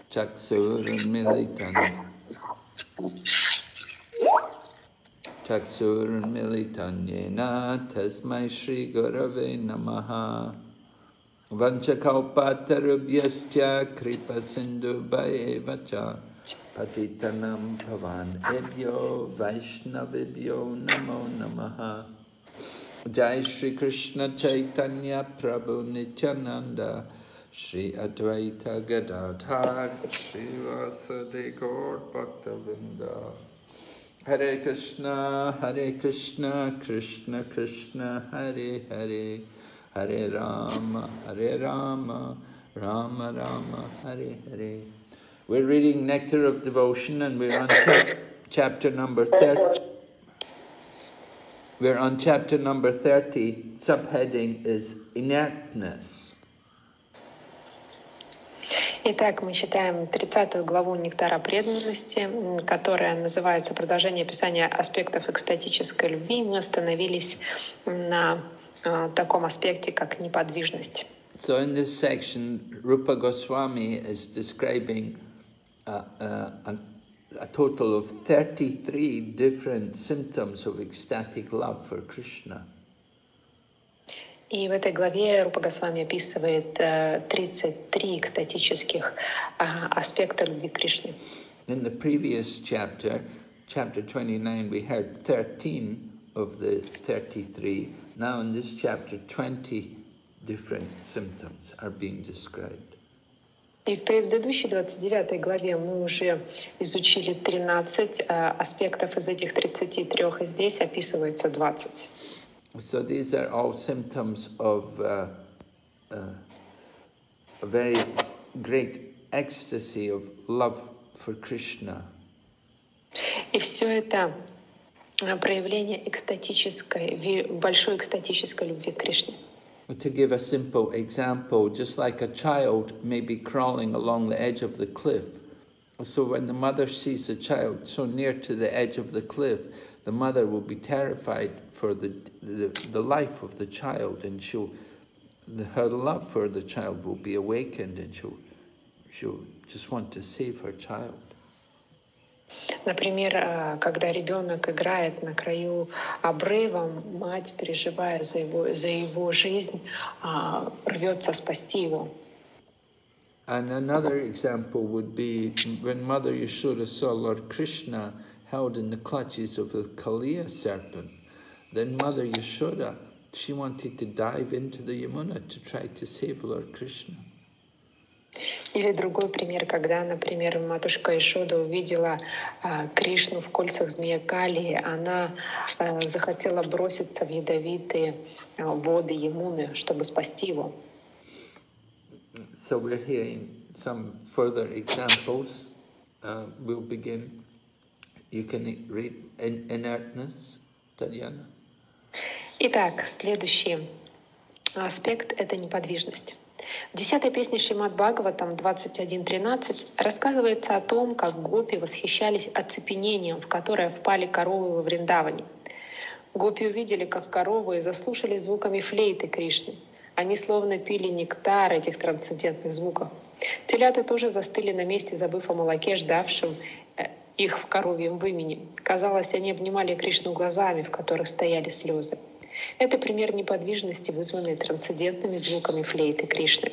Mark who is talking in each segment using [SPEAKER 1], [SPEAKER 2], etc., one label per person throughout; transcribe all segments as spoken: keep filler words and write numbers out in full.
[SPEAKER 1] Chaksurunmilitan Chaksurunmilitan Yena Tasmai Shri Gurave Namaha Vanchakalpatarubhyascha Kripa Sindhu Bhaevacha Patitanam Pavan Ebhyo Vaishnavibhyo Namo Namaha Jai Shri Krishna Chaitanya Prabhu Nityananda Shri Advaita Gadadhar Shri Vasade Gaur Bhaktavinda Hare Krishna Hare Krishna Krishna Krishna Hare Hare Hare Rama Hare Rama Rama Rama Hare Hare. We're reading Nectar of Devotion and we're on chap chapter number thirty. We're on chapter number thirty. Subheading is Inertness.
[SPEAKER 2] Итак, мы читаем тридцатую главу «Нектара преданности», которая называется «Продолжение описания аспектов экстатической любви». Мы остановились на uh, таком аспекте, как неподвижность.
[SPEAKER 1] So in this section, Rupa Goswami is describing uh, uh, a, a total of thirty-three different symptoms of ecstatic love for Krishna.
[SPEAKER 2] И в этой главе Рупа Госвами описывает тридцать три экстатических аспекта любви к Кришне.
[SPEAKER 1] In the previous chapter, chapter twenty-nine, we heard thirteen of the thirty-three. Now in this chapter, twenty different symptoms are being described.
[SPEAKER 2] И в предыдущей двадцать девятой главе мы уже изучили тринадцать аспектов из этих тридцати трёх, и здесь описывается двадцать.
[SPEAKER 1] So these are all symptoms of uh, uh, a very great ecstasy of love for Krishna.
[SPEAKER 2] И все это проявление экстатической, большой экстатической любви к Кришне.
[SPEAKER 1] To give a simple example, just like a child may be crawling along the edge of the cliff. So when the mother sees the child so near to the edge of the cliff, the mother will be terrified for the, the, the life of the child, and she'll, the, her love for the child will be awakened, and she'll, she'll just want to save her child.
[SPEAKER 2] Например, когда ребенок играет на краю обрыва, мать, переживая за его, за его жизнь, рвется спасти его.
[SPEAKER 1] And another example would be when Mother Yashoda saw Lord Krishna held in the clutches of the Kaliya serpent. Then Mother Yashoda, she wanted to dive into the Yamuna to try to save Lord Krishna.
[SPEAKER 2] Или другой пример, когда, например, матушка Ишода увидела а, Кришну в кольцах змея Кали, она а, захотела броситься в ядовитые а, воды Ямуны, чтобы спасти его.
[SPEAKER 1] So we're hearing some further examples. Uh, we'll begin. You can read in inertness, Tatyana.
[SPEAKER 2] Итак, следующий аспект — это неподвижность. В десятой песне Шримад Бхагаватам двадцать один тринадцать рассказывается о том, как гопи восхищались оцепенением, в которое впали коровы во Вриндаване. Гопи увидели, как коровы заслушались звуками флейты Кришны. Они словно пили нектар этих трансцендентных звуков. Телята тоже застыли на месте, забыв о молоке, ждавшем их в коровьем вымени. Казалось, они обнимали Кришну глазами, в которых стояли слезы. Это пример неподвижности, вызванный трансцендентными звуками флейты Кришны.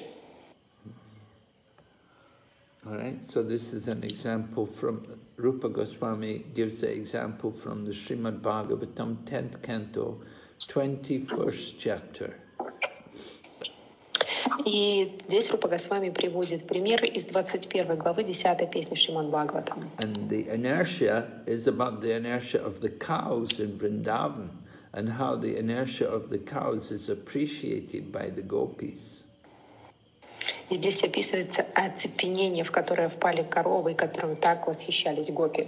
[SPEAKER 1] All right, so this is an example from Rupa Goswami gives the example from the Srimad Bhagavatam tenth canto, twenty-first chapter.
[SPEAKER 2] И здесь Рупа Госвами приводит примеры из двадцать первой главы десятой песни Шримад Бхагаватам.
[SPEAKER 1] And the inertia is about the inertia of the cows in Vrindavan, and how the inertia of the cows is appreciated by the gopis.
[SPEAKER 2] И здесь описывается оцепенение, в которое впали коровы, которым так восхищались гопи.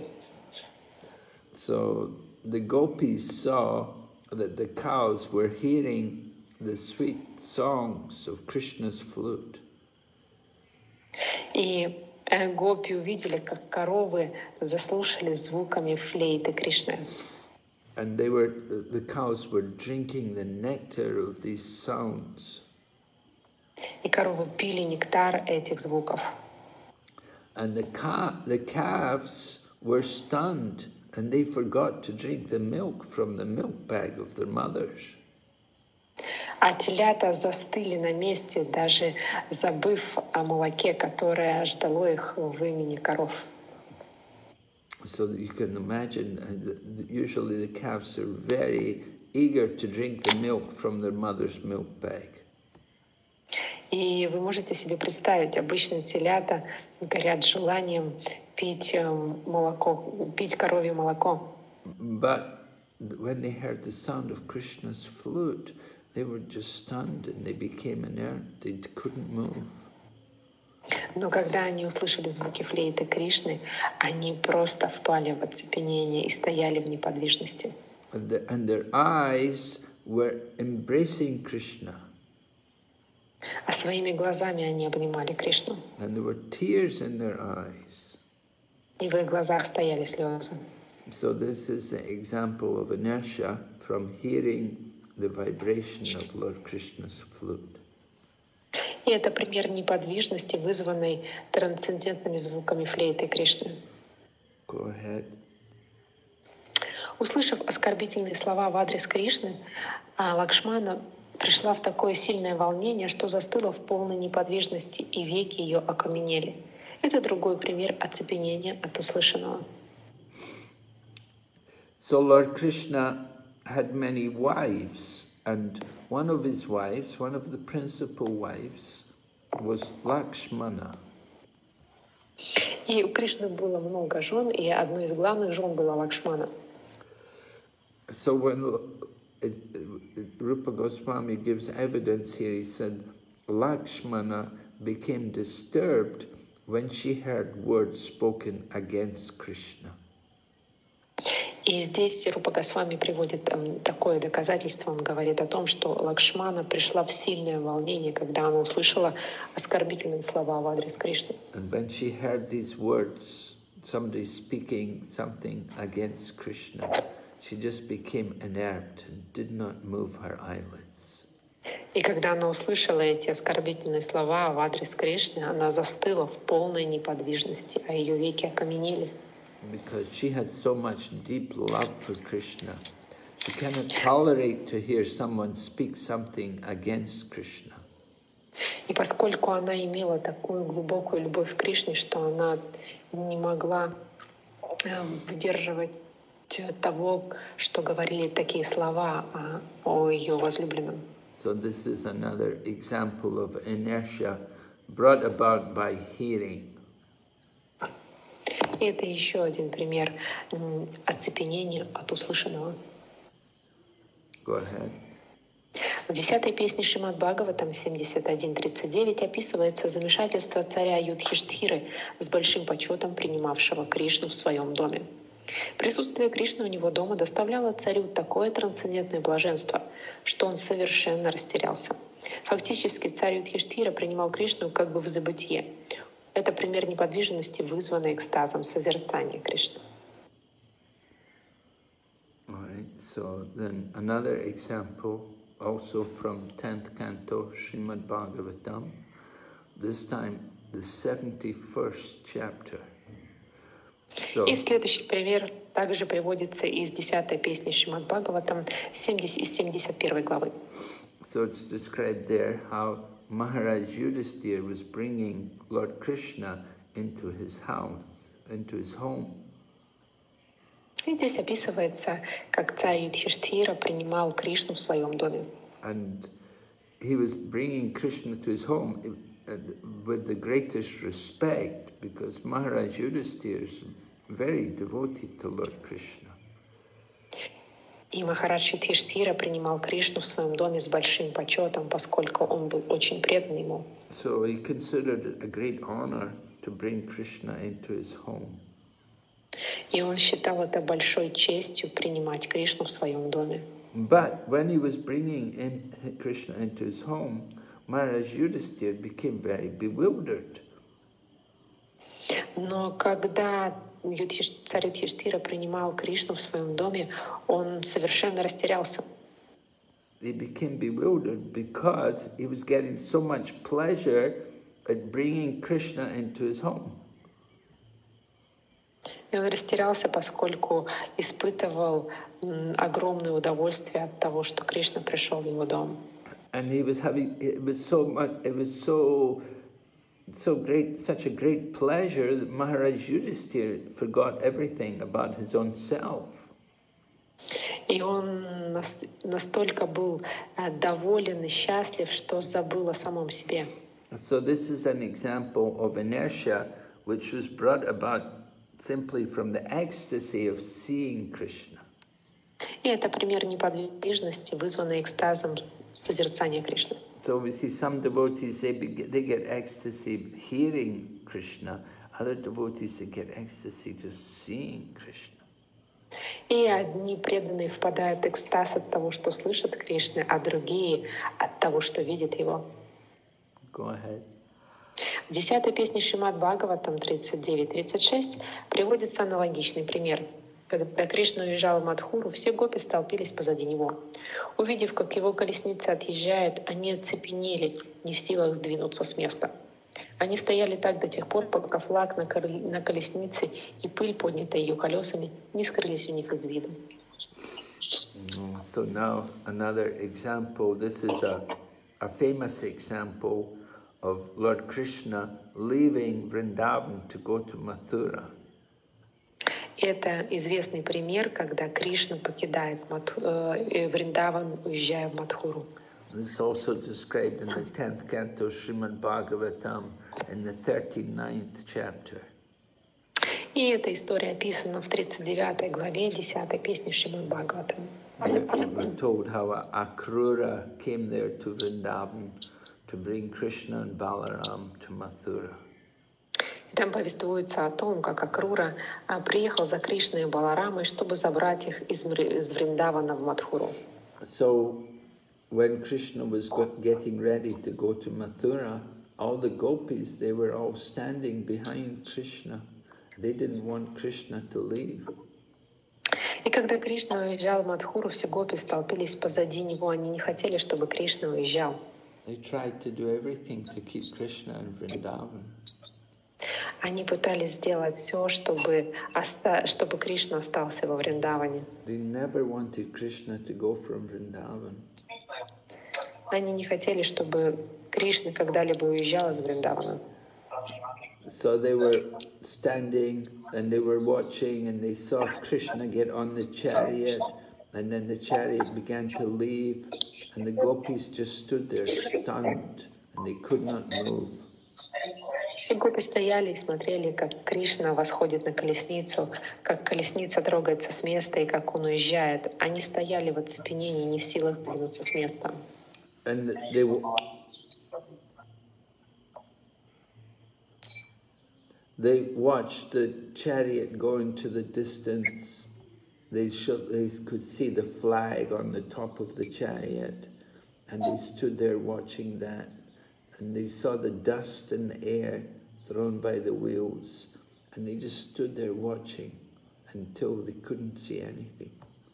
[SPEAKER 1] So the gopis saw that the cows were hearing the sweet songs of Krishna's flute.
[SPEAKER 2] И гопи увидели, как коровы заслушались звуками флейты Кришны.
[SPEAKER 1] And they were, the cows were drinking the nectar of these sounds.
[SPEAKER 2] И коровы пили нектар этих звуков.
[SPEAKER 1] And the, ca the calves were stunned, and they forgot to drink the milk from the milk bag of their mothers.
[SPEAKER 2] А телята застыли на месте, даже забыв о молоке, которое ждало их в имени коров.
[SPEAKER 1] So that you can imagine, uh, usually the calves are very eager to drink the milk from their mother's milk bag.
[SPEAKER 2] И вы можете себе представить, обычно телята горят желанием пить молоко, пить коровье молоко.
[SPEAKER 1] But when they heard the sound of Krishna's flute, they were just stunned and they became inert. They couldn't move.
[SPEAKER 2] Но когда они услышали звуки флейты Кришны, они просто впали в оцепенение и стояли в неподвижности.
[SPEAKER 1] And, the, and their eyes were embracing Krishna.
[SPEAKER 2] А своими глазами они обнимали Кришну.
[SPEAKER 1] And there were tears in their eyes.
[SPEAKER 2] И в их глазах стояли слезы.
[SPEAKER 1] So this is an example of inertia from hearing the vibration of Lord Krishna's flute.
[SPEAKER 2] И это пример неподвижности, вызванной трансцендентными звуками флейты Кришны.
[SPEAKER 1] Go ahead.
[SPEAKER 2] Услышав оскорбительные слова в адрес Кришны, Лакшмана пришла в такое сильное волнение, что застыла в полной неподвижности, и веки ее окаменели. Это другой пример оцепенения от услышанного.
[SPEAKER 1] So Lord Krishna had many wives, and one of his wives, one of the principal wives, was Lakshmana.
[SPEAKER 2] И у Кришны было много жен, и одной из главных жен была Лакшмана.
[SPEAKER 1] So when Rupa Goswami gives evidence here, he said Lakshmana became disturbed when she heard words spoken against Krishna.
[SPEAKER 2] И здесь Рупа Госвами приводит um, такое доказательство. Он говорит о том, что Лакшмана пришла в сильное волнение, когда она услышала оскорбительные слова в адрес Кришны.
[SPEAKER 1] And when she heard these words, somebody speaking something against Krishna, she just became inert and did not move her eyelids.
[SPEAKER 2] И когда она услышала эти оскорбительные слова в адрес Кришны, она застыла в полной неподвижности, а ее веки окаменели.
[SPEAKER 1] Because she had so much deep love for Krishna, she cannot tolerate to hear someone speak something against Krishna.
[SPEAKER 2] И поскольку она имела такую глубокую любовь к Кришне, что она не могла э, выдерживать того, что говорили такие слова о, о ее возлюбленном.
[SPEAKER 1] So this is another example of inertia brought about by hearing.
[SPEAKER 2] И это еще один пример оцепенения от услышанного.
[SPEAKER 1] Go ahead.
[SPEAKER 2] В десятой песне Шримад Бхагаватам семьдесят один тридцать девять описывается замешательство царя Юдхиштхиры с большим почетом принимавшего Кришну в своем доме. Присутствие Кришны у него дома доставляло царю такое трансцендентное блаженство, что он совершенно растерялся. Фактически царь Юдхиштхира принимал Кришну как бы в забытье. Это пример неподвижности, вызванный экстазом созерцания Кришны.
[SPEAKER 1] All right. So then another example, also from tenth canto Srimad Bhagavatam, this time the seventy-first chapter. So,
[SPEAKER 2] И следующий пример также приводится из десятой песни Шримад Бхагаватам семьдесят, из семьдесят первой главы.
[SPEAKER 1] so it's described there how Maharaj Yudhisthira was bringing Lord Krishna into his house, into his home.
[SPEAKER 2] И здесь описывается, как царь Юдхиштхира принимал Кришну в своем доме.
[SPEAKER 1] And he was bringing Krishna to his home with the greatest respect, because Maharaj Yudhisthira is very devoted to Lord Krishna.
[SPEAKER 2] И Махарадж Юдхиштхира принимал Кришну в своем доме с большим почетом, поскольку он был очень предан ему.
[SPEAKER 1] So he considered it a great honor to bring Krishna into his home.
[SPEAKER 2] И он считал это большой честью принимать Кришну в своем доме.
[SPEAKER 1] But when he was bringing in Krishna into his home, Maharaj Yudhisthira became very bewildered.
[SPEAKER 2] Но когда Юдхиш, царь Юдхиштхира принимал Кришну в своем доме, он совершенно растерялся.
[SPEAKER 1] He became bewildered because he was getting so much pleasure at bringing Krishna into his home.
[SPEAKER 2] И он растерялся, поскольку испытывал м, огромное удовольствие от того, что Кришна пришел в его дом.
[SPEAKER 1] And he was having, it was so much, it was so, so great, such a great pleasure that Maharaj Yudhisthira forgot everything about his own self.
[SPEAKER 2] И он нас- настолько был э, доволен и счастлив, что забыл о самом себе.
[SPEAKER 1] So this is an example of inertia which was brought about simply from the ecstasy of seeing Krishna.
[SPEAKER 2] И это пример неподвижности, вызванный экстазом созерцания Кришны.
[SPEAKER 1] So we see some devotees, they, be- they get ecstasy hearing Krishna, other devotees, they get ecstasy just seeing Krishna.
[SPEAKER 2] И одни преданные впадают в экстаз от того, что слышат Кришны, а другие от того, что видят его.
[SPEAKER 1] Go ahead.
[SPEAKER 2] В десятой песне Шримад Бхагаватам тридцать девять тридцать шесть приводится аналогичный пример. Когда Кришна уезжал в Мадхуру, все гопи столпились позади него. Увидев, как его колесница отъезжает, они оцепенели, не в силах сдвинуться с места. Они стояли так до тех пор, пока флаг на, кор- на колеснице и пыль, поднятая ее колесами, не скрылись у них из виду.
[SPEAKER 1] Mm, So now another example, this is a, a famous example of Lord Krishna leaving Vrindavan to go to Mathura.
[SPEAKER 2] Это известный пример, когда Кришна покидает Мадху- э, Вриндаван, уезжая в Мадхуру.
[SPEAKER 1] This is also described in the tenth canto Srimad Bhagavatam in the thirty-ninth chapter.
[SPEAKER 2] И эта история описана в тридцать девятой главе десятой песни Шримад Бхагаватам.
[SPEAKER 1] We- We're told how Akrura came there to Vrindavan to bring Krishna and Balaram to Mathura.
[SPEAKER 2] И там повествуется о том, как Акрура а, приехал за Кришной и Баларамой, чтобы забрать их из, Мри- из Вриндавана в Мадхуру.
[SPEAKER 1] So when Krishna was go- getting ready to go to Mathura, all the gopis, they were all standing behind Krishna. They didn't want Krishna to leave.
[SPEAKER 2] И когда Кришна уезжал в Мадхуру, все гопи столпились позади него. Они не хотели, чтобы Кришна уезжал.
[SPEAKER 1] They tried to do everything to keep Krishna in Vrindavan.
[SPEAKER 2] Они пытались сделать все, чтобы, оста- чтобы Кришна остался во Вриндаване.
[SPEAKER 1] They never wanted Krishna to go from Vrindavan.
[SPEAKER 2] Они не хотели, чтобы Кришна когда-либо уезжал из Вриндавана.
[SPEAKER 1] So they were standing and they were watching and they saw Krishna get on the chariot and then the chariot began to leave and the gopis just stood there stunned and they could not move.
[SPEAKER 2] Все гопи стояли и смотрели, как Кришна восходит на колесницу, как колесница трогается с места и как он уезжает. Они стояли в оцепенении, не в силах сдвинуться с места.
[SPEAKER 1] And they w- they watched the chariot go into the distance. They, should, they could see the flag on the top of the chariot and they stood there watching that. And they saw the dust in the air thrown by the wheels. And they just stood there watching until they couldn't see anything.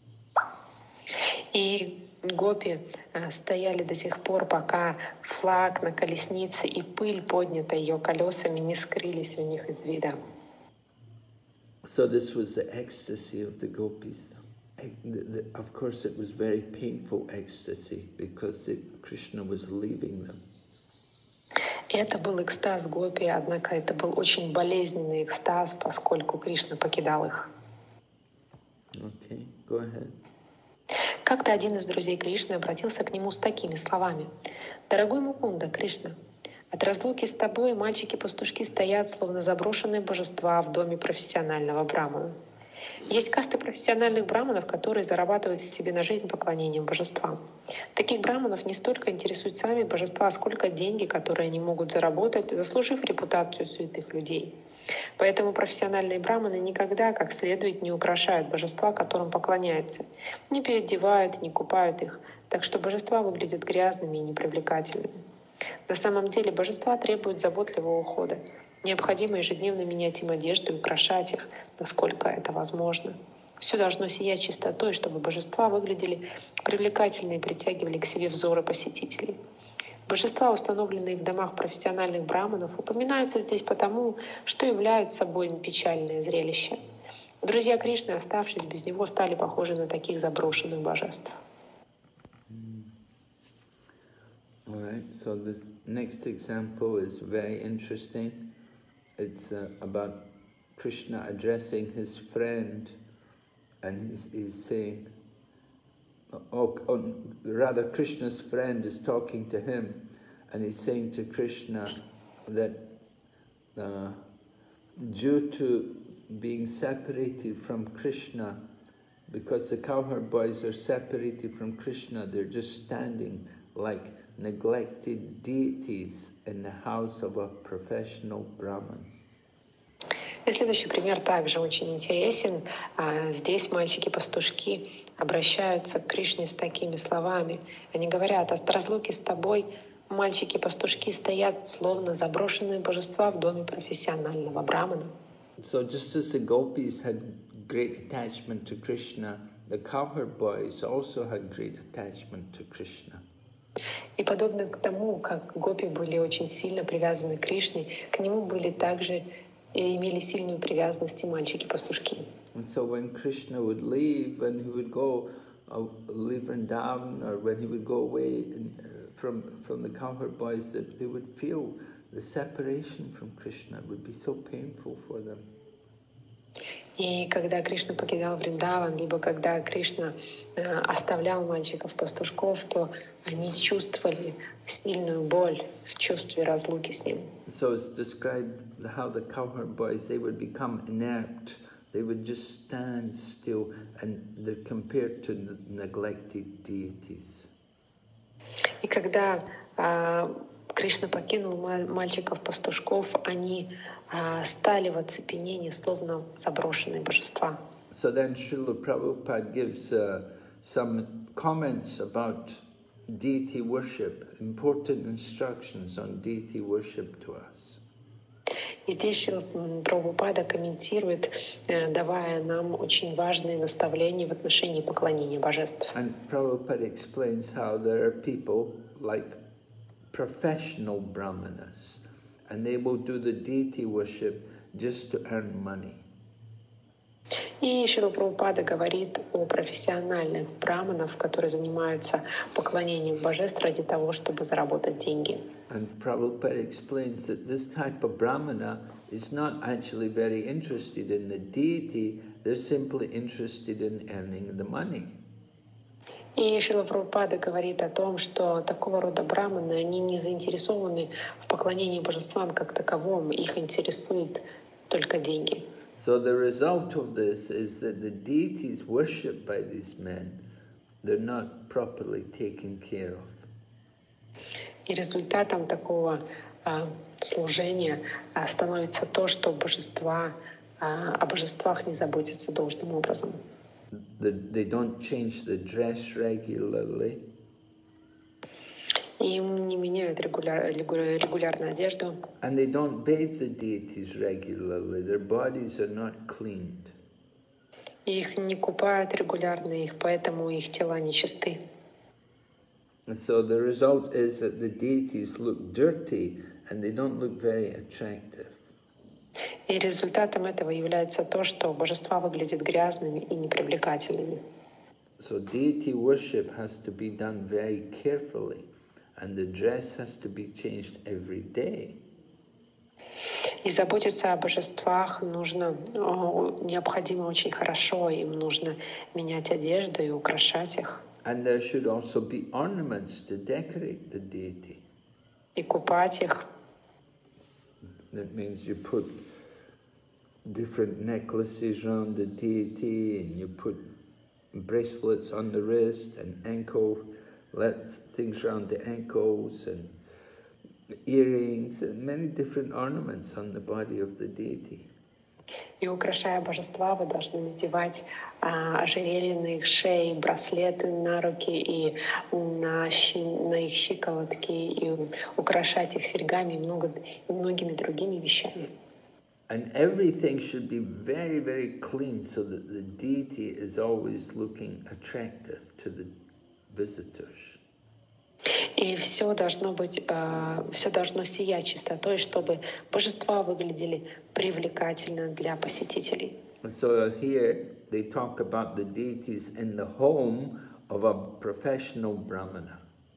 [SPEAKER 2] И гопи а, стояли до сих пор, пока флаг на колеснице и пыль, поднятая ее колесами, не скрылись у них из вида.
[SPEAKER 1] So this was the ecstasy of the gopis. Ec- the- the- Of course, it was very painful ecstasy because the, Krishna was leaving them.
[SPEAKER 2] И это был экстаз гопи, однако это был очень болезненный экстаз, поскольку Кришна покидал их.
[SPEAKER 1] Okay, go ahead.
[SPEAKER 2] Как-то один из друзей Кришны обратился к нему с такими словами. «Дорогой Мукунда, Кришна, от разлуки с тобой мальчики-пастушки стоят, словно заброшенные божества в доме профессионального брамана. Есть касты профессиональных браманов, которые зарабатывают себе на жизнь поклонением божествам. Таких браманов не столько интересуют сами божества, сколько деньги, которые они могут заработать, заслужив репутацию святых людей. Поэтому профессиональные браманы никогда, как следует, не украшают божества, которым поклоняются, не переодевают, не купают их, так что божества выглядят грязными и непривлекательными. На самом деле божества требуют заботливого ухода. Необходимо ежедневно менять им одежду и украшать их, насколько это возможно. Все должно сиять чистотой, чтобы божества выглядели привлекательно и притягивали к себе взоры посетителей. Божества, установленные в домах профессиональных браманов, упоминаются здесь потому, что являются собой печальное зрелище. Друзья Кришны, оставшись без него, стали похожи на таких заброшенных божеств.
[SPEAKER 1] All right, so this next example is very interesting. It's uh, about Krishna addressing his friend, and he's, he's saying, oh, oh, rather Krishna's friend is talking to him, and he's saying to Krishna that uh, due to being separated from Krishna, because the cowherd boys are separated from Krishna, they're just standing like neglected deities in the house of a professional Brahmin.
[SPEAKER 2] И следующий пример также очень интересен. Здесь мальчики-пастушки обращаются к Кришне с такими словами. Они говорят: от разлуки с тобой мальчики-пастушки стоят, словно заброшенные божества в доме профессионального брамана.
[SPEAKER 1] So just as the gopis had great attachment to Krishna, the cowherd boys also had great attachment to Krishna.
[SPEAKER 2] И подобно к тому, как гопи были очень сильно привязаны к Кришне, к нему были также и имели сильную привязанность и мальчики-пастушки.
[SPEAKER 1] And so when Krishna would leave, when he would go, uh, leave Vrindavan, or when he would go away in, uh, from from the cowherd boys, that they would feel the separation from Krishna. It would be so painful for them.
[SPEAKER 2] И когда Кришна покидал Вриндаван, либо когда Кришна э, оставлял мальчиков-пастушков, то они чувствовали сильную боль в чувстве разлуки с ним.
[SPEAKER 1] So it's described how the cowherd boys, they would become inert. They would just stand still, and they're compared to the neglected deities.
[SPEAKER 2] И когда э, Кришна покинул мальчиков-пастушков, они э, стали в оцепенении, словно заброшенные божества.
[SPEAKER 1] So then Srila Prabhupada gives uh, some comments about deity worship, important instructions on deity worship to us.
[SPEAKER 2] И здесь Прабхупада комментирует, давая нам очень важные наставления в отношении поклонения божеств.
[SPEAKER 1] And Prabhupada explains how there are people like professional brahmanas, and they will do the deity worship just to earn money.
[SPEAKER 2] И Шрила Прабхупада говорит о профессиональных браманов, которые занимаются поклонением божеств ради того, чтобы заработать деньги.
[SPEAKER 1] And Prabhupada explains that this type of brahmana is not actually very interested in the deity, they're simply interested in earning the money.
[SPEAKER 2] И Шрила Прабхупада говорит о том, что такого рода браманы, они не заинтересованы в поклонении божествам как таковом, их интересует только деньги.
[SPEAKER 1] So the result of this is that the deities worshipped by these men, they're not properly taken care of.
[SPEAKER 2] И результатом такого а, служения а, становится то, что божества, а, о божествах не заботятся должным образом.
[SPEAKER 1] The, they don't change the dress regularly.
[SPEAKER 2] Им не меняют регуляр, регулярную одежду.
[SPEAKER 1] And they don't bathe the deities regularly. Their bodies are not cleaned.
[SPEAKER 2] Их не купают регулярно, их, поэтому их тела нечисты.
[SPEAKER 1] And so the result is that the deities look dirty and they don't look very attractive.
[SPEAKER 2] И результатом этого является то, что божества выглядят грязными и непривлекательными.
[SPEAKER 1] So deity worship has to be done very carefully, and the dress has to be changed every day.
[SPEAKER 2] И заботиться о божествах нужно, необходимо очень хорошо, им нужно менять одежду и украшать их.
[SPEAKER 1] And there should also be ornaments to decorate the deity.
[SPEAKER 2] И купать их.
[SPEAKER 1] That means you put different necklaces around the deity, and you put bracelets on the wrist and ankle, let things around the ankles, and earrings, and many different ornaments on the body of the deity.
[SPEAKER 2] И украшая божества, вы должны надевать а, ожерелья на их шеи, браслеты на руки и на, щи, на их щиколотки, и украшать их серьгами и, много, и многими другими вещами.
[SPEAKER 1] And everything should be very, very clean so that the deity is always looking attractive to the visitors.
[SPEAKER 2] И все должно быть, э, все должно сиять чистотой, чтобы божества выглядели привлекательно для посетителей.
[SPEAKER 1] So here they talk about the deities in the home of a professional brahmana.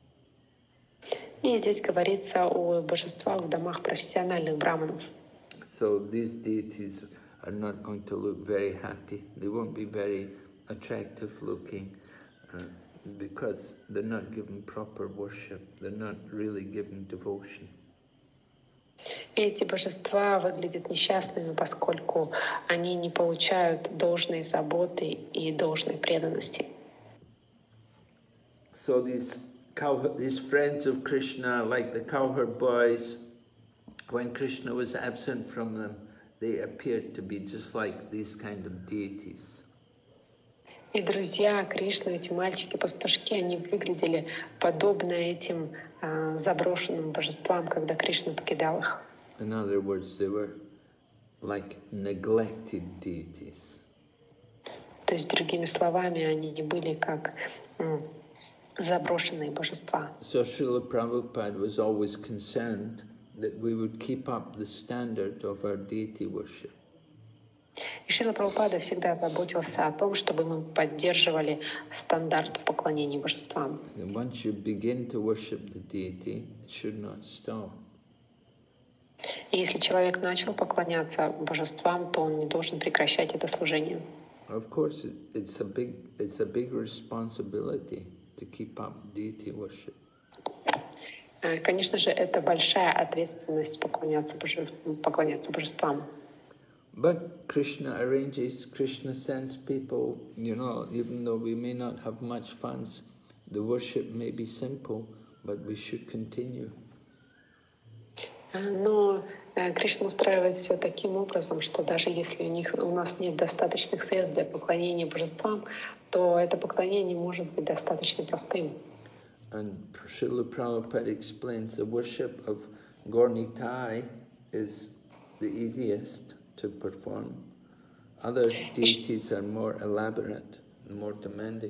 [SPEAKER 2] И здесь говорится о божествах в домах профессиональных браманов.
[SPEAKER 1] So these deities are not going to look very happy. They won't be very attractive looking uh, because they're not given proper worship. They're not really given devotion.
[SPEAKER 2] И эти божества выглядят несчастными, поскольку они не получают должной заботы и должной преданности.
[SPEAKER 1] So these cow, these friends of Krishna, like the cowherd boys, when Krishna was absent from them, they appeared to be just like these kind of deities.
[SPEAKER 2] И друзья Кришны, эти мальчики-пастушки, они выглядели подобно этим э, заброшенным божествам, когда Кришна покидал их.
[SPEAKER 1] In other words, they were like neglected deities.
[SPEAKER 2] То есть, другими словами, они не были как м, заброшенные божества.
[SPEAKER 1] So Srila Prabhupada was always concerned that we would keep up the standard of our deity worship.
[SPEAKER 2] И Шрила Прабхупада всегда заботился о том, чтобы мы поддерживали стандарт в поклонении божествам.
[SPEAKER 1] And once you begin to worship the deity, it should not stop.
[SPEAKER 2] И если человек начал поклоняться божествам, то он не должен прекращать это служение.
[SPEAKER 1] Of course, it, it's a big, it's a big responsibility to keep up deity worship.
[SPEAKER 2] Конечно же, это большая ответственность поклоняться, боже... поклоняться божествам.
[SPEAKER 1] But Krishna arranges, Krishna sends people, you know, even though we may not have much funds, the worship may be simple, but we should continue.
[SPEAKER 2] Но Кришна устраивает все таким образом, что даже если у них, у нас нет достаточных средств для поклонения божествам, то это поклонение может быть достаточно простым.
[SPEAKER 1] And Srila Prabhupada explains the worship of Gaur-Nitai is the easiest to perform. Other deities are more elaborate, more demanding.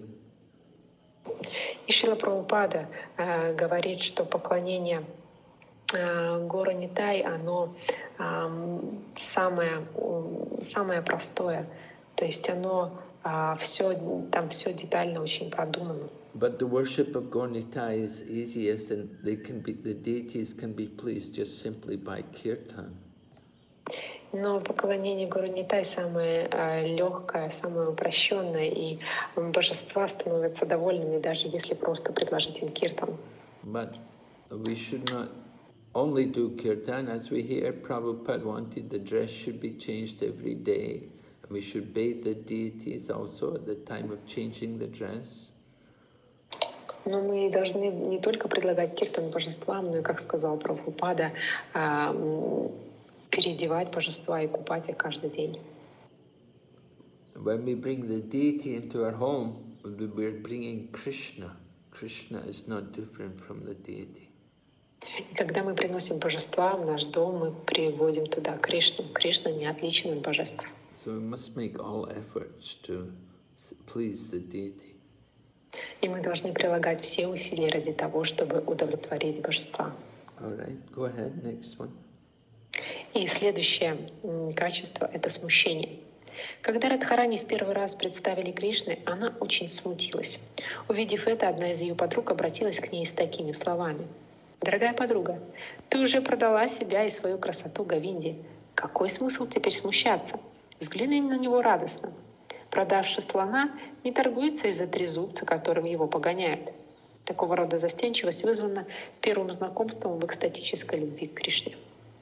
[SPEAKER 2] И Шрила Прабхупада э, говорит, что поклонение э, Гора-Нитай, оно э, самое, э, самое простое. То есть оно э, все, там все детально очень продумано.
[SPEAKER 1] But the worship of Gaur-Nitai is easiest, and they can be, the deities can be pleased just simply by kirtan.
[SPEAKER 2] Но поклонение Гуру-Нитай самое э, легкое, самое упрощенное, и божества становятся довольными, даже если просто предложить им киртан.
[SPEAKER 1] But we should not only do kirtan. As we hear, Prabhupada wanted the dress should be changed every day. We should bathe the deities also at the time of changing the dress.
[SPEAKER 2] Но мы должны не только предлагать киртан божествам, но и, как сказал Прабхупада, э, переодевать божества и купать их каждый день.
[SPEAKER 1] When we bring the deity into our home, we're bringing Krishna. Krishna is not different from the deity.
[SPEAKER 2] И когда мы приносим божества в наш дом, мы приводим туда Кришну. Кришна не отличен от божеств.
[SPEAKER 1] So we must make all efforts to please the deity.
[SPEAKER 2] И мы должны прилагать все усилия ради того, чтобы удовлетворить божества.
[SPEAKER 1] All right, go ahead, next one.
[SPEAKER 2] И следующее качество — это смущение. Когда Радхарани в первый раз представили Кришне, она очень смутилась. Увидев это, одна из ее подруг обратилась к ней с такими словами. «Дорогая подруга, ты уже продала себя и свою красоту Говинде. Какой смысл теперь смущаться? Взгляни на него радостно. Продавший слона не торгуется из-за трезубца, которым его погоняют». Такого рода застенчивость вызвана первым знакомством в экстатической любви к Кришне.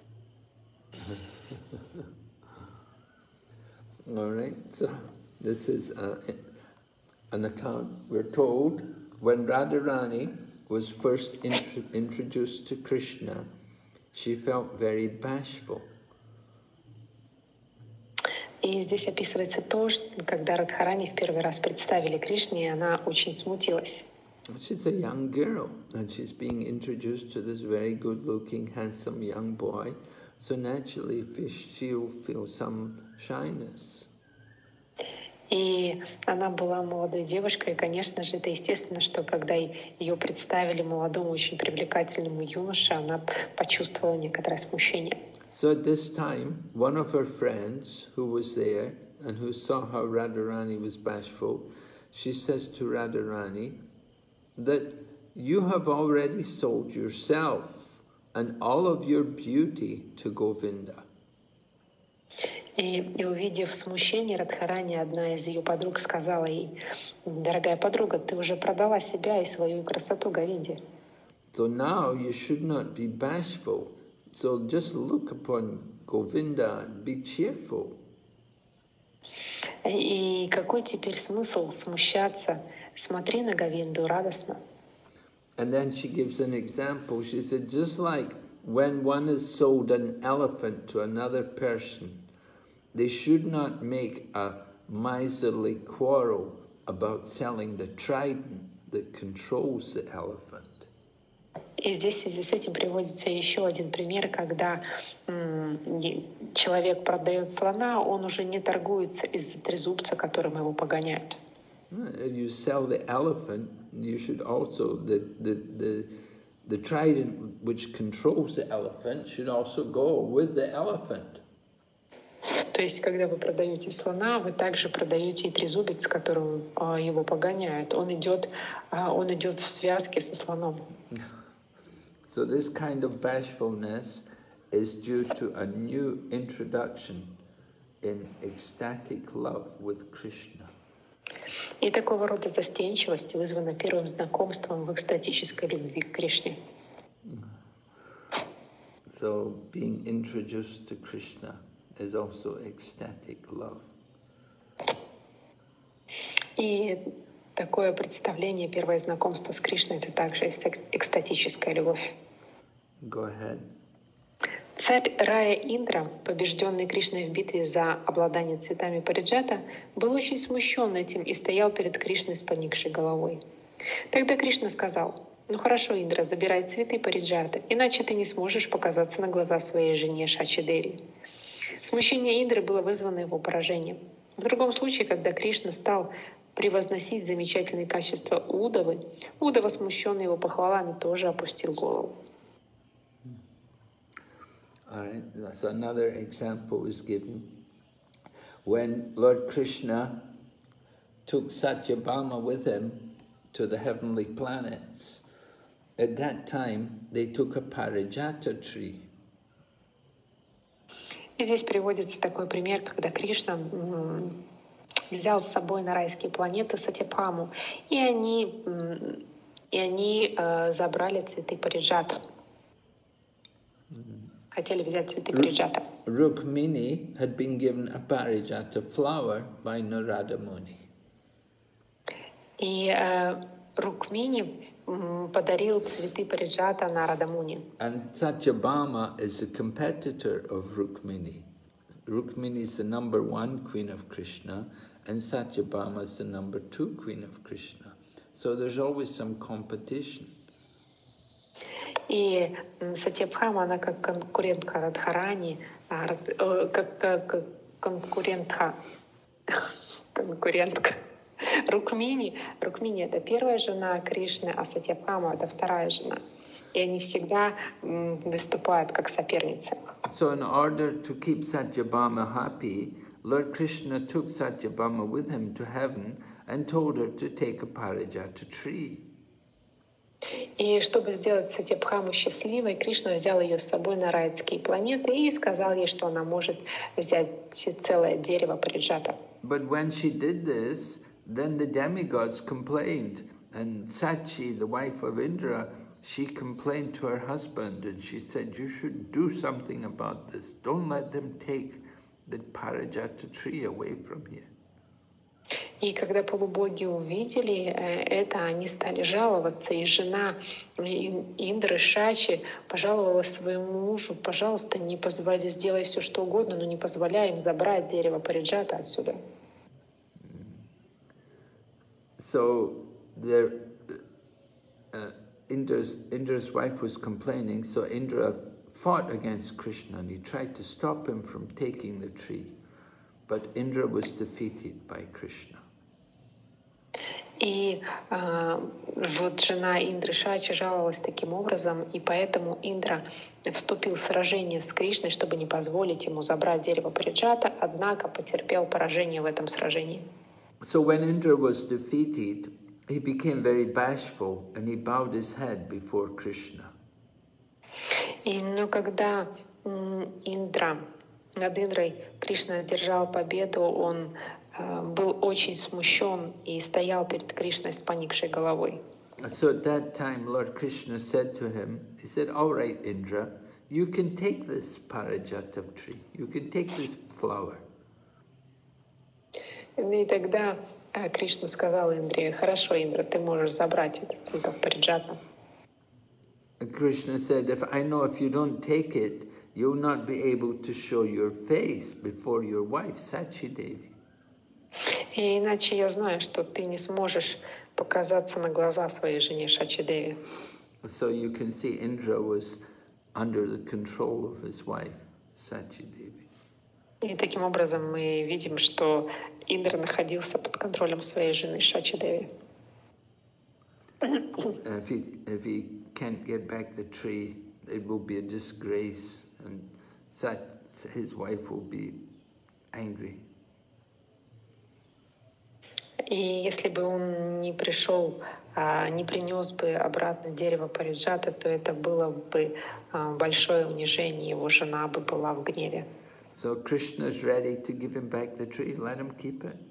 [SPEAKER 1] All right, so this is uh, an account. We're told when Radharani was first intro introduced to Krishna, she felt very bashful.
[SPEAKER 2] И здесь описывается то, что когда Радхарани в первый раз представили Кришне, она очень смутилась.
[SPEAKER 1] She's a young girl, and she's being introduced to this very good-looking, handsome young boy. So naturally, she'll feel some shyness.
[SPEAKER 2] И она была молодой девушкой, и, конечно же, это естественно, что когда ее представили молодому, очень привлекательному юноше, она почувствовала некоторое смущение.
[SPEAKER 1] So at this time, one of her friends who was there and who saw how Radharani was bashful, she says to Radharani that you have already sold yourself and all of your beauty to Govinda.
[SPEAKER 2] И, и увидев смущение Радхарани, одна из ее подруг сказала ей: «Дорогая подруга, ты уже продала себя и свою красоту Говинде».
[SPEAKER 1] So now you should not be bashful. So just look upon Govinda and be cheerful.
[SPEAKER 2] И какой теперь смысл смущаться? Смотри на Говинду радостно.
[SPEAKER 1] And then she gives an example. She said, just like when one has sold an elephant to another person, they should not make a miserly quarrel about selling the trident that controls the elephant.
[SPEAKER 2] И здесь в связи с этим приводится еще один пример, когда м, человек продает слона, он уже не торгуется из-за трезубца, которым его погоняют.
[SPEAKER 1] If you sell the elephant, you should also, the, the, the, the trident which controls the elephant should also go with the elephant.
[SPEAKER 2] То есть, когда вы продаете слона, вы также продаете и трезубец, которым а, его погоняют. Он идет, а, он идет в связке со слоном.
[SPEAKER 1] So this kind of bashfulness is due to a new introduction in ecstatic love with Krishna.
[SPEAKER 2] И такого рода застенчивость вызвана первым знакомством в экстатической любви к Кришне.
[SPEAKER 1] So being introduced to Krishna is also ecstatic love.
[SPEAKER 2] И такое представление, первое знакомство с Кришной — это также экстатическая любовь.
[SPEAKER 1] Go ahead.
[SPEAKER 2] Царь Рая Индра, побежденный Кришной в битве за обладание цветами Париджата, был очень смущен этим и стоял перед Кришной с поникшей головой. Тогда Кришна сказал: «Ну хорошо, Индра, забирай цветы Париджата, иначе ты не сможешь показаться на глаза своей жене Шачи-Деви». Смущение Индры было вызвано его поражением. В другом случае, когда Кришна стал превозносить замечательные качества Удавы, Удава, смущенный его похвалами, тоже опустил голову.
[SPEAKER 1] All right, so another example is given. When Lord Krishna took Satyabhama with him to the heavenly planets, at that time they took a Parijata tree.
[SPEAKER 2] И здесь приводится такой пример, когда Кришна взял с собой на райские планеты Сатьябхаму, и они, и они э, забрали цветы Париджата. Хотели взять цветы Париджата.
[SPEAKER 1] Rukmini had been given a Parijata flower by Narada Muni.
[SPEAKER 2] И э, Рукмини подарил цветы Париджата Нарада Муни.
[SPEAKER 1] And Satyabhama is a competitor of Rukmini. Rukmini is the number one queen of Krishna, and Satyabhama is the number two queen of Krishna. So there's always some competition.
[SPEAKER 2] И Сатьябхама, она как конкурентка Радхарани, как, как конкурентка, конкурентка Рукмини. Рукмини — это первая жена Кришны, а Сатьябхама — это вторая жена. И они всегда выступают как соперницы.
[SPEAKER 1] So in order to keep Satyabhama happy, Lord Krishna took Satyabhama with him to heaven and told her to take a Parijata tree.
[SPEAKER 2] И чтобы сделать Сатьябхаму счастливой, Кришна взял ее с собой на райские планеты и сказал ей, что она может взять целое дерево Париджата.
[SPEAKER 1] But when she did this, then the demigods complained, and Sachi, the wife of Indra, she complained to her husband, and she said, you should do something about this. Don't let them take the Parijata tree away from here.
[SPEAKER 2] И когда полубоги увидели это, они стали жаловаться, и жена Индры, Шачи, пожаловала своему мужу: пожалуйста, не позволяй, сделай все, что угодно, но не позволяй им забрать дерево Париджата отсюда.
[SPEAKER 1] So there, uh, Indra's, Indra's wife was complaining, so Indra fought against Krishna and he tried to stop him from taking the tree. But Indra was defeated by Krishna.
[SPEAKER 2] И а, вот жена Индры Шачи жаловалась таким образом, и поэтому Индра вступил в сражение с Кришной, чтобы не позволить ему забрать дерево Париджата, однако потерпел поражение в этом сражении.
[SPEAKER 1] So when Indra was defeated, he became very bashful and he bowed his head before Krishna.
[SPEAKER 2] И но когда м, Индра, над Индрой Кришна одержал победу, он э, был очень смущен и стоял перед Кришной с поникшей головой.
[SPEAKER 1] So at that time, Lord Krishna said to him, he said, all right, Indra, you can take this Parijata tree, you can take this flower.
[SPEAKER 2] И тогда э, Кришна сказал Индре: хорошо, Индра, ты можешь забрать этот цветок Париджата.
[SPEAKER 1] And Krishna said, if I know if you don't take it, you'll not be able to show your face before your wife, Sachi Devi.
[SPEAKER 2] И иначе я знаю, что ты не сможешь показаться на глаза своей жене Шачи Деви.
[SPEAKER 1] So you can see Indra was under the control of his wife, Sachi Devi.
[SPEAKER 2] И таким образом мы видим, что Индра находился под контролем своей жены Шачи Деви.
[SPEAKER 1] If he, if he can't get back the tree, it will be a disgrace, and Sat, his wife will be angry.
[SPEAKER 2] И если бы он не пришел, не принес бы обратно дерево Париджата, то это было бы большое унижение, его жена бы была в гневе.
[SPEAKER 1] So Krishna is ready to give him back the tree, let him keep it.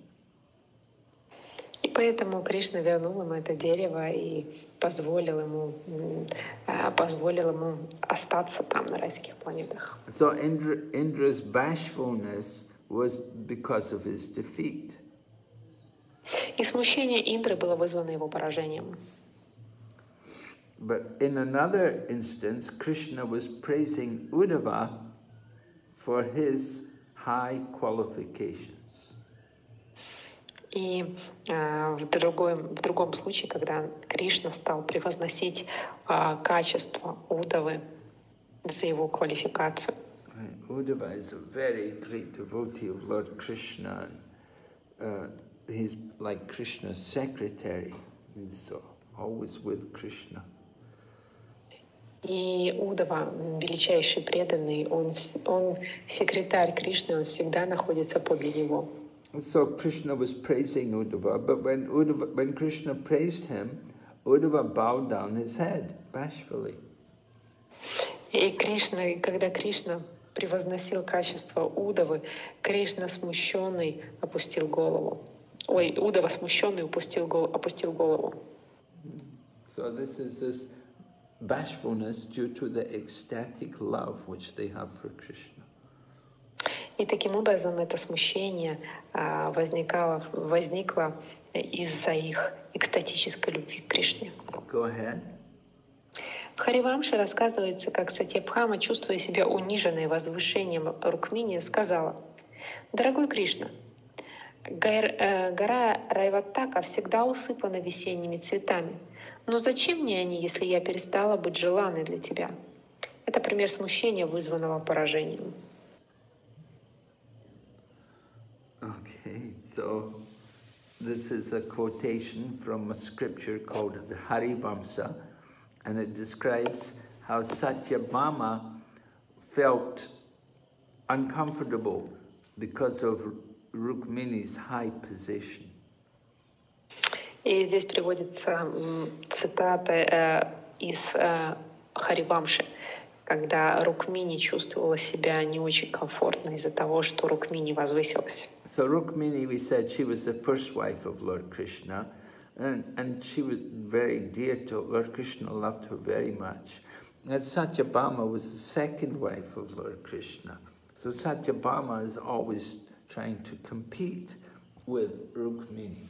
[SPEAKER 2] И поэтому Кришна вернул ему это дерево и позволил ему, позволил ему остаться там, на райских планетах.
[SPEAKER 1] So Indra, Indra's bashfulness was because of his defeat.
[SPEAKER 2] И смущение Индры было вызвано его поражением.
[SPEAKER 1] But in another instance, Krishna was praising Uddhava for his high qualifications.
[SPEAKER 2] И э, в, другой, в другом случае, когда Кришна стал превозносить э, качество Удавы за его квалификацию.
[SPEAKER 1] Uddhava is a very great devotee of Lord Krishna. Uh, he's like Krishna's secretary. He's always with Krishna.
[SPEAKER 2] И Удава, величайший преданный, он, он секретарь Кришны, он всегда находится подле него.
[SPEAKER 1] So Krishna was praising Uddhava, but when Uddhava, when Krishna praised him, Uddhava bowed down his head bashfully.
[SPEAKER 2] И Кришна, когда Кришна превозносил качество Удавы, Кришна смущенный опустил голову. Ой, Удава смущенный опустил голову, опустил голову.
[SPEAKER 1] So this is this bashfulness due to the ecstatic love which they have for Krishna.
[SPEAKER 2] И таким образом это смущение а, возникало, возникло из-за их экстатической любви к Кришне.
[SPEAKER 1] Go ahead.
[SPEAKER 2] В Харивамше рассказывается, как Сатьябхама, чувствуя себя униженной возвышением Рукмини, сказала: «Дорогой Кришна, гора Райваттака всегда усыпана весенними цветами. Но зачем мне они, если я перестала быть желанной для тебя?» Это пример смущения, вызванного поражением.
[SPEAKER 1] Okay, so this is a quotation from a scripture called the Harivamsa, and it describes how Satyabhama felt uncomfortable because of Rukmini's high position.
[SPEAKER 2] И здесь приводится цитата э, из э, Харивамши, когда Рукмини чувствовала себя не очень комфортно из-за того, что Рукмини возвысилась.
[SPEAKER 1] So Rukmini, we said, she was the first wife of Lord Krishna, and, and she was very dear to Lord Krishna, loved her very much. And Satyabhama was the second wife of Lord Krishna. So Satyabhama is always trying to compete with Rukmini.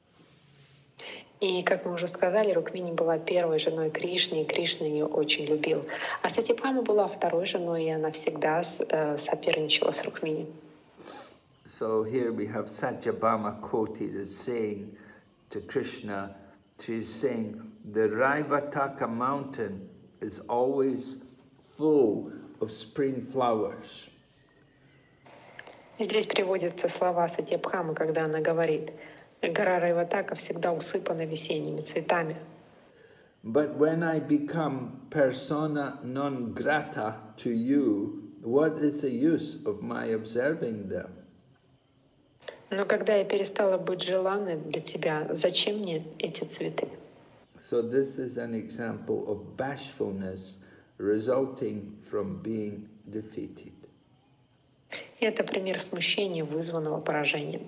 [SPEAKER 2] И, как мы уже сказали, Рукмини была первой женой Кришны, и Кришна ее очень любил. А Сатьябхама была второй женой, и она всегда э, соперничала с Рукмини.
[SPEAKER 1] So here we have Satyabhama quoted as saying to Krishna, she's saying, the Raivataka mountain is always full of spring flowers.
[SPEAKER 2] Здесь приводятся слова Сатьябхамы, когда она говорит: Гора Райватака всегда усыпана весенними цветами.
[SPEAKER 1] But when I become persona non grata to you, what is the use of my observing them?
[SPEAKER 2] Но когда я перестала быть желанной для тебя, зачем мне эти цветы?
[SPEAKER 1] So this is an example of bashfulness resulting from being defeated.
[SPEAKER 2] И это пример смущения, вызванного поражением.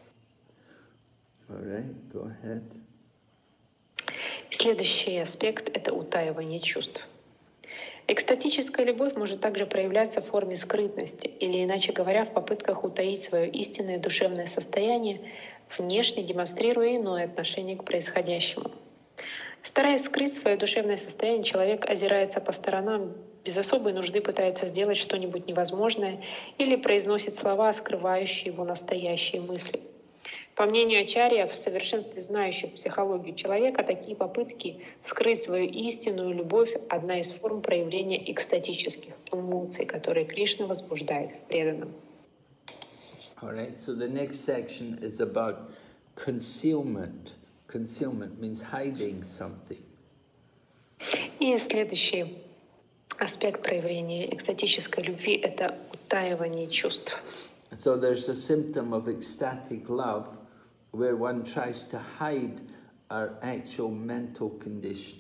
[SPEAKER 1] All right, go ahead.
[SPEAKER 2] Следующий аспект — это утаивание чувств. Экстатическая любовь может также проявляться в форме скрытности, или, иначе говоря, в попытках утаить свое истинное душевное состояние, внешне демонстрируя иное отношение к происходящему. Стараясь скрыть свое душевное состояние, человек озирается по сторонам, без особой нужды пытается сделать что-нибудь невозможное или произносит слова, скрывающие его настоящие мысли. По мнению Ачарья, в совершенстве знающих психологию человека, такие попытки скрыть свою истинную любовь — одна из форм проявления экстатических эмоций, которые Кришна возбуждает в преданном.
[SPEAKER 1] All right, so the next section is about concealment. Concealment means hiding something.
[SPEAKER 2] И следующий аспект проявления экстатической любви — это утаивание чувств.
[SPEAKER 1] So there's a symptom of ecstatic love where one tries to hide our actual mental condition.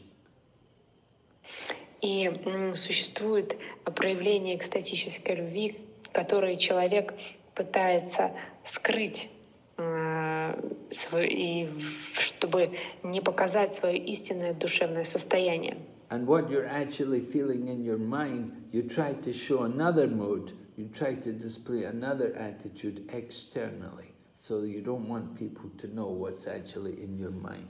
[SPEAKER 2] И м, существует проявление экстатической любви, которое человек пытается скрыть, э, свой, и, чтобы не показать свое истинное душевное состояние.
[SPEAKER 1] And what you're actually feeling in your mind, you try to show another mood, you try to display another attitude externally, so you don't want people to know what's actually in your mind.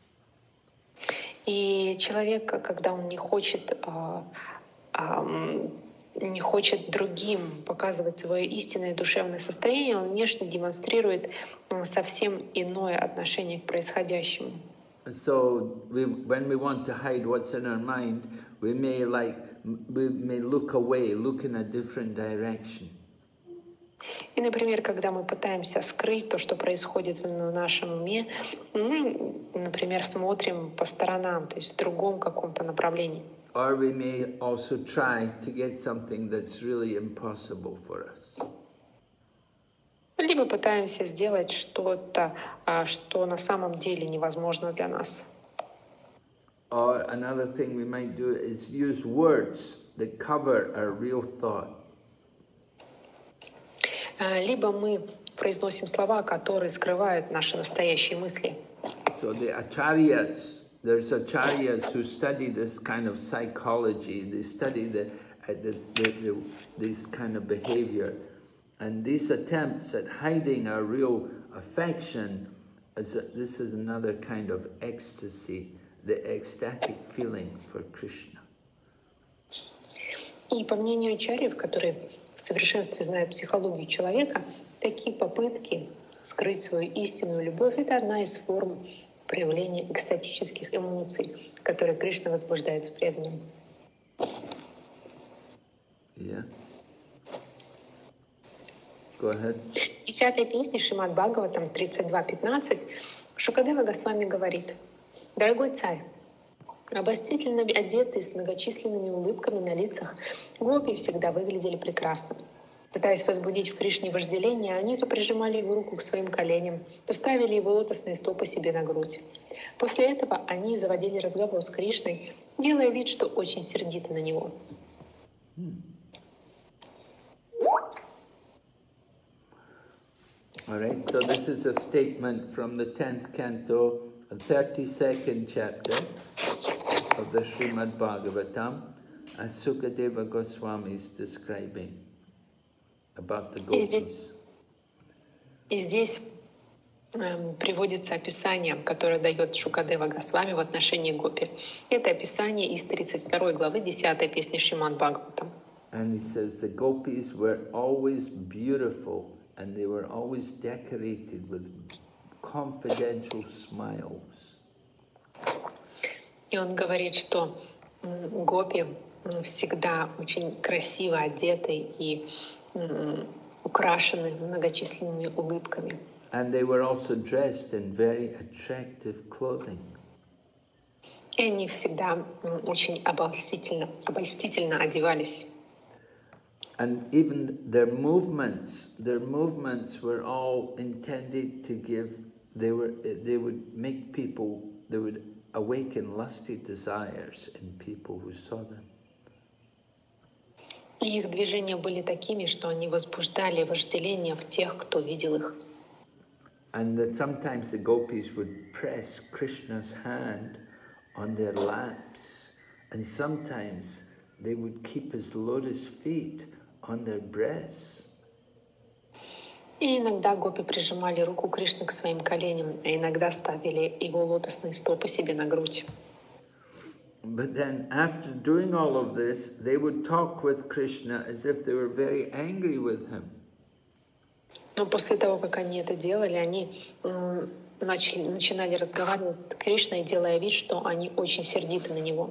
[SPEAKER 2] И человек, когда он не хочет, а, а, не хочет другим показывать свое истинное душевное состояние, он внешне демонстрирует совсем иное отношение к происходящему.
[SPEAKER 1] So we, when we want to hide what's in our mind, we may like we may look away, look in a different direction.
[SPEAKER 2] И, например, когда мы пытаемся скрыть то, что происходит в нашем уме, мы, например, смотрим по сторонам, то есть в другом каком-то направлении.
[SPEAKER 1] Or we may also try to get something that's really impossible for us.
[SPEAKER 2] Либо пытаемся сделать что-то, что на самом деле невозможно для нас.
[SPEAKER 1] Or another thing we might do is use words that cover our real thought.
[SPEAKER 2] Либо мы произносим слова, которые скрывают наши настоящие мысли.
[SPEAKER 1] So the acharyas, there's acharyas who study this kind of psychology. They study the, uh, the, the, the this kind of behavior, and these attempts at hiding our real affection, is a, this is another kind of ecstasy, the ecstatic feeling for Krishna.
[SPEAKER 2] И по мнению ачарьев, которые в совершенстве знают психологию человека, такие попытки скрыть свою истинную любовь — это одна из форм проявления экстатических эмоций, которые Кришна возбуждает в преданном.
[SPEAKER 1] Yeah. Go ahead.
[SPEAKER 2] В десятой песне Шримад Бхагаватам тридцать два пятнадцать Шукадева Госвами говорит: «Дорогой царь, обольстительно одетые с многочисленными улыбками на лицах, гопи всегда выглядели прекрасно. Пытаясь возбудить в Кришне вожделение, они то прижимали его руку к своим коленям, то ставили его лотосные стопы себе на грудь. После этого они заводили разговор с Кришной, делая вид, что очень сердиты на него».
[SPEAKER 1] All right, so this is a statement from the tenth canto, the thirty-second chapter of the Srimad Bhagavatam, as Sukadeva Goswami is describing about the
[SPEAKER 2] И здесь,
[SPEAKER 1] gopis.
[SPEAKER 2] и здесь эм, приводится описание, которое дает Шукадева Госвами в отношении гопи. Это описание из тридцать второй главы десятой песни Шримад Бхагаватам.
[SPEAKER 1] And he says the gopis were always beautiful and they were always decorated with confidential smiles.
[SPEAKER 2] И он говорит, что м, гопи м, всегда очень красиво одеты и м, украшены многочисленными улыбками.
[SPEAKER 1] And they were also dressed in very attractive clothing.
[SPEAKER 2] И они всегда очень обольстительно, обольстительно одевались.
[SPEAKER 1] And even their movements, their movements were all intended to give, they were, they would make people, they would awaken lusty desires in people who saw them.
[SPEAKER 2] И их движения были такими, что они возбуждали вожделение в тех, кто видел их.
[SPEAKER 1] And that sometimes the gopis would press Krishna's hand on their laps, and sometimes they would keep his lotus feet on their breasts.
[SPEAKER 2] И иногда гопи прижимали руку Кришны к своим коленям, а иногда ставили его лотосные стопы себе на грудь.
[SPEAKER 1] But then after doing all of this, they would talk with Krishna as if they were very angry with him.
[SPEAKER 2] Но после того, как они это делали, они начали, начинали разговаривать с Кришной, делая вид, что они очень сердиты на него.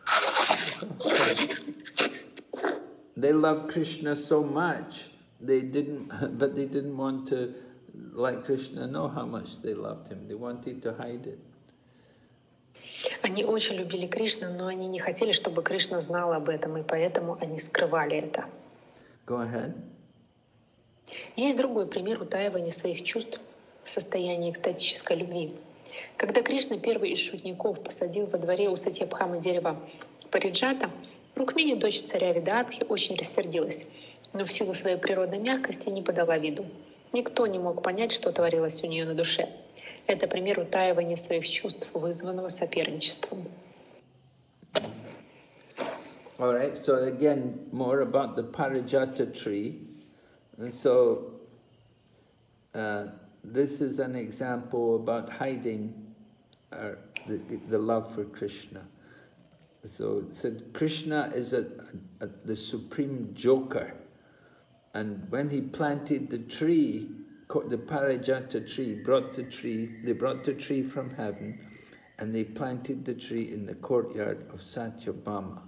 [SPEAKER 1] They loved Krishna so much, they didn't, but they didn't want to let Krishna know how much they loved him. They wanted to hide it.
[SPEAKER 2] Они очень любили Кришну, но они не хотели, чтобы Кришна знал об этом, и поэтому они скрывали это.
[SPEAKER 1] Go ahead.
[SPEAKER 2] Есть другой пример утаивания своих чувств в состоянии экстатической любви. Когда Кришна, первый из шутников, посадил во дворе у Сатьябхамы дерево Париджата, Рукмини, дочь царя Видарбхи, очень рассердилась, но в силу своей природной мягкости не подала виду. Никто не мог понять, что творилось у нее на душе. Это пример утаивания своих чувств, вызванного соперничеством.
[SPEAKER 1] All right, so again, more about the Parijata tree. And so, uh, this is an example about hiding uh, the, the love for Krishna. So it said Krishna is a, a, the supreme joker. And when he planted the tree, the Parijata tree, brought the tree, they brought the tree from heaven, and they planted the tree in the courtyard of Satyabhama.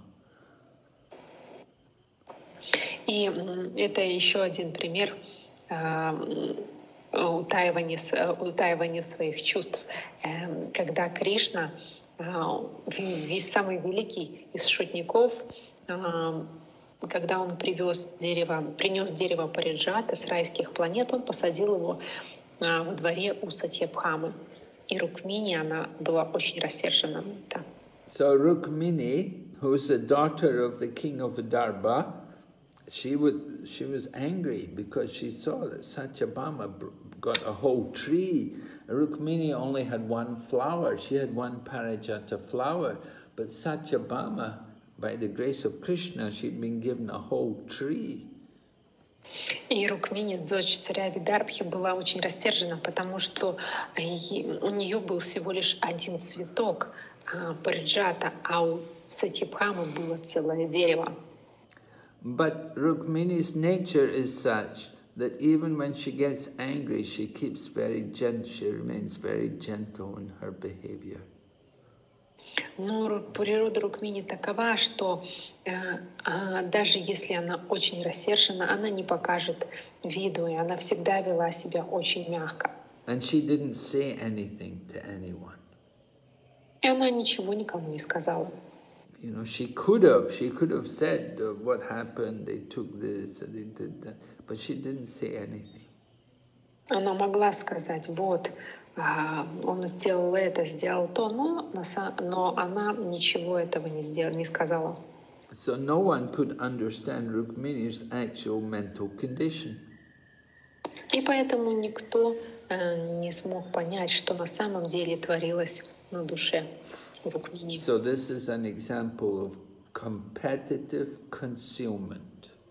[SPEAKER 2] И это еще один пример э, утаивания, утаивания своих чувств, э, когда Кришна, э, весь самый великий из шутников, э, когда он привез дерево, принес дерево Париджата с райских планет, он посадил его э, во дворе у Сатьябхамы. И Рукмини, она была очень рассержена на это.
[SPEAKER 1] So Rukmini, who is the daughter of the king of Vidarbha, She would. She was angry because she saw that Satyabhama got a whole tree. Rukmini only had one flower. She had one Parijata flower. But Satyabhama, by the grace of Krishna, she'd been given a whole tree.
[SPEAKER 2] И Рукмини, дочь царя Видарбхи, была очень рассержена, потому что у нее был всего лишь один цветок Париджата, а у Сатьябхамы было целое дерево.
[SPEAKER 1] But Rukmini's nature is such that even when she gets angry, she keeps very gentle, she remains very gentle in her behavior.
[SPEAKER 2] Но природа Рукмини такова, что э, э, даже если она очень рассержена, она не покажет виду, и она всегда вела себя очень мягко.
[SPEAKER 1] And she didn't say anything to anyone.
[SPEAKER 2] И она ничего никому не сказала.
[SPEAKER 1] You know, she could have, she could have said uh, what happened, they took this, they did that, but she didn't say anything.
[SPEAKER 2] Она могла сказать, вот, он сделал это, сделал то, но, но она ничего этого не сделала, не сказала.
[SPEAKER 1] So no one could understand Rukmini's actual mental condition.
[SPEAKER 2] И поэтому никто э, не смог понять, что на самом деле творилось на душе Рукмини.
[SPEAKER 1] So this is an example of competitive concealment.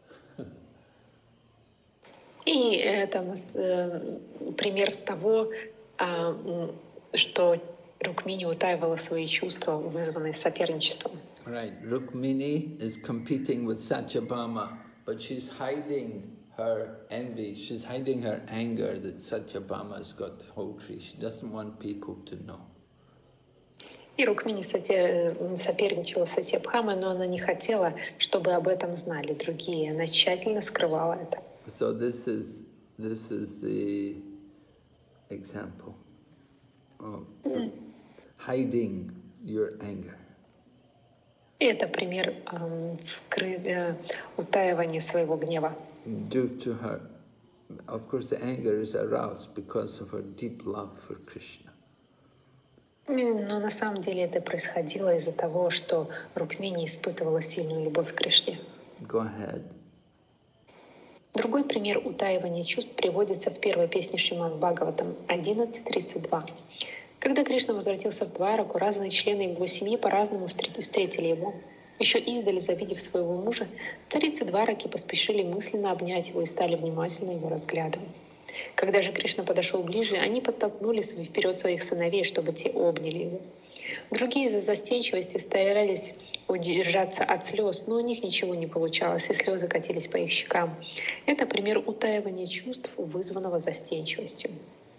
[SPEAKER 2] И это э, пример того, э, что Рукмини утаивала свои чувства, вызванные соперничеством.
[SPEAKER 1] Right, Rukmini is competing with Satyabhama, but she's hiding her envy, she's hiding her anger that Satyabhama's got the whole tree. She doesn't want people to know.
[SPEAKER 2] И Рукмини соперничала с Сатьябхамой, но она не хотела, чтобы об этом знали другие. Она тщательно скрывала это.
[SPEAKER 1] So this is this is the example of hiding your anger.
[SPEAKER 2] Это пример эм, скры- э, утаивания своего гнева.
[SPEAKER 1] Due to her, of course, the anger is aroused because of her deep love for Krishna.
[SPEAKER 2] М, Но на самом деле это происходило из-за того, что Рукмини испытывала сильную любовь к Кришне.
[SPEAKER 1] Go ahead.
[SPEAKER 2] Другой пример утаивания чувств приводится в первой песне Шримад Бхагаватам одиннадцать тридцать два. Когда Кришна возвратился в Двараку, разные члены его семьи по-разному встр- встретили его. Еще издали, завидев своего мужа, царицы Двараки поспешили мысленно обнять его и стали внимательно его разглядывать. Когда же Кришна подошел ближе, они подтолкнули св- вперед своих сыновей, чтобы те обняли его. Другие из-за застенчивости старались удержаться от слез, но у них ничего не получалось, и слезы катились по их щекам. Это пример утаивания чувств, вызванного застенчивостью.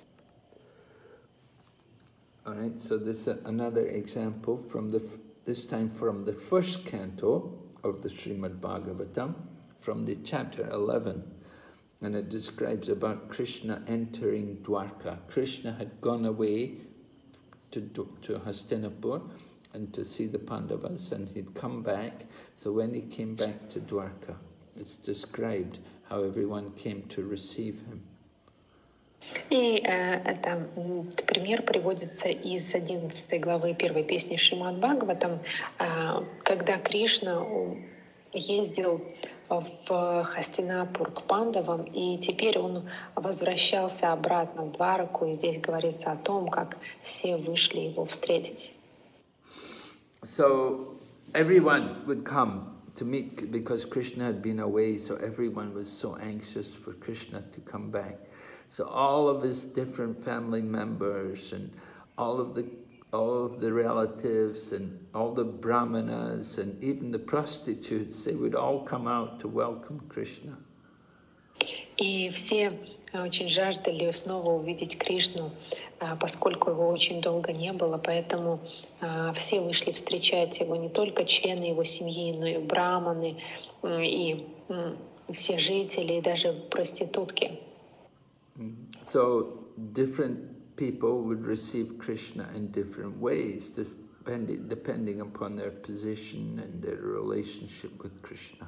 [SPEAKER 1] All right, so this is another example from the f- this time from the first canto of the Srimad Bhagavatam, from the chapter eleven, and it describes about Krishna entering Dwarka. Krishna had gone away to Du- to Hastinapur and to see the Pandavas, and he'd come back. So when he came back to Dwarka, it's described how everyone came to receive him.
[SPEAKER 2] И э, это м, пример приводится из одиннадцатой главы первой песни Шримад Бхагаватам, э, когда Кришна о, ездил в Хастинапур к пандавам, и теперь он возвращался обратно в Двараку, и здесь говорится о том, как все вышли его встретить.
[SPEAKER 1] So everyone would come to meet because Krishna had been away, so everyone was so anxious for Krishna to come back. So all of his different family members and all of the all of the relatives and all the brahmanas and even the prostitutes, they would all come out to welcome Krishna.
[SPEAKER 2] И все очень жаждали снова увидеть Кришну, а, поскольку его очень долго не было, поэтому а, все вышли встречать его, не только члены его семьи, но и браманы, м, и м, все жители, и даже проститутки.
[SPEAKER 1] So different people would receive Krishna in different ways, just depending, depending upon their position and their relationship with Krishna.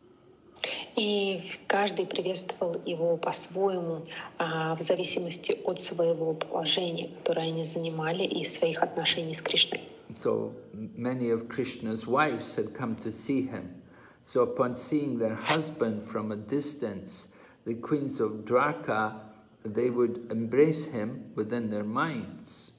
[SPEAKER 2] И каждый приветствовал его по-своему, а, в зависимости от своего положения, которое они занимали, и своих отношений с Кришной.
[SPEAKER 1] So many of Krishna's wives had come to see him. So upon seeing their husband from a distance, the queens of Dwarka, they would embrace him within their minds.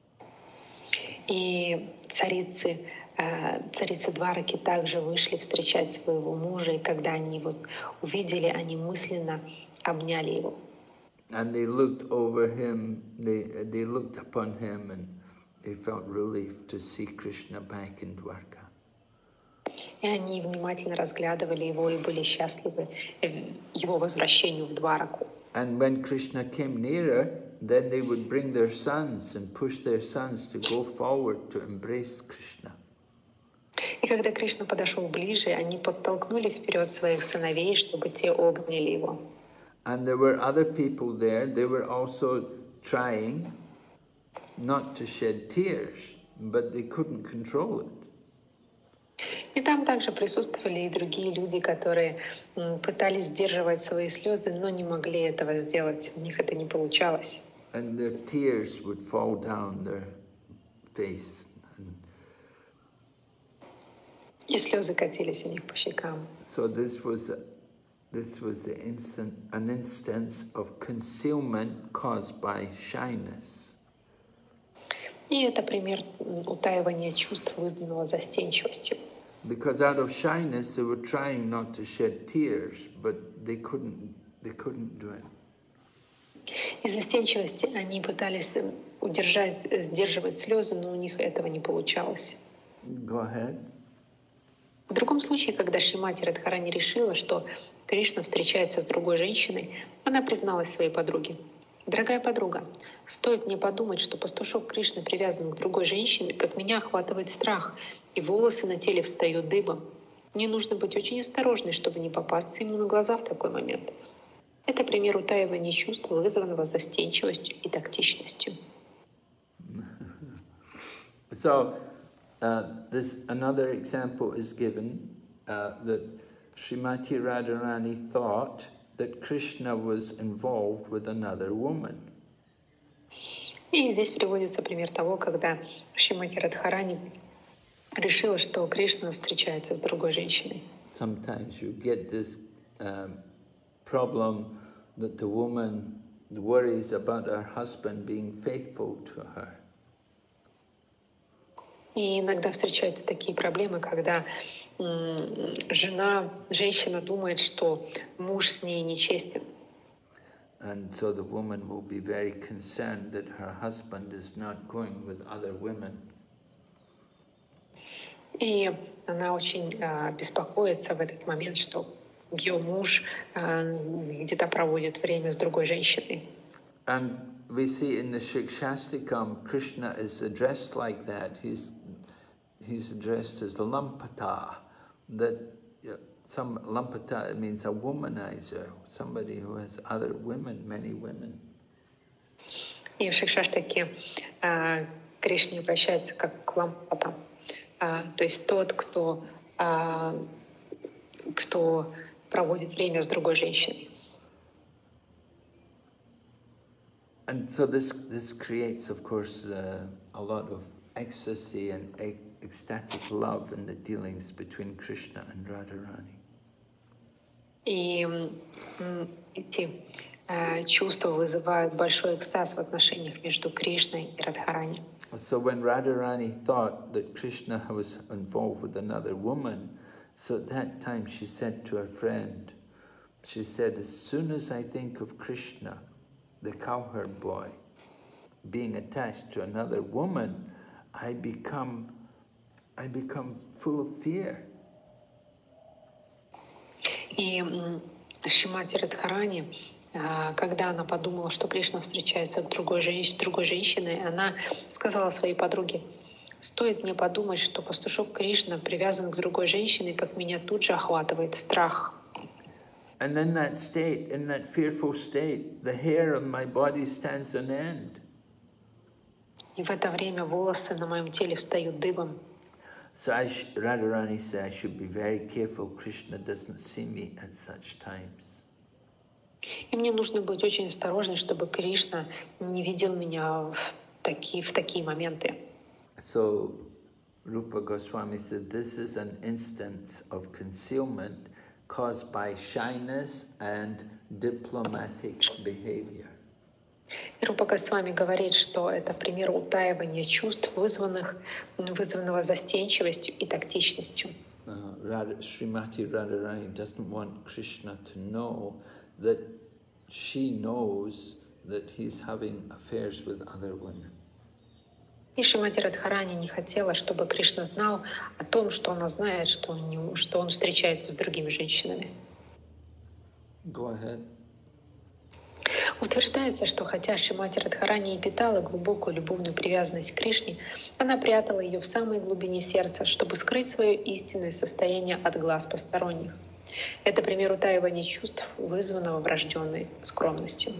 [SPEAKER 2] И царицы, э, царицы Двараки также вышли встречать своего мужа, и когда они его увидели, они мысленно обняли его.
[SPEAKER 1] And they looked over him, they, they looked upon him, and they felt relief to see Krishna back in Dwarka.
[SPEAKER 2] И они внимательно разглядывали его и были счастливы э, его возвращению в Двараку.
[SPEAKER 1] And when Krishna came nearer, then they would bring their sons and push their sons to go forward to embrace Krishna.
[SPEAKER 2] И когда Кришна подошел ближе, они подтолкнули вперед своих сыновей, чтобы те обняли его.
[SPEAKER 1] And there were other people there, they were also trying not to shed tears, but they couldn't control it.
[SPEAKER 2] И там также присутствовали и другие люди, которые м, пытались сдерживать свои слезы, но не могли этого сделать. У них это не получалось.
[SPEAKER 1] And their tears would fall down their face. And
[SPEAKER 2] И слезы катились у них по щекам.
[SPEAKER 1] so this was a, this was the instant, an instance of concealment caused by shyness.
[SPEAKER 2] И это пример м, утаивания чувств, вызванного застенчивостью.
[SPEAKER 1] Because out of shyness, they were trying not to shed tears, but they couldn't, they couldn't do it.
[SPEAKER 2] Из застенчивости они пытались м, удержать, э, сдерживать слезы, но у них этого не получалось.
[SPEAKER 1] Go ahead.
[SPEAKER 2] В другом случае, когда Шримати Радхарани решила, что Кришна встречается с другой женщиной, она призналась своей подруге: «Дорогая подруга, стоит мне подумать, что пастушок Кришны привязан к другой женщине, как меня охватывает страх, и волосы на теле встают дыбом. Мне нужно быть очень осторожной, чтобы не попасться ему на глаза в такой момент». Это пример утаивания чувств, вызванного застенчивостью и тактичностью.
[SPEAKER 1] So, uh, this another example is given uh, that Srimati Radharani thought that Krishna was involved with another woman.
[SPEAKER 2] И здесь приводится пример того, когда Шримати Радхарани решила, что Кришна встречается с другой женщиной.
[SPEAKER 1] Sometimes you get this um, problem that the woman worries about her husband being faithful to her.
[SPEAKER 2] И иногда встречаются такие проблемы, когда м, жена, женщина думает, что муж с ней нечестен.
[SPEAKER 1] And so the woman will be very concerned that her husband is not going with other women.
[SPEAKER 2] И она очень а, беспокоится в этот момент, что ее муж а, где-то проводит время с другой женщиной.
[SPEAKER 1] And we see in the Shikshastikam, Krishna is addressed like that. He's, he's addressed as Lampata, that some Lampata means a womanizer, somebody who has other women, many women.
[SPEAKER 2] И в Шикшаштаке а, Кришне обращается как к лампатам, а, то есть тот, кто, а, кто проводит время с другой женщиной.
[SPEAKER 1] And so this, this creates, of course, uh, a lot of ecstasy and ec ecstatic love in the dealings between Krishna and Radharani.
[SPEAKER 2] И м, эти э, чувства вызывают большой экстаз в отношениях между Кришной и Радхарани.
[SPEAKER 1] So when Radharani thought that Krishna was involved with another woman, so at that time she said to her friend, she said, as soon as I think of Krishna, the cowherd boy, being attached to another woman, I become, I become full of fear.
[SPEAKER 2] И Шримати Радхарани, когда она подумала, что Кришна встречается с другой, женщ... с другой женщиной, она сказала своей подруге: «Стоит мне подумать, что пастушок Кришна привязан к другой женщине, как меня тут же охватывает страх».
[SPEAKER 1] And in that state, in that fearful state, the hair on my body stands on end.
[SPEAKER 2] И в это время волосы на моем теле встают дыбом.
[SPEAKER 1] So I sh Radharani said, I should be very careful Krishna doesn't see me at such times.
[SPEAKER 2] И мне нужно быть очень осторожной, чтобы Кришна не видел меня в такие, в такие моменты.
[SPEAKER 1] So Rupa Goswami said, this is an instance of concealment caused by shyness and diplomatic behavior.
[SPEAKER 2] И Рупа Госвами говорит, что это пример утаивания чувств, вызванных, вызванного застенчивостью и тактичностью.
[SPEAKER 1] Uh, Radha, Srimati Radharani doesn't want Krishna to know that she knows that he's having affairs with other women.
[SPEAKER 2] И Шримати Радхарани не хотела, чтобы Кришна знал о том, что она знает, что он, не, что он встречается с другими женщинами.
[SPEAKER 1] Go ahead.
[SPEAKER 2] Утверждается, что хотя Шримати Радхарани и питала глубокую любовную привязанность к Кришне, она прятала ее в самой глубине сердца, чтобы скрыть свое истинное состояние от глаз посторонних. Это пример утаивания чувств, вызванного врожденной скромностью.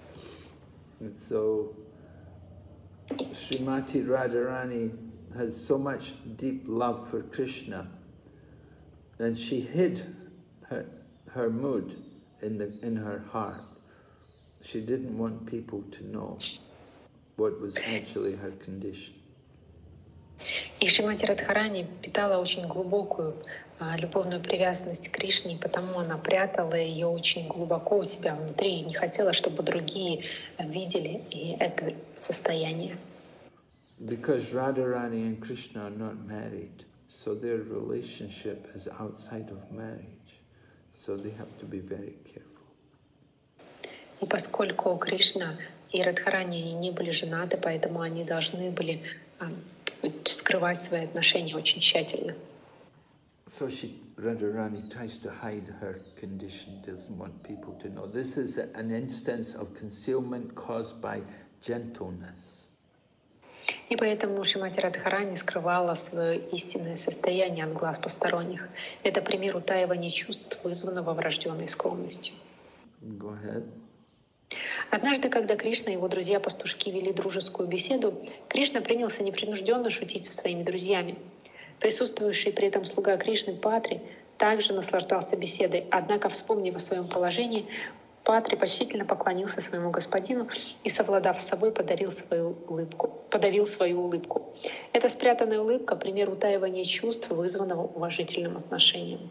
[SPEAKER 1] So, Srimati Radharani has so much deep love for Krishna, and she hid her, her mood in, the, in her heart. She didn't want people to know what was actually her condition.
[SPEAKER 2] И Шримати Радхарани питала очень глубокую а, любовную привязанность к Кришне, и потому она прятала ее очень глубоко у себя внутри и не хотела, чтобы другие видели и это состояние.
[SPEAKER 1] Because Radharani and Krishna are not married, so their relationship is outside of marriage, so they have to be very careful.
[SPEAKER 2] И поскольку Кришна и Радхарани не были женаты, поэтому они должны были а, скрывать свои отношения очень тщательно.
[SPEAKER 1] So she, Radharani tries to hide her condition, doesn't want people to know. This is an instance of concealment caused by gentleness.
[SPEAKER 2] И поэтому Шримати Радхарани скрывала свое истинное состояние от глаз посторонних. Это пример утаивания чувств, вызванного врожденной скромностью.
[SPEAKER 1] Go ahead.
[SPEAKER 2] Однажды, когда Кришна и его друзья-пастушки вели дружескую беседу, Кришна принялся непринужденно шутить со своими друзьями. Присутствующий при этом слуга Кришны Патри также наслаждался беседой, однако, вспомнив о своем положении, Патри почтительно поклонился своему господину и, совладав с собой, подарил свою улыбку, подавил свою улыбку. Эта спрятанная улыбка — пример утаивания чувств, вызванного уважительным отношением.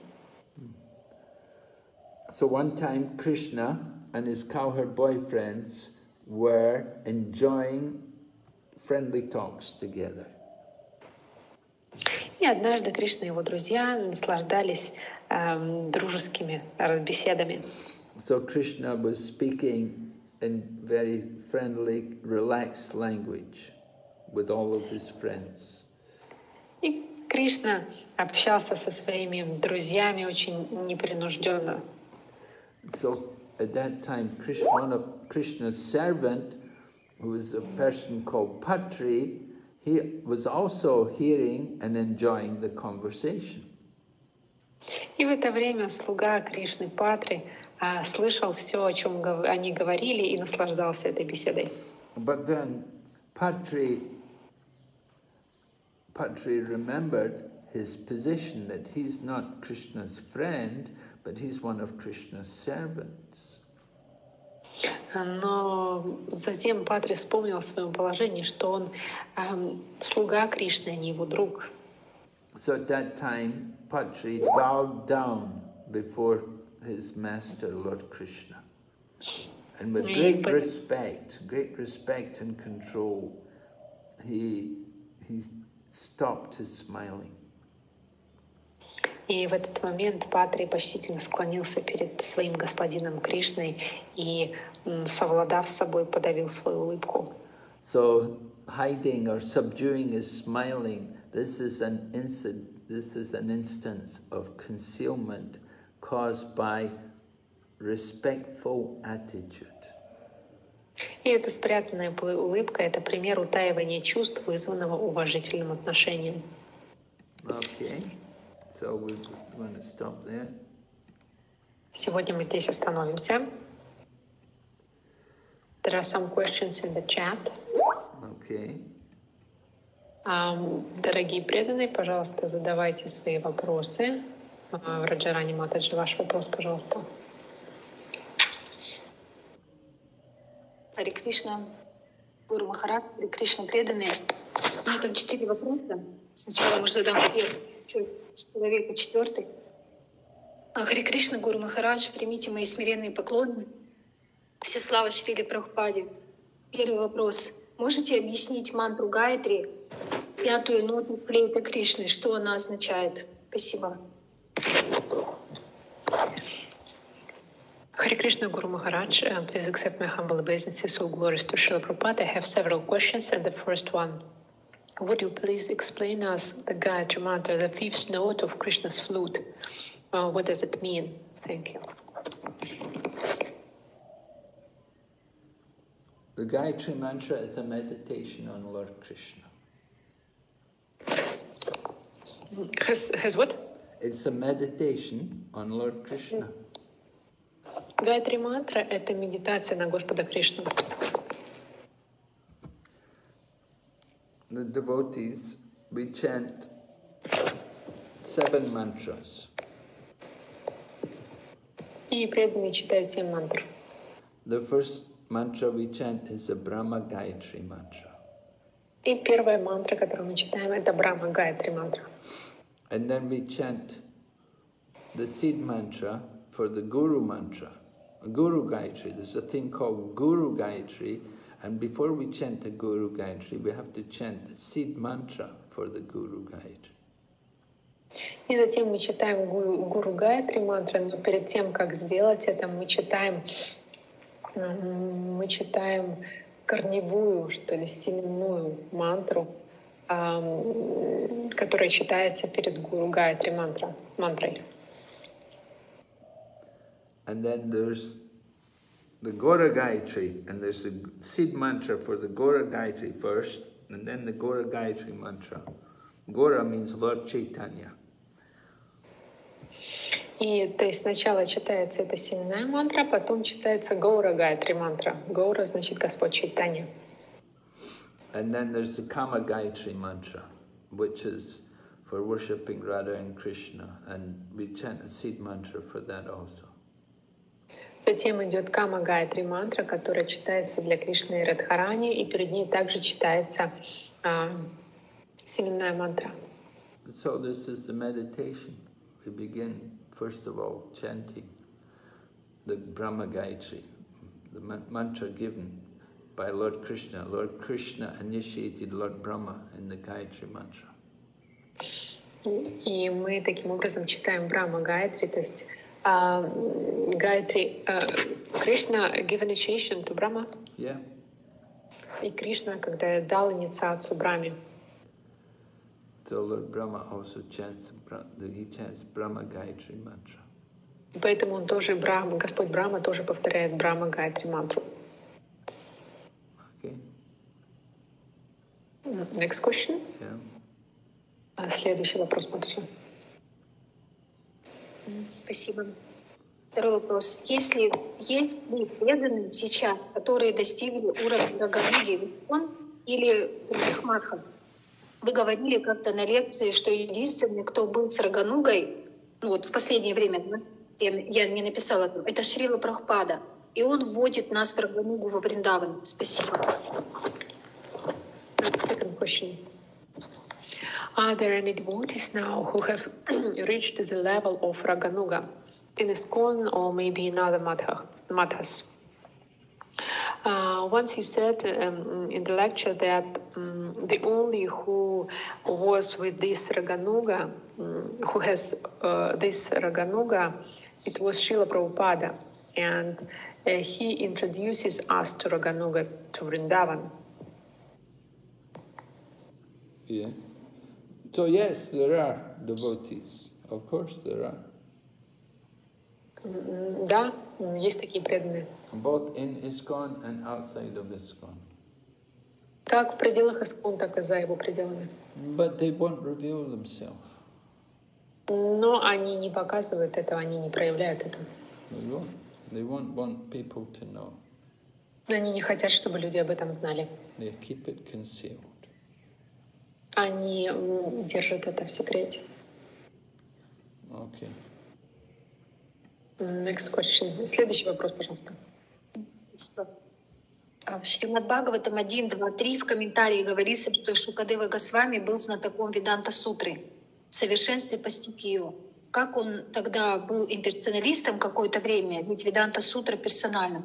[SPEAKER 1] So one time Krishna and his cowherd boyfriends were enjoying friendly talks together.
[SPEAKER 2] И однажды Кришна и его друзья наслаждались эм, дружескими беседами.
[SPEAKER 1] So Krishna was speaking in very friendly, relaxed language with all of his friends.
[SPEAKER 2] И Кришна общался со своими друзьями очень непринужденно.
[SPEAKER 1] So at that time, Krishna, one of Krishna's servant, who was a person called Patri, he was also hearing and enjoying the conversation.
[SPEAKER 2] И в это время слуга Кришны Патри а, слышал все, о чем гов... они говорили, и наслаждался этой беседой.
[SPEAKER 1] But then Patri, Patri remembered his position, that he's not Krishna's friend, but he's one of Krishna's servants.
[SPEAKER 2] Но затем Патри вспомнил о своем положении, что он эм, слуга Кришны, а не его друг.
[SPEAKER 1] So at that time, Patri bowed down before his master, Lord Krishna. And with great respect, great respect and control, he, he stopped his smiling.
[SPEAKER 2] И в этот момент Патри почтительно склонился перед своим господином Кришной и, совладав с собой, подавил свою улыбку.
[SPEAKER 1] So hiding or subduing his smiling, this is an incident, this is an instance of concealment caused by respectful attitude.
[SPEAKER 2] И эта спрятанная улыбка — это пример утаивания чувств, вызванного уважительным отношением.
[SPEAKER 1] Okay. So we're going to stop there.
[SPEAKER 2] Сегодня мы здесь остановимся. There are some questions in the chat.
[SPEAKER 1] Okay.
[SPEAKER 2] Um, дорогие преданные, пожалуйста, задавайте свои вопросы. Uh, Раджарани Матаджи, ваш вопрос, пожалуйста.
[SPEAKER 3] Харе Кришна, Гуру Махарадж, Харе Кришна преданные. У меня там четыре вопроса. Сначала, может, задам первый человеку, четвертый. Харе Кришна, Гуру Махарадж, примите мои смиренные поклоны. Все слава Шриле Прабхупаде. Первый вопрос. Можете объяснить мантру Гайатри, пятую ноту флейты Кришны, что она означает? Спасибо.
[SPEAKER 2] Hare Krishna, Guru Maharaj, uh, please accept my humble obeisances, all glories to Srila Prabhupada. I have several questions, and the first one, would you please explain us the Gayatri Mantra, the fifth note of Krishna's flute? Uh, what does it mean? Thank you.
[SPEAKER 1] The Gayatri Mantra is a meditation on Lord Krishna.
[SPEAKER 2] Has, has what?
[SPEAKER 1] It's a meditation on Lord Krishna.
[SPEAKER 2] Гайатри мантра — это медитация на Господа Кришну.
[SPEAKER 1] The devotees, we chant seven mantras.
[SPEAKER 2] И преданные читают семь мантр.
[SPEAKER 1] The first mantra we chant is the Brahma Gayatri mantra.
[SPEAKER 2] И первая мантра, которую мы читаем, это Брахма Гайатри мантра.
[SPEAKER 1] And then we chant the seed mantra for the Guru mantra. Guru Gayatri, there's a thing called Guru Gayatri, and before we chant the Guru Gayatri, we have to chant the seed mantra for the Guru Gayatri.
[SPEAKER 2] И затем мы читаем Гуру Гайатри мантру, но перед тем, как сделать это, мы читаем, мы читаем корневую, что ли, семенную мантру, которая читается перед Гуру Гайатри мантра, мантрой.
[SPEAKER 1] And then there's the Gora Gayatri, and there's the seed mantra for the Gora Gayatri first, and then the Gora Gayatri mantra. Gora means Lord Chaitanya.
[SPEAKER 2] И то есть сначала читается эта семенная мантра, потом читается Гаура Гайатри мантра. Гаура значит Господь Чайтанья.
[SPEAKER 1] And then there's the Kama Gayatri mantra, which is for worshipping Radha and Krishna, and we chant a seed mantra for that also.
[SPEAKER 2] Затем идет Кама Гайатри мантра, которая читается для Кришны и Радхарани, и перед ней также читается а, семенная мантра.
[SPEAKER 1] So this is the meditation. We begin first of all chanting the Brahma Gayatri, the mantra given by Lord Krishna. Lord Krishna initiated Lord Brahma in the Gayatri mantra.
[SPEAKER 2] И мы таким образом читаем Брахма Гайатри, то есть Гайатри, Кришна give initiation to Brahma.
[SPEAKER 1] Yeah.
[SPEAKER 2] И Кришна, когда дал инициацию Брахме.
[SPEAKER 1] So Lord Brahma also chants, he chants Brahma Gayatri mantra.
[SPEAKER 2] Поэтому он тоже, Брахма, Господь Брахма тоже повторяет Брахма Гайатри мантру.
[SPEAKER 1] Okay.
[SPEAKER 2] Next question.
[SPEAKER 1] Yeah.
[SPEAKER 2] Следующий вопрос, смотрите.
[SPEAKER 3] Спасибо. Второй вопрос. Если есть ли преданные сейчас, которые достигли уровня Рагануги в Искон или Махмадха? Вы говорили как-то на лекции, что единственный, кто был с Раганугой, ну вот в последнее время, я, я не написала, это Шрила Прабхупада. И он вводит нас в Раганугу во Вриндаван. Спасибо.
[SPEAKER 2] Second question. Are there any devotees now who have reached the level of Raganuga in ISKCON or maybe in other madhas? Uh, once you said um, in the lecture that um, the only who was with this Raganuga, um, who has uh, this Raganuga, it was Srila Prabhupada, and uh, he introduces us to Raganuga, to Vrindavan.
[SPEAKER 1] Yeah. So yes, there are devotees. Of course there are.
[SPEAKER 2] Да, есть такие преданные.
[SPEAKER 1] Both in ISKCON and outside of ISKCON.
[SPEAKER 2] Как в пределах ISKCON, так и за его пределами.
[SPEAKER 1] But they won't reveal themselves.
[SPEAKER 2] Но они не показывают этого, они не проявляют этого.
[SPEAKER 1] They won't. They won't want people to know.
[SPEAKER 2] Они не хотят, чтобы люди об этом знали.
[SPEAKER 1] They keep it concealed.
[SPEAKER 2] Они держат это в секрете.
[SPEAKER 1] Okay.
[SPEAKER 2] Next question. Следующий вопрос, пожалуйста.
[SPEAKER 3] В Шримад Бхагаватам один, два, три в комментарии говорится, что Шукадева Госвами был знатоком Веданта Сутры, в совершенстве постиг ее. Как он тогда был имперсоналистом какое-то время? Ведь Веданта Сутра персональна.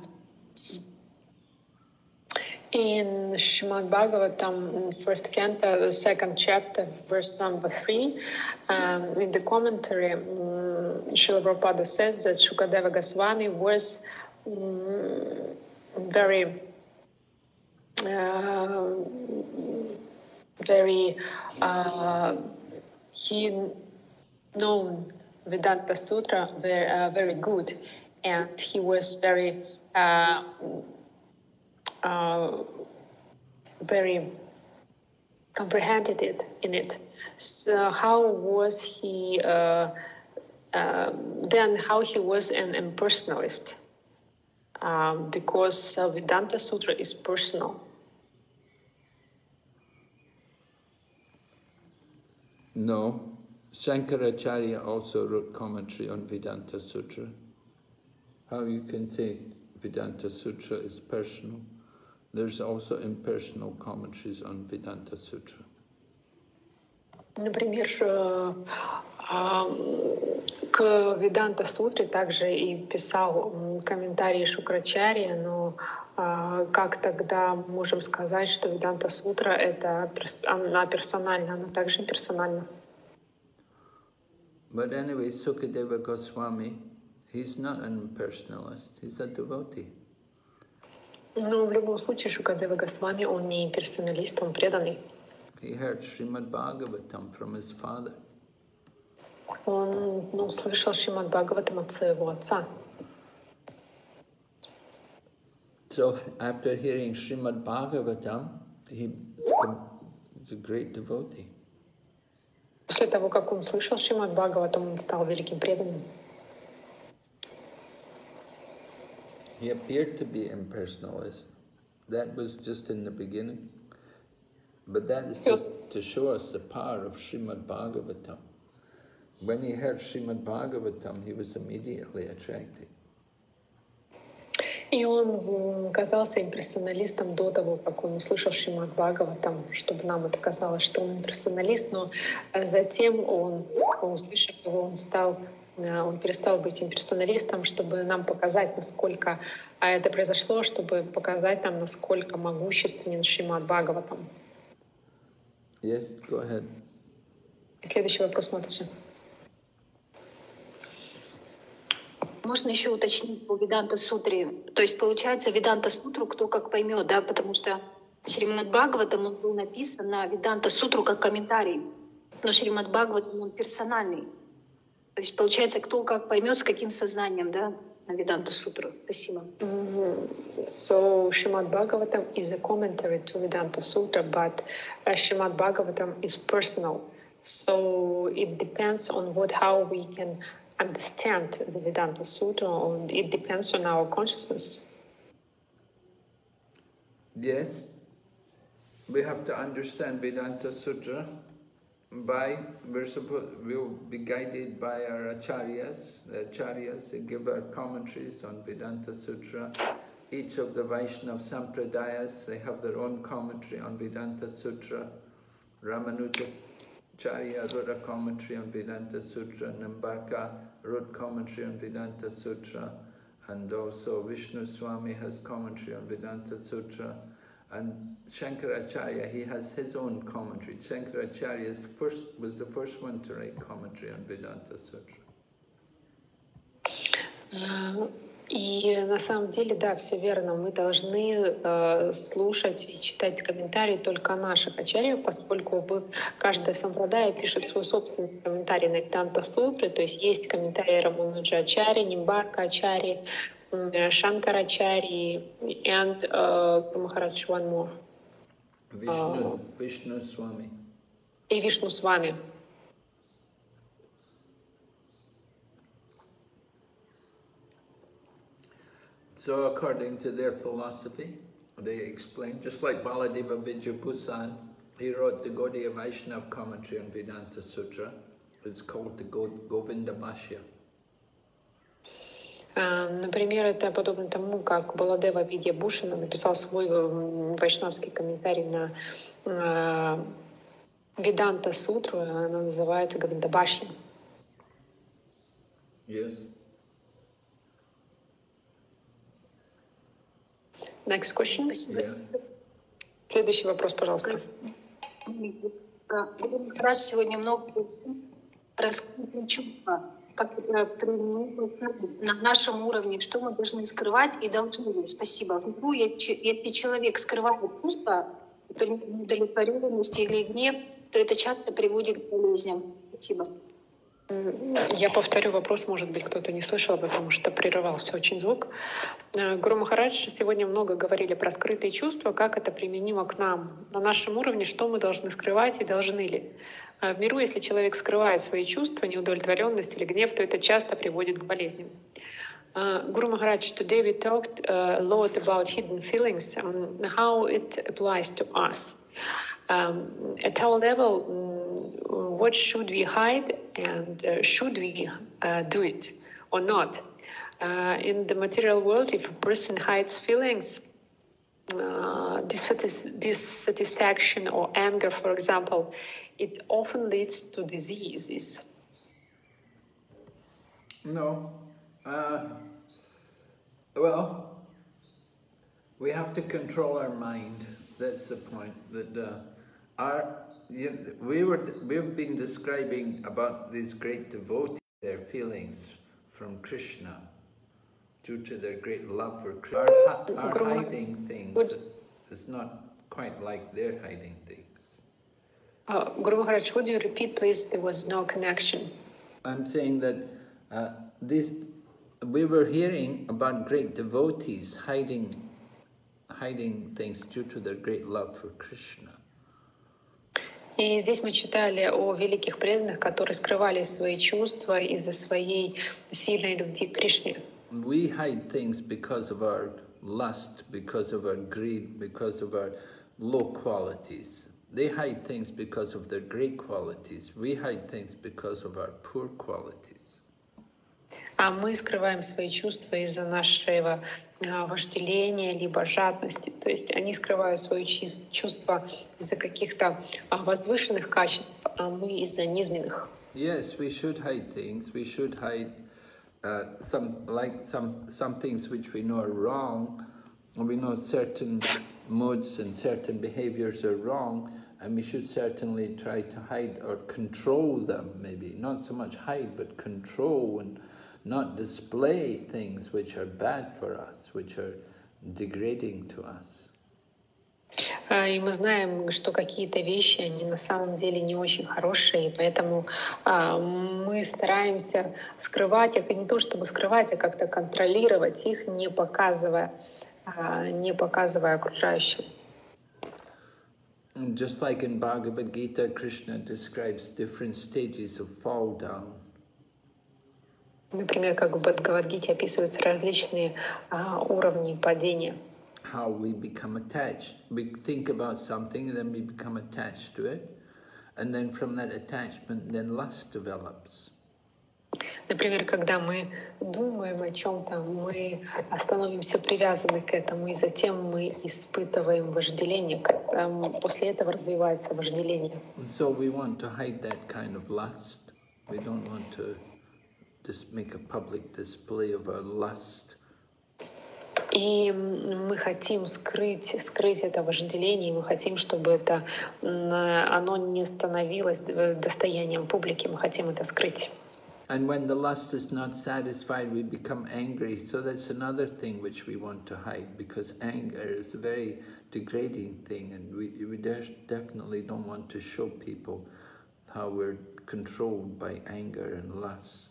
[SPEAKER 2] In Srimad Bhagavatam, first canto, second chapter, verse number three, um, in the commentary, um, Srila Prabhupada says that Shukadeva Goswami was um, very, uh, very, uh, he known Vedanta Sutra very, uh, very good, and he was very uh, Uh, very comprehended it in it. So how was he uh, uh, then? How he was an impersonalist? Um, because uh, Vedanta Sutra is personal.
[SPEAKER 1] No, Shankaracharya also wrote commentary on Vedanta Sutra. How you can say Vedanta Sutra is personal? There's also impersonal commentaries on Vedanta Sutra.
[SPEAKER 2] Например, к Веданта Сутре также и писал комментарии Шукрачарья, но как тогда можем сказать, что Веданта Сутра это она персональна, она также персональна.
[SPEAKER 1] But anyway, Sukadeva Goswami, he's not an impersonalist, he's a devotee.
[SPEAKER 2] Но в любом случае Шукадева Госвами, он не персоналист, он преданный.
[SPEAKER 1] He heard Srimad Bhagavatam from his father.
[SPEAKER 2] Он ну, слышал Шримад Бхагаватам от своего отца.
[SPEAKER 1] So after hearing Srimad Bhagavatam, he is a great devotee.
[SPEAKER 2] После того, как он слышал Шримад Бхагаватам, он стал великим преданным.
[SPEAKER 1] He appeared to be impersonalist. That was just in the beginning. But that is just to show us the power of Srimad Bhagavatam. When he heard Srimad Bhagavatam, he was immediately attracted.
[SPEAKER 2] И он казался имперсоналистом до того, как он услышал Шримад Бхагаватам, чтобы нам это казалось, что он имперсоналист, но затем он, услышав его, он стал, он перестал быть имперсоналистом, чтобы нам показать, насколько а это произошло, чтобы показать нам, насколько могущественен Шримад Бхагаватам.
[SPEAKER 1] Yes, go ahead.
[SPEAKER 2] И следующий вопрос, Матаджи.
[SPEAKER 3] Можно еще уточнить по Веданта Сутре. То есть получается Веданта Сутру кто как поймет, да, потому что Шримад Бхагаватам он был написан на Веданта Сутру как комментарий, но Шримад Бхагаватам он персональный. То есть получается кто как поймет, с каким сознанием, да, на Веданта Сутру. Спасибо.
[SPEAKER 2] Mm-hmm. So Shrimad Bhagavatam is a commentary to Vedanta Sutra, but uh, Shrimad Bhagavatam is personal. So it depends on what how we can understand the Vedanta Sutra, and it depends on our consciousness.
[SPEAKER 1] Yes, we have to understand Vedanta Sutra by, we're supposed, we'll be guided by our acharyas. The acharyas, they give our commentaries on Vedanta Sutra. Each of the Vaishnava Sampradayas, they have their own commentary on Vedanta Sutra. Ramanuja Charya wrote a commentary on Vedanta Sutra, Nimbarka wrote commentary on Vedanta Sutra, and also Vishnu Swami has commentary on Vedanta Sutra, and Shankaracharya, he has his own commentary. Shankaracharya first, was the first one to write commentary on Vedanta Sutra.
[SPEAKER 2] Uh, И на самом деле, да, все верно. Мы должны э, слушать и читать комментарии только наших ачарьев, поскольку каждая сампрадая пишет свой собственный комментарий на Веданта Сутры. То есть есть комментарии Рамануджа Ачарьи, Нимбарка Ачарьи, Шанкара Ачарьи, and uh, Maharaj one more.
[SPEAKER 1] Vishnu, uh, Vishnu Swami.
[SPEAKER 2] И Вишну Свами.
[SPEAKER 1] So according to their philosophy, they explain, just like Baladeva Vijayabhusan, he wrote the Gaudiya Vaishnava commentary on Vedanta Sutra. It's called the Govinda Bhashya.
[SPEAKER 2] Например, это подобно тому, как Баладева Видьябхушана написал свой вайшнавский комментарий на Веданта Сутру, она называется Говинда Бхашья.
[SPEAKER 1] Yes.
[SPEAKER 2] Next question.
[SPEAKER 1] Yeah.
[SPEAKER 2] Следующий вопрос, пожалуйста.
[SPEAKER 3] Раз сегодня много раскрытых чувства, как это на нашем уровне, что мы должны скрывать и должны ли. Спасибо. Внутрь, если человек скрывает чувства, удовлетворенности или гнев, то это часто приводит к болезням. Спасибо.
[SPEAKER 2] Я повторю вопрос, может быть, кто-то не слышал, потому что прерывался очень звук. Гуру Махарадж, сегодня много говорили про скрытые чувства, как это применимо к нам. На нашем уровне, что мы должны скрывать и должны ли. В миру, если человек скрывает свои чувства, неудовлетворенность или гнев, то это часто приводит к болезням. Guru Maharaj, today we talked a lot about hidden feelings and how it applies to us. Um, at our level, um, what should we hide and uh, should we uh, do it or not? Uh, in the material world, if a person hides feelings, uh, dissatis- dissatisfaction or anger, for example, it often leads to diseases.
[SPEAKER 1] No. Uh, well, we have to control our mind. That's the point. That uh, our you, we were we've been describing about these great devotees, their feelings from Krishna, due to their great love for Krishna. Our, our hiding things is not quite like their hiding things.
[SPEAKER 2] Uh, Guru Maharaj, would you repeat, please? There was no connection.
[SPEAKER 1] I'm saying that uh, these. We were hearing about great devotees hiding, hiding things due to their great love for Krishna.
[SPEAKER 2] И здесь мы читали о великих преданных, которые скрывали свои чувства из-за своей сильной любви к Кришне.
[SPEAKER 1] We hide things because of our lust, because of our greed, because of our low qualities. They hide things because of their great qualities. We hide things because of our poor qualities.
[SPEAKER 2] А мы скрываем свои чувства из-за нашего а, вожделения либо жадности. То есть они скрывают свои чис- чувства из-за каких-то а, возвышенных качеств, а мы из-за низменных.
[SPEAKER 1] Yes, we should hide things. We should hide uh, some, like some, some things which we know are wrong. And we know certain moods and certain behaviors are wrong, and we should certainly try to hide or control them, maybe. Not so much hide, but control and not display things which are bad for us, which are degrading to us.
[SPEAKER 2] И мы знаем, что какие-то вещи, они на самом деле не очень хорошие, и поэтому а, мы стараемся скрывать их, и не то чтобы скрывать, а как-то контролировать их, не показывая, а, не показывая окружающим.
[SPEAKER 1] Just like in Bhagavad Gita, Krishna describes different stages of fall down.
[SPEAKER 2] Например, как в Бхагавад-гите описываются различные а, уровни падения.
[SPEAKER 1] How we become attached. We think about something and then we become attached to it. And then from that attachment, then lust develops.
[SPEAKER 2] Например, когда мы думаем о чем-то, мы становимся привязаны к этому, и затем мы испытываем вожделение. После этого развивается вожделение.
[SPEAKER 1] So we want to hide that kind of lust. We don't want to just make a public display of our lust.
[SPEAKER 2] И мы хотим скрыть, скрыть это вожделение, и мы хотим, чтобы это, оно не становилось достоянием публики, мы хотим это скрыть.
[SPEAKER 1] And when the lust is not satisfied, we become angry. So that's another thing which we want to hide, because anger is a very degrading thing, and we, we definitely don't want to show people how we're controlled by anger and lust.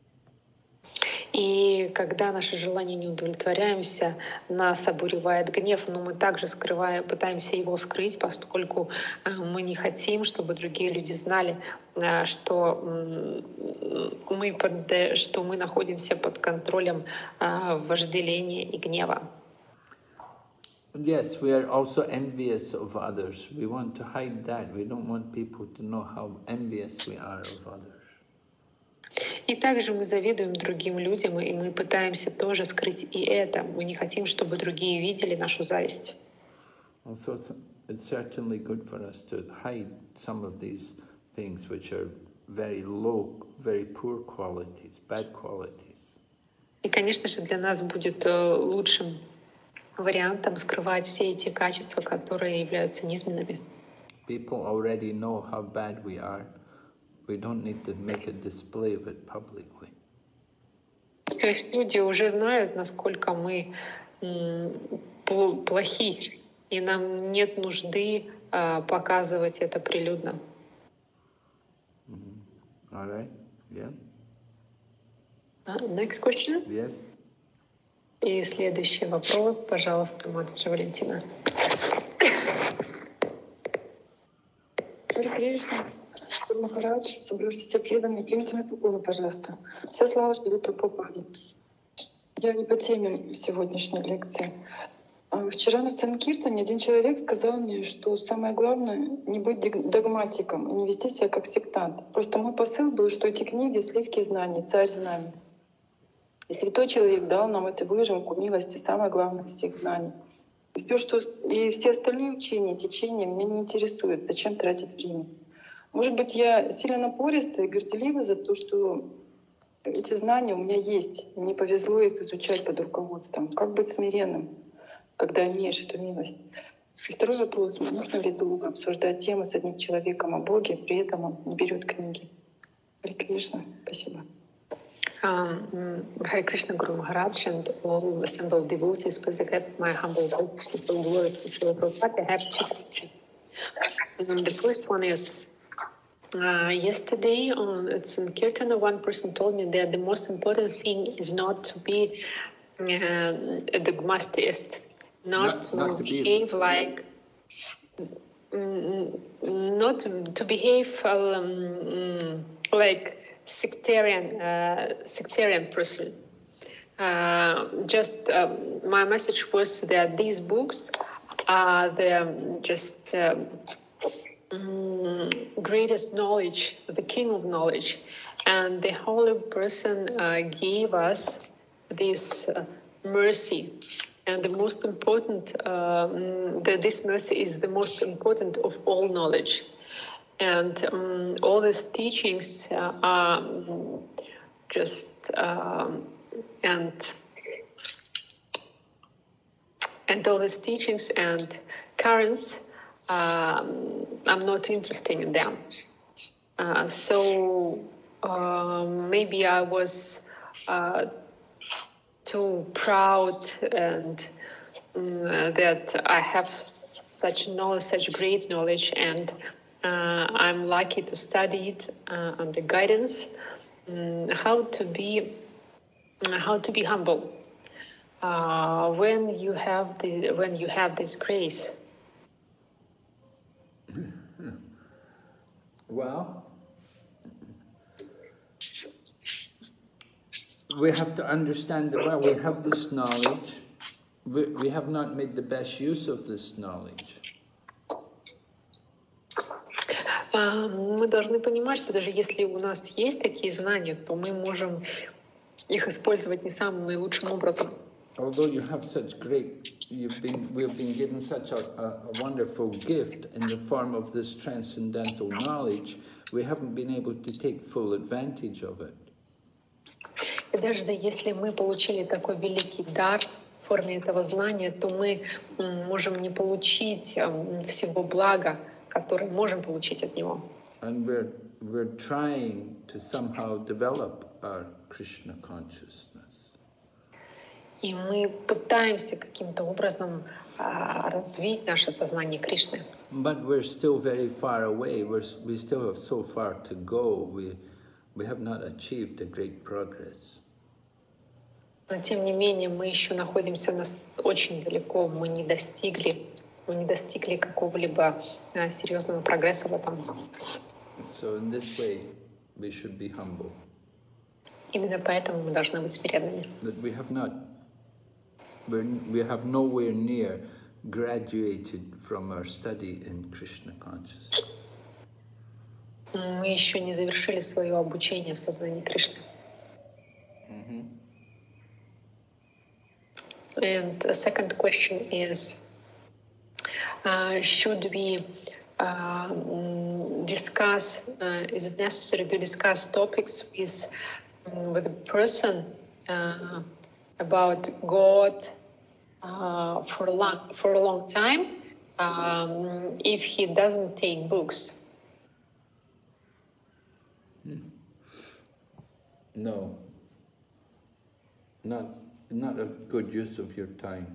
[SPEAKER 2] И когда наши желания не удовлетворяемся, нас обуревает гнев, но мы также скрываем, пытаемся его скрыть, поскольку мы не хотим, чтобы другие люди знали, что мы, под, что мы находимся под контролем вожделения и гнева.
[SPEAKER 1] Yes, we are also envious of others. We want to hide that. We don't want people to know how envious we are of others.
[SPEAKER 2] И также мы завидуем другим людям, и мы пытаемся тоже скрыть и это. Мы не хотим, чтобы другие видели нашу зависть.
[SPEAKER 1] Also, it's certainly good for us to hide some of these things which are very low, very poor qualities, bad qualities.
[SPEAKER 2] И, конечно же, для нас будет лучшим вариантом скрывать все эти качества, которые являются низменными.
[SPEAKER 1] People already know how bad we are. We don't need to make a display of it publicly.
[SPEAKER 2] То есть люди уже знают, насколько мы плохи, и нам нет нужды показывать это прилюдно.
[SPEAKER 1] Mm-hmm. All right. Yeah.
[SPEAKER 2] Uh, next question.
[SPEAKER 1] Yes.
[SPEAKER 2] И следующий вопрос, пожалуйста, Матаджи Валентина.
[SPEAKER 4] Харе Кришна. Махарадж, соблюдьте все преданные, примите мою поклону, пожалуйста. Вся слава Шри Прабхупаде. Я не по теме сегодняшней лекции. Вчера на Санкиртане один человек сказал мне, что самое главное — не быть догматиком и не вести себя как сектант. Просто мой посыл был, что эти книги — сливки знаний, царь знаний. И святой человек дал нам эту выжимку милости, самое главное из всех знаний. И, все, что... и все остальные учения, течения меня не интересуют. Зачем тратить время? Может быть, я сильно напористая и горделива за то, что эти знания у меня есть. Мне повезло их изучать под руководством. Как быть смиренным, когда имеешь эту милость? И второй вопрос. Нужно ли долго обсуждать темы с одним человеком о Боге, при этом он не берет книги? Харе Кришна. Спасибо.
[SPEAKER 2] Hare Krishna Guru Maharaj and all assembled devotees, please accept my humble thanks to so glorious to Srila Prabhupada. I have two questions. Um, the first one is, Uh, yesterday on at Sankirtana, one person told me that the most important thing is not to be uh, a dogmatist, not, not to not behave to be. like, mm, not to behave um, like sectarian, uh, sectarian person. Uh, just um, my message was that these books are the just um, um, greatest knowledge, the king of knowledge, and the Holy Person uh, gave us this uh, mercy. And the most important, um, the, this mercy is the most important of all knowledge. And um, all these teachings uh, are just um, and and all these teachings and currents, um, I'm not interested in them. Uh, so uh, maybe I was uh, too proud and um, that I have such knowledge, such great knowledge, and uh, I'm lucky to study it uh, under guidance. Um, how to be, how to be humble uh, when you have the when you have this grace.
[SPEAKER 1] Well, we have to understand that, well, we have this knowledge, we, we have not made the best use of this knowledge.
[SPEAKER 2] Мы должны понимать, что даже если у нас есть такие знания, то мы можем их использовать не самым наилучшим образом.
[SPEAKER 1] Although you have such great, you've been, we've been given such a, a, a wonderful gift in the form of this transcendental knowledge, we haven't been able to take full advantage of it.
[SPEAKER 2] И даже если мы получили такой великий дар в форме этого знания, то мы можем не получить всего блага, которое можем получить от него.
[SPEAKER 1] And we're, we're trying to somehow develop our Krishna consciousness.
[SPEAKER 2] И мы пытаемся каким-то образом а, развить наше сознание Кришны.
[SPEAKER 1] But we're still very far away. We're, we still have so far to go. We, we have not achieved a great progress.
[SPEAKER 2] Но тем не менее мы еще находимся нас очень далеко. Мы не достигли, мы не достигли какого-либо а, серьезного прогресса в этом.
[SPEAKER 1] So in this way, we should be humble.
[SPEAKER 2] Именно поэтому мы должны быть смиренными.
[SPEAKER 1] That we have not, we're, we have nowhere near graduated from our study in Krishna consciousness.
[SPEAKER 2] Мы еще не завершили свое обучение в сознании Кришны.
[SPEAKER 1] Mm-hmm.
[SPEAKER 2] And the second question is, uh, should we uh, discuss, uh, is it necessary to discuss topics with, um, with a person uh, about God uh, for, a long, for a long time um, if he doesn't take books?
[SPEAKER 1] No, not, not a good use of your time.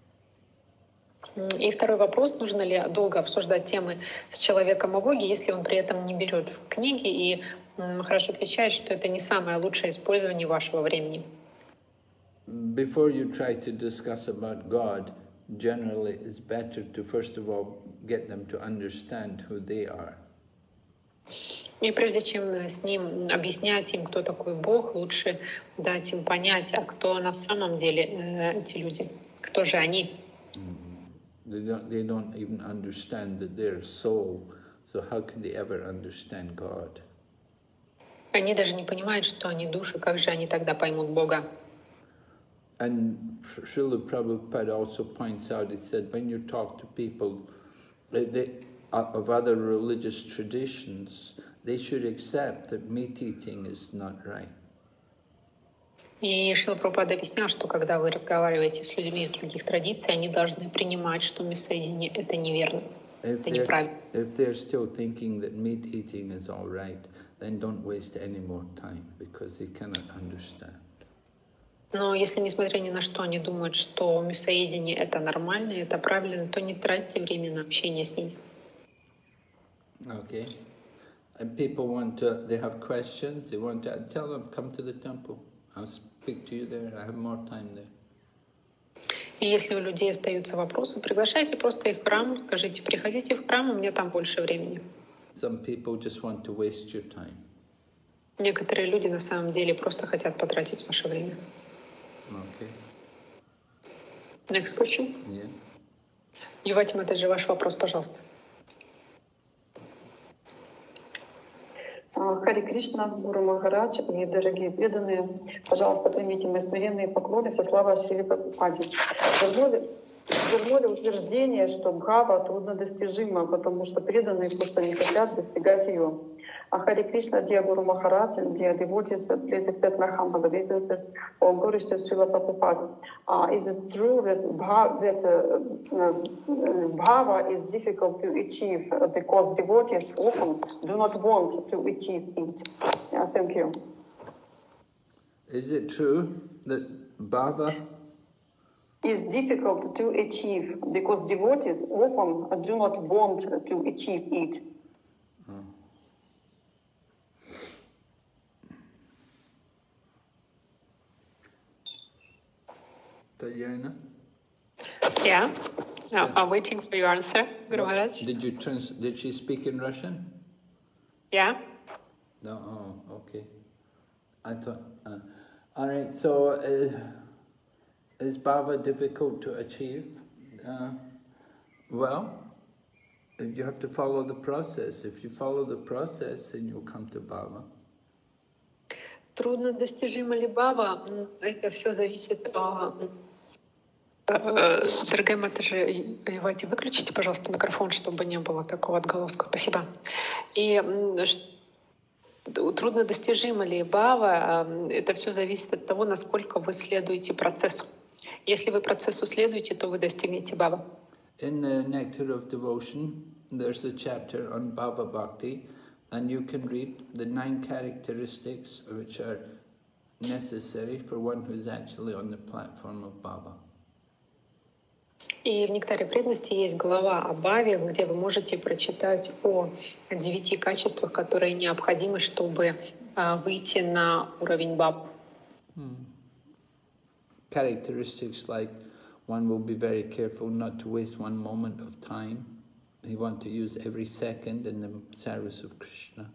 [SPEAKER 2] И второй вопрос, нужно ли долго обсуждать темы с человеком о Боге, если он при этом не берет книги и хорошо отвечает, что это не самое лучшее использование вашего времени.
[SPEAKER 1] Before you try to discuss about God, generally it's better to first of all get them to understand who they are.
[SPEAKER 2] И прежде чем с ним объяснять им, кто такой Бог, лучше дать им понять, а кто на самом деле эти люди, кто же они.
[SPEAKER 1] They don't, they don't even understand that they're a soul, so how can they ever understand God?
[SPEAKER 2] Они даже не понимают, что они души, как же они тогда поймут Бога?
[SPEAKER 1] And Srila Prabhupada also points out, he said, when you talk to people they, they, of other religious traditions, they should accept that meat eating is not right.
[SPEAKER 2] И Шрила Прабхупада объяснял, что когда вы разговариваете с людьми из других традиций, они должны принимать, что мясоедение — это неверно, это неправильно.
[SPEAKER 1] If they're still thinking that meat eating is all right, then don't waste any more time, because they cannot understand.
[SPEAKER 2] Но если, несмотря ни на что, они думают, что мясоедение — это нормально, это правильно, то не тратьте время на общение с ними.
[SPEAKER 1] Okay. And people want to, they have questions, they want to, tell them, come to the temple. I'll speak to you there, I have more time there.
[SPEAKER 2] И если у людей остаются вопросы, приглашайте просто их в храм, скажите, приходите в храм, у меня там больше времени.
[SPEAKER 1] Some people just want to waste your time.
[SPEAKER 2] Некоторые люди на самом деле просто хотят потратить ваше время.
[SPEAKER 1] Okay.
[SPEAKER 2] Next question.
[SPEAKER 1] Yeah.
[SPEAKER 2] Юватим, это же ваш вопрос, пожалуйста.
[SPEAKER 4] Хари Кришна, Гуру Махарадж и дорогие преданные, пожалуйста, примите мои смиренные поклоны, вся слава Шрили Прабхупаде. Вернули, вернули утверждение, что бхава труднодостижима, потому что преданные просто не хотят достигать ее. А Хари Кришна, dear Guru Maharaj, dear devotees, please accept my humble obeisances for Guru Srila Prabhupada. Uh, is it true that, bha that uh, uh, bhava is difficult to achieve uh, because devotees often do not want to achieve it? Yeah, thank you.
[SPEAKER 1] Is it true that bhava
[SPEAKER 4] is difficult to achieve because devotees often do not want to achieve it?
[SPEAKER 1] Oh. Tatyana?
[SPEAKER 2] Yeah. No, I'm waiting for your answer, Guru Maharaj.
[SPEAKER 1] Did you trans? Did she speak in Russian?
[SPEAKER 2] Yeah.
[SPEAKER 1] No. Oh, okay. I thought. Uh, all right. So, uh, is bhava difficult to achieve? Uh, well, you have to follow the process. If you follow the process, then you'll come to bhava.
[SPEAKER 2] Трудно достижима ли бава? Это все зависит от... Дорогая Матаджи, давайте выключите, пожалуйста, микрофон, чтобы не было такого отголоска. Спасибо. И трудно достижима ли бава? Это все зависит от того, насколько вы следуете процессу. Если вы процессу следуете, то вы достигнете бава.
[SPEAKER 1] In the Nectar of Devotion, there's a chapter on Bhava Bhakti, and you can read the nine characteristics which are necessary for one who's actually on the platform of Bhava.
[SPEAKER 2] И в «Нектаре преданности» есть глава о Бхаве, где вы можете прочитать о девяти качествах, которые необходимы, чтобы uh, выйти на уровень Бхав.
[SPEAKER 1] Hmm. Characteristics like one will be very careful not to waste one moment of time. You want to use every second in the service of Krishna.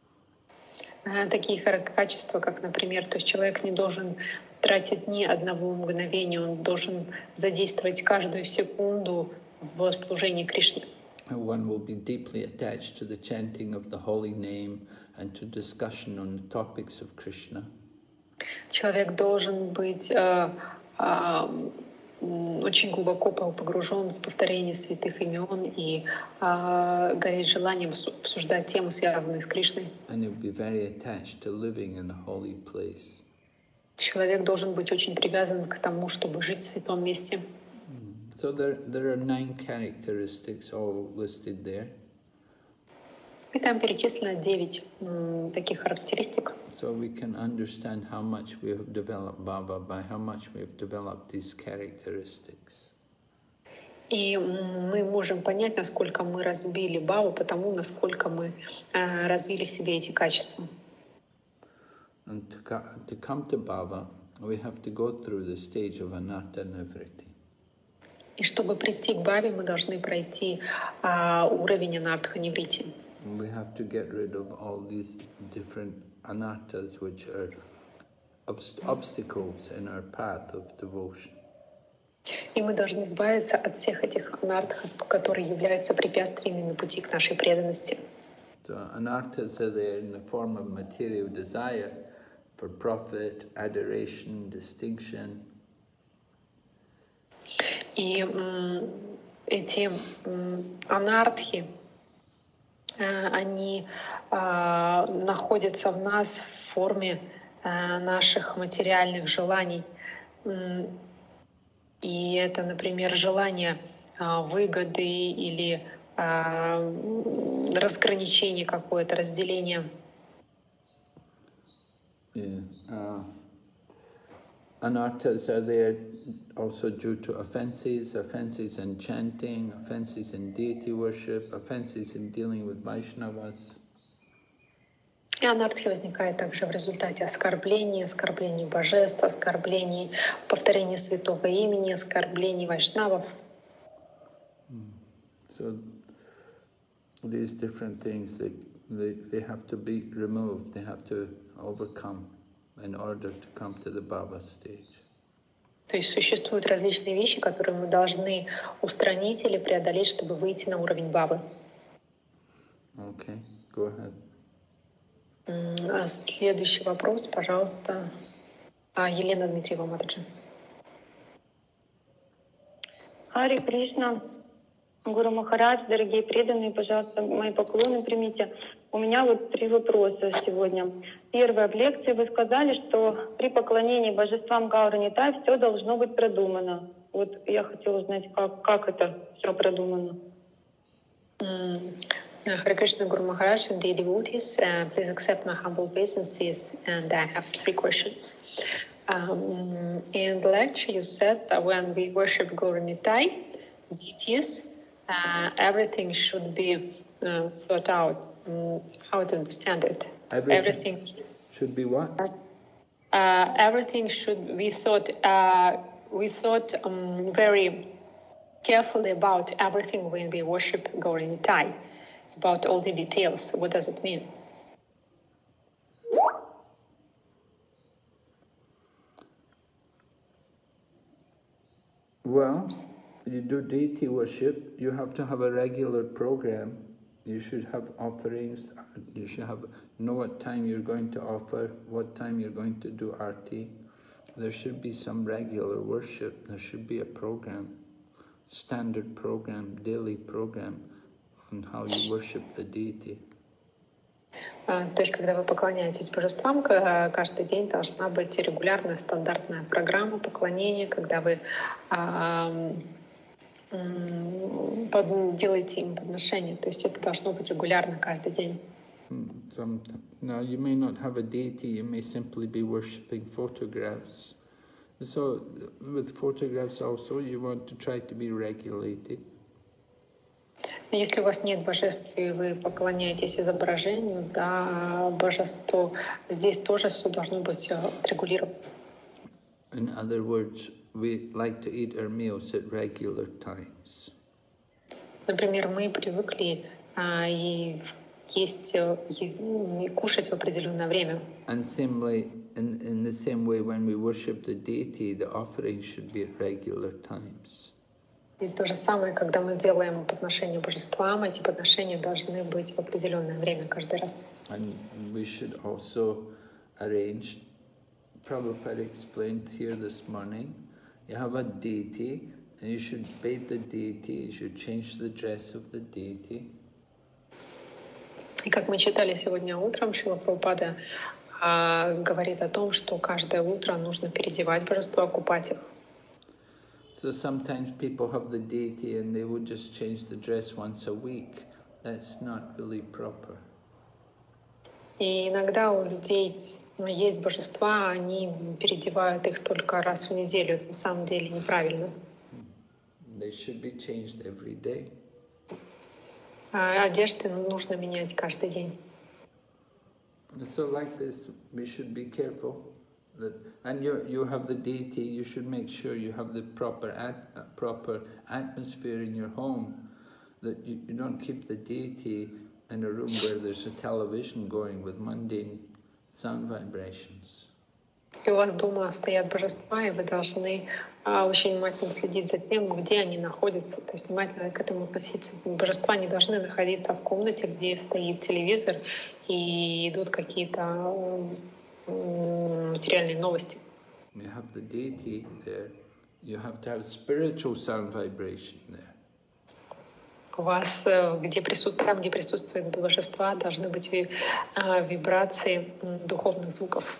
[SPEAKER 2] Такие качества, как, например, то есть человек не должен тратить ни одного мгновения, он должен задействовать каждую секунду в служении Кришне.
[SPEAKER 1] One will be deeply attached to the chanting of the holy name and to discussion on the topics of Krishna.
[SPEAKER 2] Человек должен быть э, э, очень глубоко погружен в повторение святых имен и э, гореть желанием обсуждать темы, связанные с Кришной.
[SPEAKER 1] And he'll be very attached to living in a holy place.
[SPEAKER 2] Человек должен быть очень привязан к тому, чтобы жить в святом месте.
[SPEAKER 1] So there, there are nine characteristics all listed there.
[SPEAKER 2] И там перечислено девять м, таких характеристик.
[SPEAKER 1] So we can understand how much we have developed Bhava by how much we have developed these characteristics.
[SPEAKER 2] И мы можем понять, насколько мы разбили Бхаву, потому насколько мы э, развили в себе эти качества.
[SPEAKER 1] And to, to come to Bhava, we have to go through the stage of Anatta Nivriti.
[SPEAKER 2] И чтобы прийти к Бхаве, мы должны пройти э, уровень Анартха Ниврити.
[SPEAKER 1] We have to get rid of all these different anarthas which are obst obstacles in our path of devotion.
[SPEAKER 2] И мы должны избавиться от всех этих анартхов, которые являются препятствиями на пути к нашей преданности.
[SPEAKER 1] So anarthas are there in the form of material desire for profit, adoration, distinction.
[SPEAKER 2] И м, эти м, анартхи, э, они э, находятся в нас в форме э, наших материальных желаний. М, и это, например, желание э, выгоды или э, разграничение какое-то, разделение.
[SPEAKER 1] Yeah. Uh, anarthas are there also due to offenses, offenses in chanting, offenses in deity worship, offenses in dealing with Vaishnavas.
[SPEAKER 2] И анартхи возникает также в результате оскорблений, оскорблений божеств, оскорблений повторения святого имени, оскорблений вайшнавов.
[SPEAKER 1] So these different things, they, they, they have to be removed, they have to overcome in order to come to the Bhava stage.
[SPEAKER 2] То есть существуют различные вещи, которые мы должны устранить или преодолеть, чтобы выйти на уровень бабы.
[SPEAKER 1] Okay, go ahead.
[SPEAKER 2] А следующий вопрос, пожалуйста, а, Елена Дмитриева, Матаджи.
[SPEAKER 5] Хари Кришна, Гуру Махарадж, дорогие преданные, пожалуйста, мои поклоны примите. У меня вот три вопроса сегодня. Первое. В лекции вы сказали, что при поклонении божествам Гаура Нитай все должно быть продумано. Вот я хотела узнать, как, как это все продумано.
[SPEAKER 2] Hare Krishna, Guru Maharaj and dear devotees, uh, please accept my humble obeisances, and I have three questions. Um, in the lecture, you said that when we worship Gaura Nitai deities, uh, everything should be uh, thought out. Um, how to understand it?
[SPEAKER 1] Everything,
[SPEAKER 2] everything
[SPEAKER 1] should be what?
[SPEAKER 2] Uh, everything should be thought. Uh, we thought um, very carefully about everything when we worship Gaura Nitai, about all the details. What does it mean?
[SPEAKER 1] Well, you do deity worship, you have to have a regular program. You should have offerings, you should have know what time you're going to offer, what time you're going to do arti. There should be some regular worship, there should be a program, standard program, daily program on how you worship the deity.
[SPEAKER 2] То есть, когда вы поклоняетесь божествам, каждый день должна быть регулярная стандартная программа поклонения, когда вы делаете им подношение. То есть это должно быть регулярно каждый день.
[SPEAKER 1] Some, now you may not have a deity, you may simply be worshipping photographs. So with photographs also, you want to try to be regulated.
[SPEAKER 2] Если у вас нет божеств, и вы поклоняетесь изображению, да, божеству, здесь тоже все должно быть отрегулировано.
[SPEAKER 1] In other words, we like to eat our meals at regular times.
[SPEAKER 2] Например, мы привыкли а, и есть и кушать в определенное время.
[SPEAKER 1] And similarly, in, in the same way, when we worship the deity, the offerings should be at regular times.
[SPEAKER 2] И то же самое, когда мы делаем подношения божествам, эти подношения должны быть в определенное время каждый раз.
[SPEAKER 1] And we should also arrange, Prabhupada explained here this morning, you have a deity, and you should bathe the deity, you should change the dress of the deity.
[SPEAKER 2] И как мы читали сегодня утром, Шрила Прабхупада а, говорит о том, что каждое утро нужно переодевать божество, окупать их.
[SPEAKER 1] So sometimes people have the deity and they would just change the dress once a week. That's not really proper.
[SPEAKER 2] И иногда у людей есть божества, они переодевают их только раз в неделю. Это на самом деле неправильно.
[SPEAKER 1] They should be changed every day.
[SPEAKER 2] А одежды нужно менять каждый день.
[SPEAKER 1] So like this, we should be careful. That, and you you have the deity. You should make sure you have the proper at, uh, proper atmosphere in your home. That you, you don't keep the deity in a room where there's a television going with mundane sound vibrations.
[SPEAKER 2] И у вас дома стоят божества, и вы должны а, очень внимательно следить за тем, где они находятся. То есть внимательно к этому относиться. Божества не должны находиться в комнате, где стоит телевизор и идут какие-то материальные новости.
[SPEAKER 1] You have the deity there. You have to have spiritual sound vibration there.
[SPEAKER 2] У вас, где присутствует, там, где присутствует божества, должны быть вибрации духовных звуков.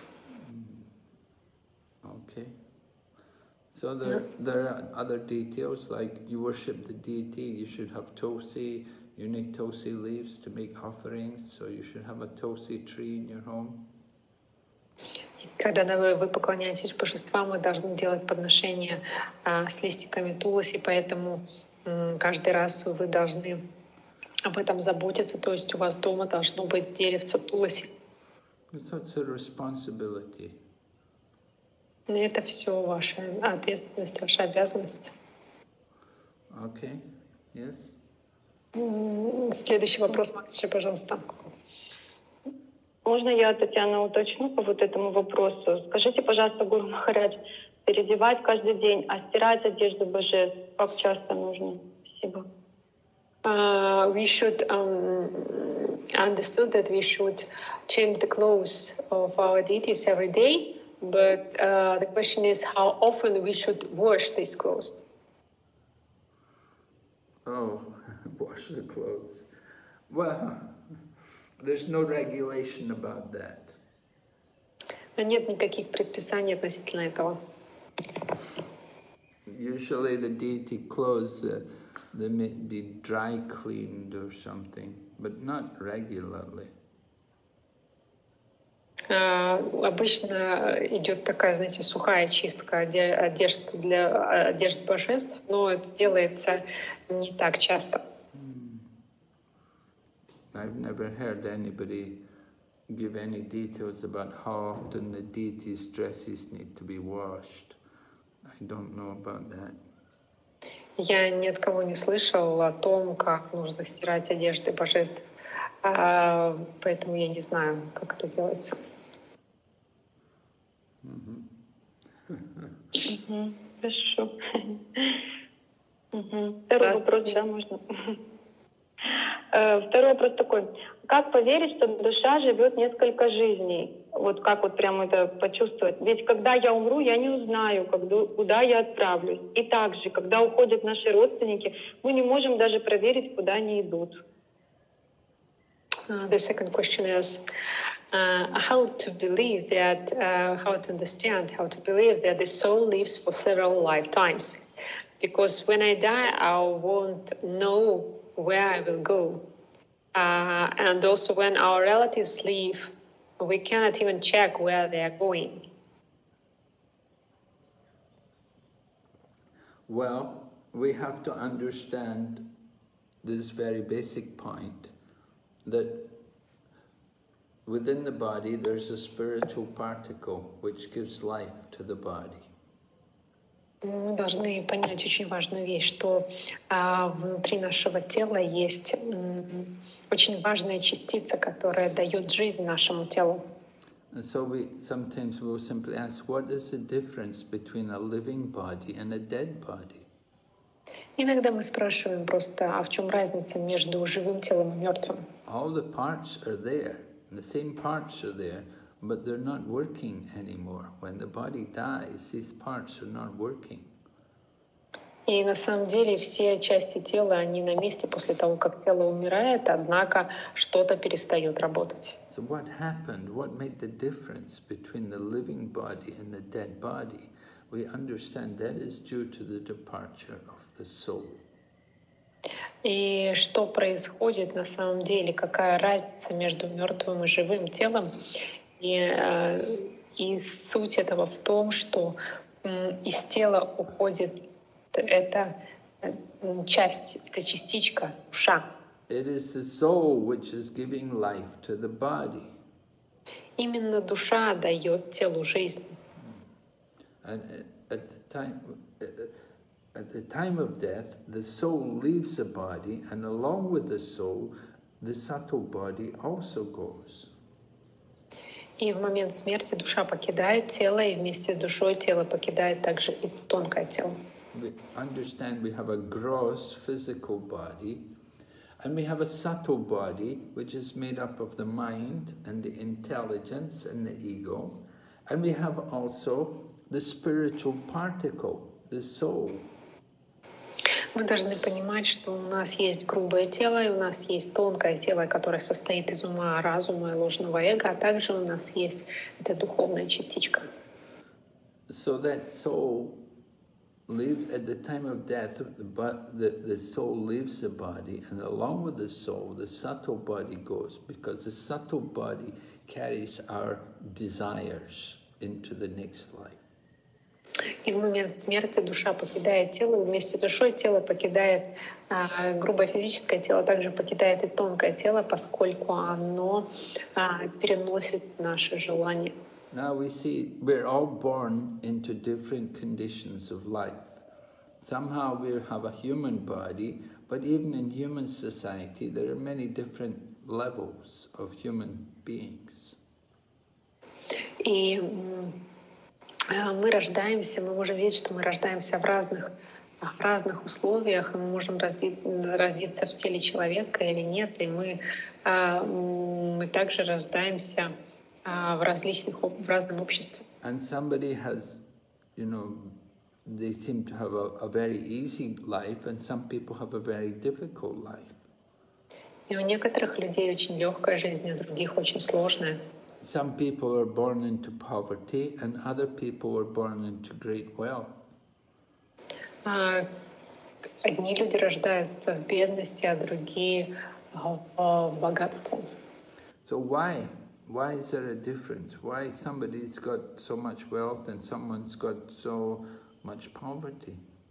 [SPEAKER 1] Okay. So there, there are other details, like you worship the deity, you should have tulsi, you need tulsi leaves to make offerings, so you should have a tulsi tree in your home.
[SPEAKER 2] Когда вы, вы поклоняетесь божествам, вы должны делать подношения а, с листиками туласи, поэтому м, каждый раз вы должны об этом заботиться, то есть у вас дома должно быть деревце туласи.
[SPEAKER 1] That's a responsibility.
[SPEAKER 2] Это все ваша ответственность, ваша обязанность.
[SPEAKER 1] Okay, yes?
[SPEAKER 2] М, Следующий вопрос, Матаджи, пожалуйста.
[SPEAKER 5] Можно я, Татьяна, уточню по вот этому вопросу? Скажите, пожалуйста, Гуру Махарадж, переодевать каждый день, а стирать одежду божеств как часто нужно? Спасибо.
[SPEAKER 2] Uh, we should um, understood that we should change the clothes of our deities every day, but uh, the question is how often we should wash these clothes.
[SPEAKER 1] Oh, wash the clothes. Well, there's no regulation about that.
[SPEAKER 2] Но нет никаких предписаний относительно этого.
[SPEAKER 1] Usually the deity clothes, uh, they may be dry cleaned or something, but not regularly.
[SPEAKER 2] Uh, обычно идет такая, знаете, сухая чистка одежды для одежд божеств, но это делается не так часто.
[SPEAKER 1] Hmm. I've never heard anybody give any details about how often the deity's dresses need to be washed. I don't know about that.
[SPEAKER 2] Я ни от кого не слышал о том, как нужно стирать одежды божеств, а, поэтому я не знаю, как это делается.
[SPEAKER 5] Mm-hmm. Хорошо. Второй вопрос, да, можно? Второй вопрос такой. Как поверить, что душа живет несколько жизней? Вот как вот прямо это почувствовать? Ведь когда я умру, я не узнаю, куда я отправлюсь. И также, когда уходят наши родственники, мы не можем даже проверить, куда они идут.
[SPEAKER 2] Uh, the second question is uh, how to believe that, uh, how to understand, how to believe that the soul lives for several lifetimes. Because when I die, I won't know where I will go. Uh, and also when our relatives leave, we cannot even check where they are going.
[SPEAKER 1] Well, we have to understand this very basic point, that within the body there's a spiritual particle which gives life to the body.
[SPEAKER 2] Мы должны понять очень важную вещь, что а, внутри нашего тела есть м, очень важная частица, которая дает жизнь нашему телу.
[SPEAKER 1] And so we sometimes will simply ask, what is the difference between a living body and a dead body?
[SPEAKER 2] Иногда мы спрашиваем просто, а в чем разница между живым телом и мертвым?
[SPEAKER 1] All the parts are there, the same parts are there, but they're not working anymore. When the body dies, these parts are not working.
[SPEAKER 2] И на самом деле все части тела, они на месте после того, как тело умирает, однако что-то перестает работать.
[SPEAKER 1] So what happened? What made the difference between the living body and the dead body? We understand that is due to the departure of the soul.
[SPEAKER 2] И что происходит на самом деле? Какая разница между мертвым и живым телом? И, э, и суть этого в том, что э, из тела уходит эта э, часть, эта частичка, душа.
[SPEAKER 1] It is the soul which is giving life to the body.
[SPEAKER 2] Именно душа дает телу жизнь.
[SPEAKER 1] And at the time, at the time of death, the soul leaves the body, and along with the soul, the subtle body also goes.
[SPEAKER 2] И в момент смерти душа покидает тело, и вместе с душой тело покидает также и тонкое тело.
[SPEAKER 1] We understand we have a gross physical body, and we have a subtle body, which is made up of the mind and the intelligence and the ego, and we have also the spiritual particle, the soul.
[SPEAKER 2] Мы должны понимать, что у нас есть грубое тело, и у нас есть тонкое тело, которое состоит из ума, разума и ложного эго, а также у нас есть эта духовная частичка.
[SPEAKER 1] So that soul lives at the time of death, but the, the soul leaves the body, and along with the soul, the subtle body goes, because the subtle body carries our desires into the next life.
[SPEAKER 2] И в момент смерти душа покидает тело, и вместе с душой тело покидает, а, грубое физическое тело также покидает и тонкое тело, поскольку оно а, переносит наши желания.
[SPEAKER 1] Now we see we're all born into different conditions of life. Somehow we have a human body, but even in human society there are many different levels of human beings.
[SPEAKER 2] И мы рождаемся, мы можем видеть, что мы рождаемся в разных, в разных условиях, и мы можем родить, родиться в теле человека или нет, и мы, мы также рождаемся в различных, в разном обществе.
[SPEAKER 1] And somebody has, you know, they seem to have a, a very easy life, and some people have a very difficult life.
[SPEAKER 2] И у некоторых людей очень легкая жизнь, а у других очень сложная.
[SPEAKER 1] Some people are born into poverty, and other people are born into great wealth.
[SPEAKER 2] Одни люди рождаются в бедности, а другие в богатстве.
[SPEAKER 1] So why? Why is there a difference? Why somebody's got so much wealth and someone's got so much poverty?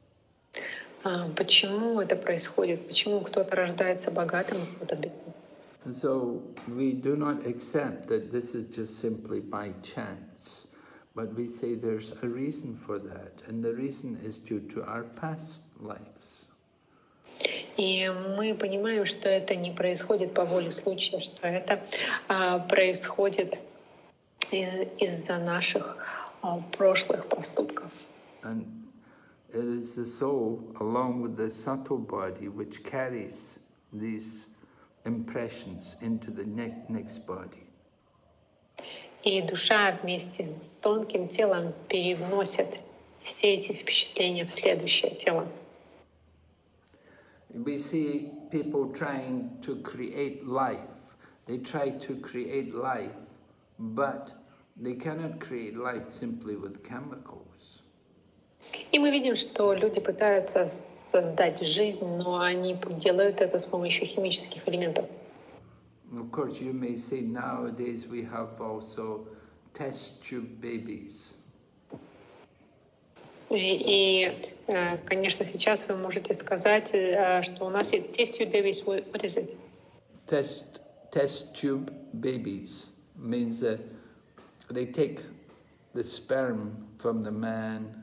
[SPEAKER 2] Почему это происходит? Почему кто-то рождается богатым, а кто-то бедным?
[SPEAKER 1] So we do not accept that this is just simply by chance, but we say there's a reason for that, and the reason is due to our past lives.
[SPEAKER 2] И мы понимаем, что это не происходит по воле случая, что это а, происходит из-за наших а, прошлых поступков.
[SPEAKER 1] And it is the soul, along with the subtle body, which carries these impressions into the next body.
[SPEAKER 2] И душа вместе с тонким телом переносит все эти впечатления в следующее тело.
[SPEAKER 1] We see people trying to create life. They try to create life, but they cannot create life simply with chemicals.
[SPEAKER 2] И мы видим, что люди пытаются создать жизнь, но они делают это с помощью химических элементов.
[SPEAKER 1] Of course, you may say nowadays we have also test tube babies.
[SPEAKER 2] И, и, конечно, сейчас вы можете сказать, что у нас есть test tube babies. What is it?
[SPEAKER 1] Test test tube babies means that they take the sperm from the man.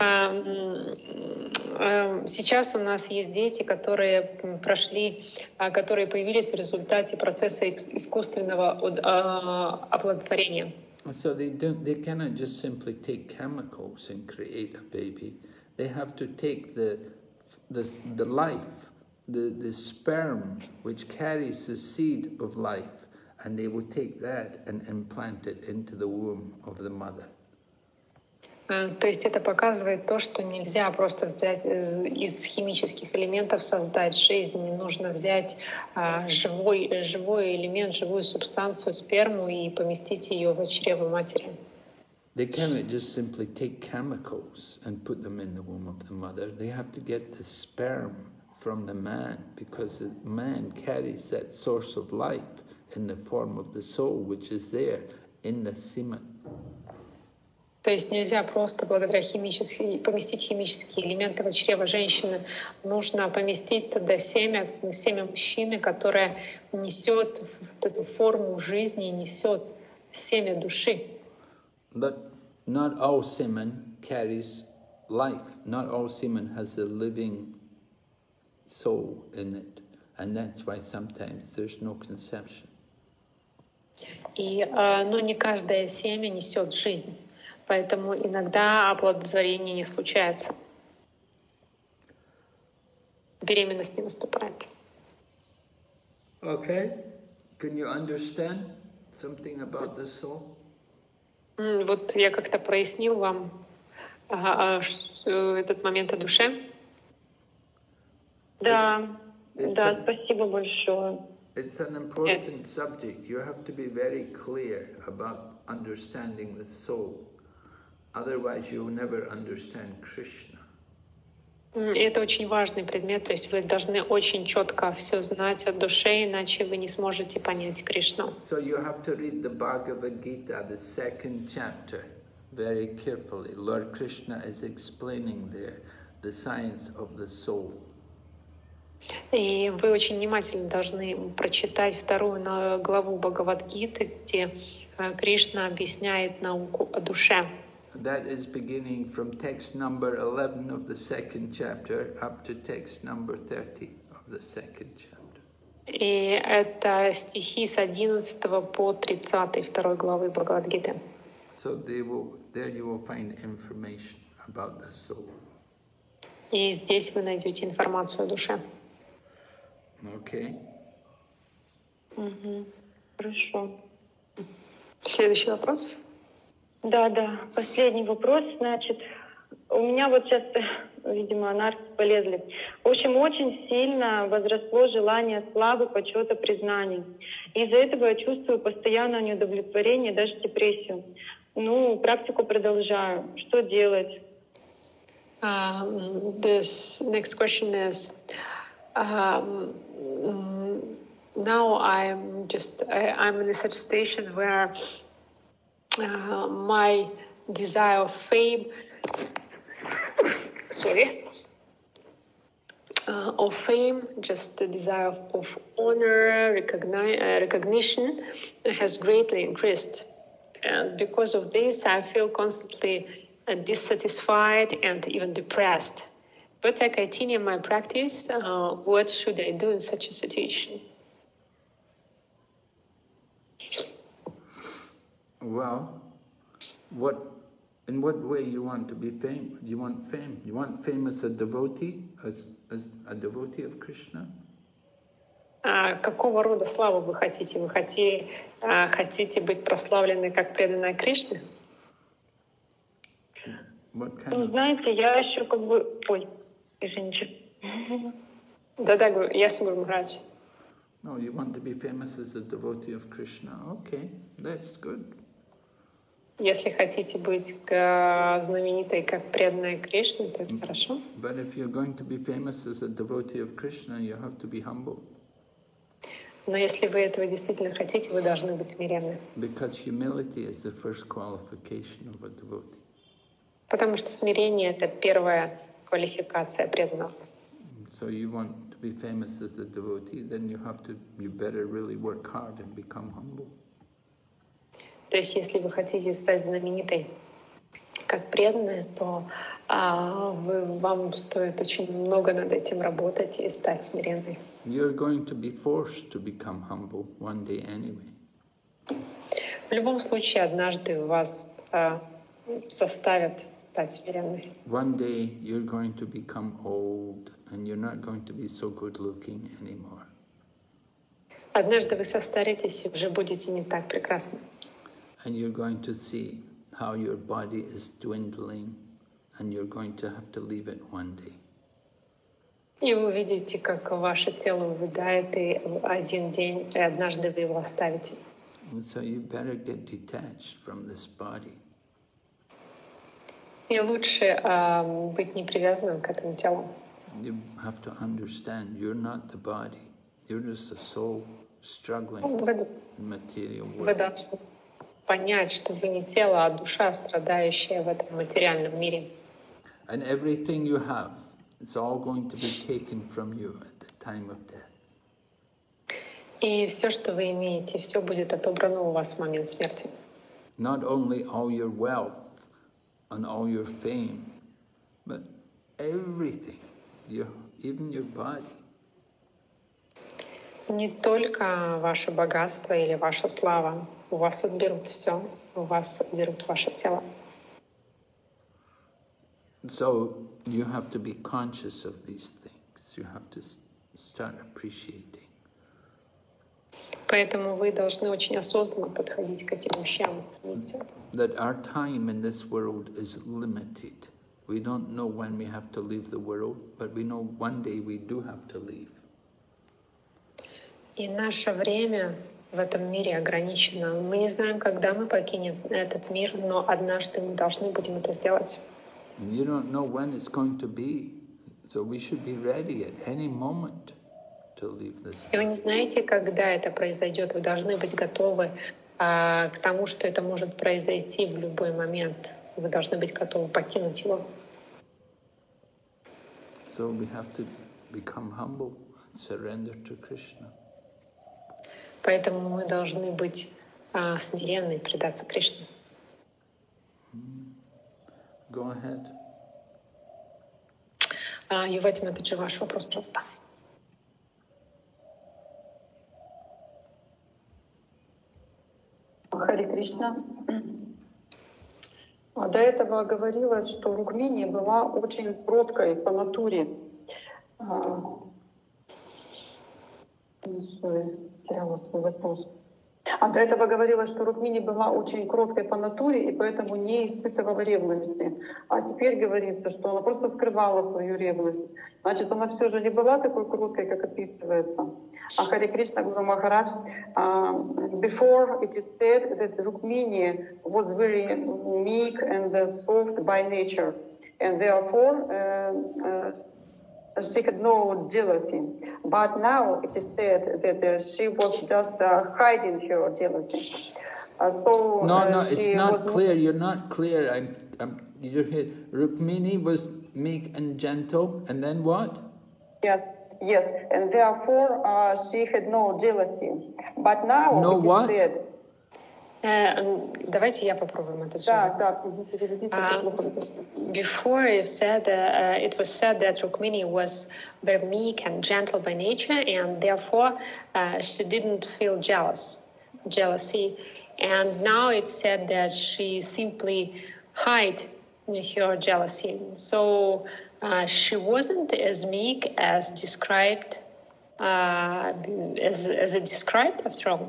[SPEAKER 2] Сейчас у нас есть дети, которые прошли, которые появились в результате процесса искусственного оплодотворения.
[SPEAKER 1] So they don't, they cannot just simply take chemicals and create a baby. They have to take the the the life, the the sperm which carries the seed of life, and they will take that and implant it into the womb of the mother.
[SPEAKER 2] То есть это показывает то, что нельзя просто взять из химических элементов создать жизнь. Не нужно взять а, живой, живой элемент, живую субстанцию, сперму и поместить ее в чрево матери.
[SPEAKER 1] They cannot just simply take chemicals and put them in the womb of the mother. They have to get the sperm from the man, because the man carries that source of life in the form of the soul, which is there in the semen.
[SPEAKER 2] То есть нельзя просто благодаря химически, поместить химические элементы в чрево женщины. Нужно поместить туда семя, семя мужчины, которое несет вот эту форму жизни, несет семя души.
[SPEAKER 1] But not all semen carries life. Not all semen has a living soul in it. And that's why sometimes there's no conception.
[SPEAKER 2] И, но не каждое семя несет жизнь. Поэтому иногда оплодотворение не случается. Беременность не наступает.
[SPEAKER 1] Okay. Can you understand something about the soul?
[SPEAKER 2] Вот я как-то прояснил вам а, а, этот момент о душе. Да,
[SPEAKER 1] It's
[SPEAKER 2] да,
[SPEAKER 1] a,
[SPEAKER 2] спасибо большое.
[SPEAKER 1] It's an important subject. You have to be very clear about understanding the soul. Otherwise, you will never understand Krishna.
[SPEAKER 2] Это очень важный предмет, то есть вы должны очень четко все знать о душе, иначе вы не сможете понять Кришну.
[SPEAKER 1] So you have to read the Bhagavad Gita, the second chapter, very carefully. Lord Krishna is explaining there the science of the soul.
[SPEAKER 2] И вы очень внимательно должны прочитать вторую главу Бхагавад-гиты, где Кришна объясняет науку о душе.
[SPEAKER 1] That is beginning from text number eleven of the second chapter up to text number thirty of the second chapter.
[SPEAKER 2] И это стихи с одиннадцатого по тридцатый второй главы Бхагавад-гиты.
[SPEAKER 1] So they will there you will find information about the soul.
[SPEAKER 2] И здесь вы найдете информацию о душе.
[SPEAKER 1] Okay.
[SPEAKER 5] Угу. Хорошо.
[SPEAKER 2] Следующий вопрос.
[SPEAKER 5] Да, да. Последний вопрос. Значит, у меня вот сейчас, видимо, анархи полезли. В общем, очень сильно возросло желание славы, почета, признаний. Из-за этого я чувствую постоянное неудовлетворение, даже депрессию. Ну, практику продолжаю. Что делать?
[SPEAKER 2] Um, this next question is, um, now I'm just, I, I'm in such a situation where uh, my desire of fame, sorry, uh, of fame, just the desire of, of honor, recogni- uh, recognition has greatly increased. And because of this, I feel constantly uh, dissatisfied and even depressed. But I continue my practice. Uh, what should I do in such a situation?
[SPEAKER 1] Well, what, in what way you want to be famous? You want fame? You want fame as a devotee, as, as a devotee of Krishna?
[SPEAKER 2] А какого рода славу вы хотите? Вы хотите, а, хотите быть прославлены как преданная Кришне?
[SPEAKER 1] What kind
[SPEAKER 5] Ну,
[SPEAKER 1] of...
[SPEAKER 5] знаете, я еще как бы... Ой, извините.
[SPEAKER 2] Да-да, я Гуру Махарадж.
[SPEAKER 1] No, you want to be famous as a devotee of Krishna. Okay, that's good.
[SPEAKER 2] Если хотите быть к- знаменитой как преданная Кришне, то это хорошо.
[SPEAKER 1] But if you're going to be famous as a devotee of Krishna, you have to be humble.
[SPEAKER 2] Но если вы этого действительно хотите, вы должны быть смиренны.
[SPEAKER 1] Because humility is the first qualification of a devotee.
[SPEAKER 2] Потому что смирение — это первая квалификация преданного.
[SPEAKER 1] So you want to be famous as a devotee, then you have to, you better really work hard and become humble.
[SPEAKER 2] То есть если вы хотите стать знаменитой как преданная, то а, вы, вам стоит очень много над этим работать и стать смиренной.
[SPEAKER 1] You're going to be forced to become humble one day anyway.
[SPEAKER 2] В любом случае, однажды вас а, заставят стать смиренной.
[SPEAKER 1] One day you're going to become old and you're not going to be so good looking anymore.
[SPEAKER 2] Однажды вы состаритесь и уже будете не так прекрасны.
[SPEAKER 1] And you're going to see how your body is dwindling and you're going to have to leave it one day.
[SPEAKER 2] И вы увидите, как ваше тело увядает, и один день, и однажды вы его оставите.
[SPEAKER 1] And so you better get detached from this body.
[SPEAKER 2] И лучше а, быть не привязанным к этому телу.
[SPEAKER 1] You have to understand you're not the body. You're just a soul struggling
[SPEAKER 2] Вы,
[SPEAKER 1] in material
[SPEAKER 2] вы
[SPEAKER 1] world.
[SPEAKER 2] должны понять, что вы не тело, а душа, страдающая в этом материальном мире.
[SPEAKER 1] And everything you have, it's all going to be taken from you at the time of death.
[SPEAKER 2] И все, что вы имеете, все будет отобрано у вас в момент смерти.
[SPEAKER 1] Not only all your wealth and all your fame, but everything, your, even your body.
[SPEAKER 2] Не только ваше богатство или ваша слава. У вас отберут все. У вас отберут ваше тело.
[SPEAKER 1] So you have to be conscious of these things. You have to start appreciating.
[SPEAKER 2] Поэтому вы должны очень осознанно подходить к этим вещам и ценить всё это.
[SPEAKER 1] That our time in this world is limited. We don't know when we have to leave the world, but we know one day we do have to leave.
[SPEAKER 2] И наше время в этом мире ограничено. Мы не знаем, когда мы покинем этот мир, но однажды мы должны будем это сделать.
[SPEAKER 1] And you don't know when it's going to be, so we should be ready at any moment to leave this
[SPEAKER 2] И вы
[SPEAKER 1] world.
[SPEAKER 2] не знаете, когда это произойдет. Вы должны быть готовы а, к тому, что это может произойти в любой момент. Вы должны быть готовы покинуть его.
[SPEAKER 1] So we have to become humble and surrender to Krishna.
[SPEAKER 2] Поэтому мы должны быть а, смиренны и предаться Кришне.
[SPEAKER 1] Go ahead.
[SPEAKER 2] А, Ювати Матаджи, ваш вопрос, пожалуйста.
[SPEAKER 4] Харе Кришна. до этого говорилось, что Рукмини была очень кроткой по натуре. А, sorry, теряла свой вопрос. А до этого говорилось, что Рукмини была очень кроткой по натуре и поэтому не испытывала ревности. А теперь говорится, что она просто скрывала свою ревность. Значит, она все же не была такой кроткой, как описывается. А Харе Кришна Гуру Махарадж, uh, before it is said that Rukmini was very meek and uh, soft by nature, and therefore uh, uh, she had no jealousy. But now it is said that uh, she was just uh, hiding her jealousy. Uh, so
[SPEAKER 1] no,
[SPEAKER 4] uh,
[SPEAKER 1] no, it's not
[SPEAKER 4] was
[SPEAKER 1] clear. You're not clear. I'm, I'm, you're here. Rukmini was meek and gentle, and then what?
[SPEAKER 4] Yes. Yes, and therefore uh, she had no jealousy. But now
[SPEAKER 1] no
[SPEAKER 4] it
[SPEAKER 1] what?
[SPEAKER 4] is said.
[SPEAKER 2] Uh, давайте я попробую это.
[SPEAKER 4] Да, да.
[SPEAKER 2] Before it said, uh, it was said that Rukmini was very meek and gentle by nature, and therefore uh, she didn't feel jealous, jealousy. And now it's said that she simply hid her jealousy. So. Uh, she wasn't as meek as described, uh, as, as it described after all.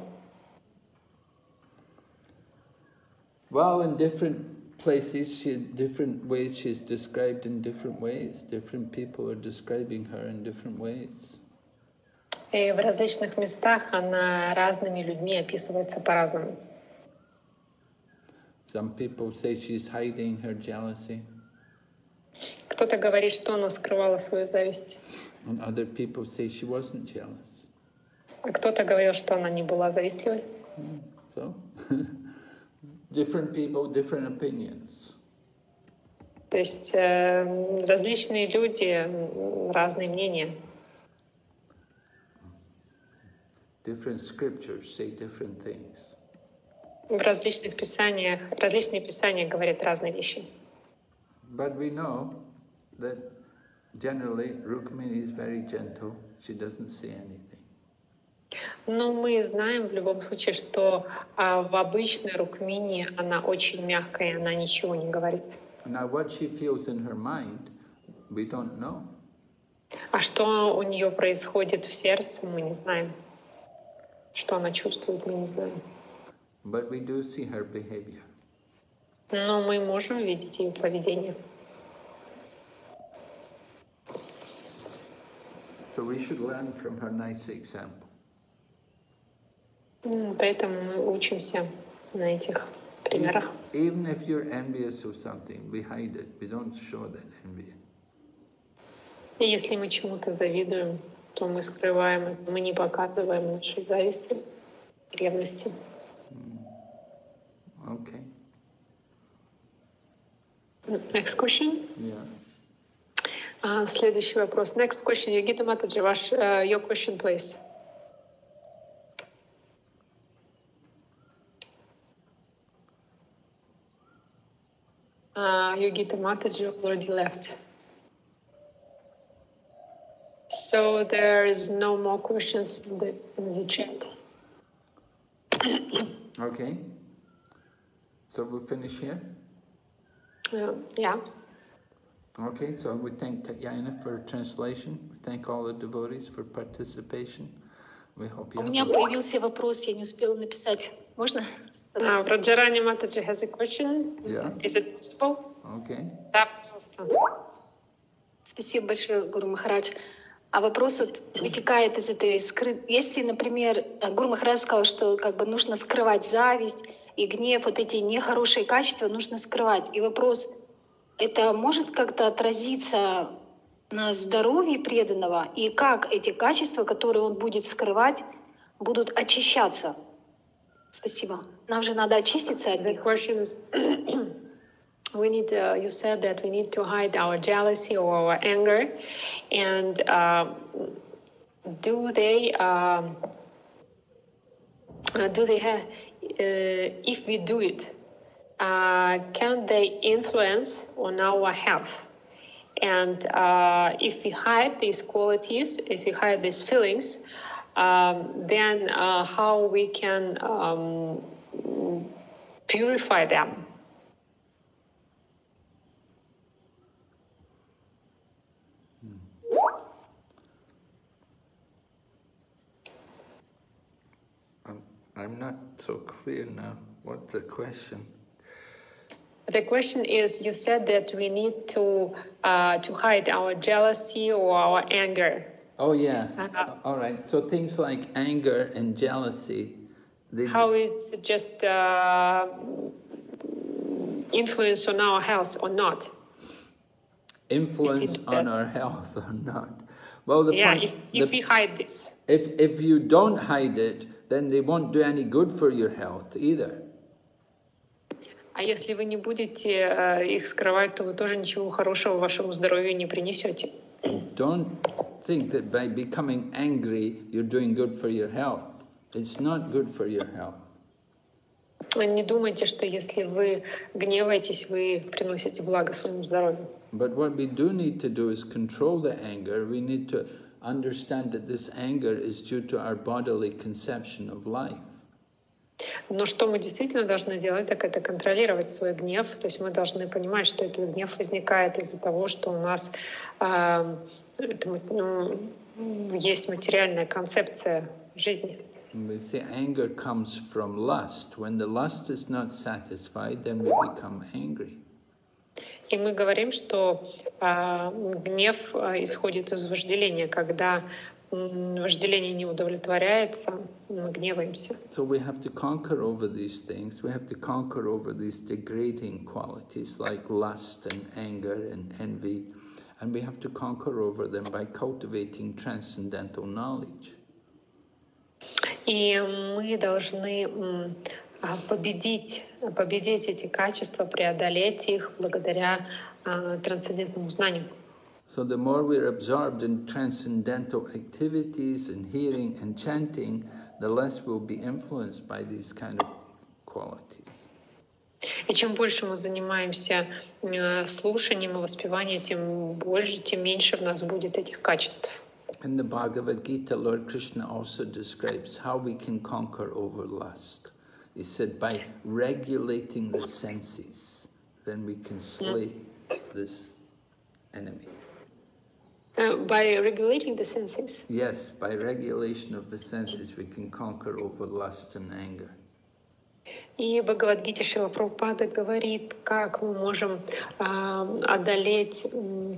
[SPEAKER 1] Well, in different places, she, different ways she's described in different ways. Different people are describing her in different ways.
[SPEAKER 2] И в различных местах она разными людьми описывается по-разному.
[SPEAKER 1] Some people say she's hiding her jealousy.
[SPEAKER 2] Кто-то говорит, что она скрывала свою зависть.
[SPEAKER 1] And other people say she wasn't jealous.
[SPEAKER 2] А кто-то говорил, что она не была завистливой.
[SPEAKER 1] Mm, so, different people, different opinions.
[SPEAKER 2] То есть э, различные люди, разные мнения.
[SPEAKER 1] Different scriptures say different things.
[SPEAKER 2] В различных писаниях, различные писания говорят разные вещи.
[SPEAKER 1] But we know that generally Rukmini is very gentle. She doesn't say anything.
[SPEAKER 2] Но мы знаем в любом случае, что а, в обычной Рукмини она очень мягкая, она ничего не говорит.
[SPEAKER 1] Now what she feels in her mind, we don't know.
[SPEAKER 2] А что у нее происходит в сердце, мы не знаем. Что она чувствует, мы не знаем.
[SPEAKER 1] But we do see her behavior.
[SPEAKER 2] Но мы можем видеть ее поведение.
[SPEAKER 1] So we should learn from her nice example.
[SPEAKER 2] Поэтому мы учимся на этих примерах.
[SPEAKER 1] Even if you're envious of something, we hide it. We don't show that envy.
[SPEAKER 2] И если мы чему-то завидуем, то мы скрываем это, мы не показываем нашей зависти, ревности.
[SPEAKER 1] Okay.
[SPEAKER 2] Next question.
[SPEAKER 1] Yeah.
[SPEAKER 2] Uh, следующий вопрос. Next question. Yogita Mataji, ваш, uh, your question, please. Uh, Yogita Mataji already left. So there is no more questions in the, in the chat.
[SPEAKER 1] Okay. So we'll finish here?
[SPEAKER 2] Uh, yeah.
[SPEAKER 1] Okay, so we thank Tatyana for translation. We thank all the devotees for participation. We hope you.
[SPEAKER 3] У меня появился вопрос, я не успела написать. Можно?
[SPEAKER 2] Uh, Раджарани Mataji has a question.
[SPEAKER 1] Yeah.
[SPEAKER 2] Is it possible?
[SPEAKER 1] Okay.
[SPEAKER 2] Да, пожалуйста.
[SPEAKER 3] Спасибо большое, Гуру Махарадж. А вопрос вот вытекает из этой скры... Если, например, Гуру Махарадж сказал, что как бы нужно скрывать зависть и гнев, вот эти нехорошие качества нужно скрывать. И вопрос, это может как-то отразиться на здоровье преданного? И как эти качества, которые он будет скрывать, будут очищаться? Спасибо. Нам же надо очиститься от них.
[SPEAKER 2] The question is, we need. Uh, you said that we need to hide our jealousy or our anger, and uh, do they? Um, uh, do they have? Uh, if we do it, uh, can they influence on our health? And uh, if we hide these qualities, if we hide these feelings, um, then uh, how we can um, purify them?
[SPEAKER 1] I'm not so clear now. What's the question?
[SPEAKER 2] The question is, you said that we need to uh, to hide our jealousy or our anger.
[SPEAKER 1] Oh yeah.
[SPEAKER 2] Uh,
[SPEAKER 1] All right. So things like anger and jealousy. They
[SPEAKER 2] how is it just uh, influence on our health or not?
[SPEAKER 1] influence on our health or not? Well, the
[SPEAKER 2] yeah,
[SPEAKER 1] point.
[SPEAKER 2] if, if
[SPEAKER 1] the,
[SPEAKER 2] we hide this.
[SPEAKER 1] If if you don't hide it, then they won't do any good for your health either.
[SPEAKER 2] А если вы не будете uh, их скрывать, то вы тоже ничего хорошего вашему здоровью не принесете.
[SPEAKER 1] Don't think that by becoming angry, you're doing good for your health. It's not good for your health.
[SPEAKER 2] Не думайте, что если вы гневаетесь, вы приносите благо своему здоровью.
[SPEAKER 1] But what we do need to do is control the anger. We need to understand that this anger is due to our bodily conception of life.
[SPEAKER 2] Но что мы действительно должны делать, так это контролировать свой гнев. То есть мы должны понимать, что этот гнев возникает из-за того, что у нас э, это, ну, есть материальная концепция жизни.
[SPEAKER 1] We say anger comes from lust. When the lust is not satisfied, then we become angry.
[SPEAKER 2] И мы говорим, что э, гнев э, исходит из вожделения. Когда э, вожделение не удовлетворяется, мы гневаемся.
[SPEAKER 1] So we have to conquer over these things. We have to conquer over these degrading qualities like lust and anger and envy. And we have to conquer over them by cultivating transcendental knowledge.
[SPEAKER 2] И мы должны победить, победить эти качества, преодолеть их благодаря uh, трансцендентному знанию.
[SPEAKER 1] So the more we're absorbed in transcendental activities and hearing and chanting, the less we'll be influenced by these kind of qualities.
[SPEAKER 2] И чем больше мы занимаемся uh, слушанием и воспеванием, тем больше, тем меньше в нас будет этих качеств.
[SPEAKER 1] In the Bhagavad Gita, Lord Krishna also describes how we can conquer over lust. He said, by regulating the senses, then we can slay this enemy.
[SPEAKER 2] Uh, by regulating the senses?
[SPEAKER 1] Yes, by regulation of the senses, we can conquer over lust and anger.
[SPEAKER 2] И в Бхагавад-гите Шрила Прабхупада говорит, как мы можем uh, одолеть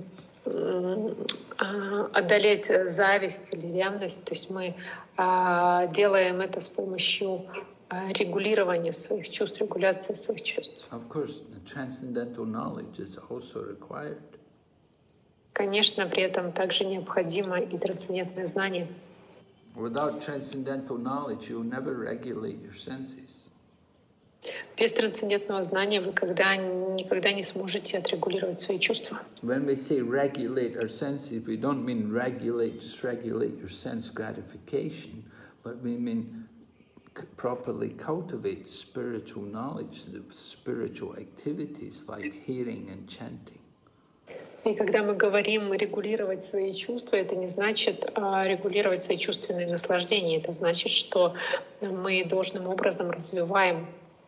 [SPEAKER 2] одолеть зависть или ревность. То есть мы а, делаем это с помощью а, регулирования своих чувств, регуляции своих чувств.
[SPEAKER 1] Of course, the transcendental knowledge is also required.
[SPEAKER 2] Конечно, при этом также необходимо и трансцендентное знание.
[SPEAKER 1] Without transcendental knowledge, you'll never regulate your senses.
[SPEAKER 2] Без трансцендентного знания вы когда, никогда не сможете отрегулировать свои чувства.
[SPEAKER 1] When we say regulate our senses, we don't mean regulate, just regulate your sense gratification, but we mean properly cultivate spiritual knowledge, the spiritual activities like hearing and chanting.
[SPEAKER 2] И когда мы говорим регулировать свои чувства, это не значит а, регулировать свои чувственные наслаждения. Это значит, что мы должным образом развиваем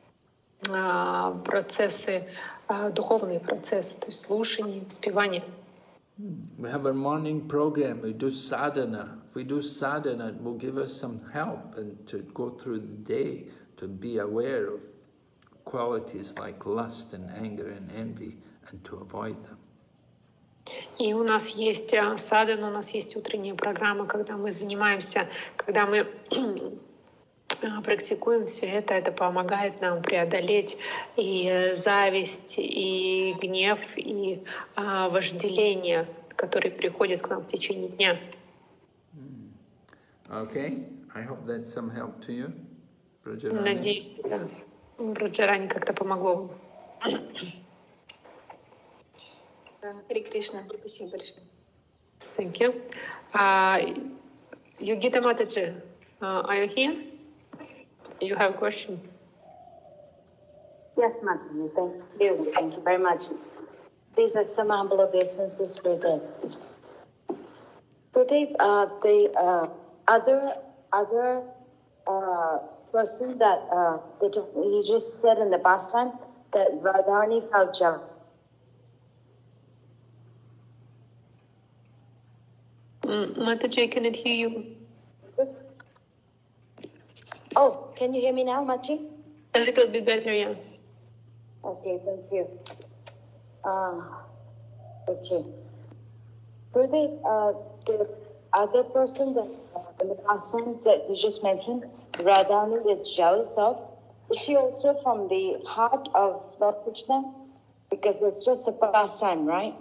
[SPEAKER 2] процессы, духовные процессы, то есть слушание, воспевание.
[SPEAKER 1] We have our morning program, we do sadhana. If we do sadhana, it will give us some help and to go through the day, to be aware of qualities like lust and anger and envy and to avoid them.
[SPEAKER 2] И у нас есть садхана, у нас есть утренняя программа, когда мы занимаемся, когда мы практикуем все это, это помогает нам преодолеть и зависть, и гнев, и а, вожделение, которые приходят к нам в течение дня.
[SPEAKER 1] Okay, I hope that's some help to you, Brajarani.
[SPEAKER 2] Надеюсь, это Браджарани как-то помогло.
[SPEAKER 3] Харе Кришна, спасибо большое.
[SPEAKER 2] Thank you. Uh, Yogita Mataji, uh, are you here? You have a question?
[SPEAKER 6] Yes, Mataji, thank you. Thank you very much. These are some humble obeisances for the Gurudev, uh, the uh, other other uh, person that uh, that you just said in the past time that Radharani felt jealous.
[SPEAKER 2] Mm, Mataji, I cannot hear you.
[SPEAKER 6] Oh, can you hear me now, Machi?
[SPEAKER 2] A little bit better, yeah.
[SPEAKER 6] Okay, thank you. Uh, okay. Gurudev, uh, the other person that uh, in the person that you just mentioned, Radharani is jealous of, is she also from the heart of Lord Krishna? Because it's just a pastime, right?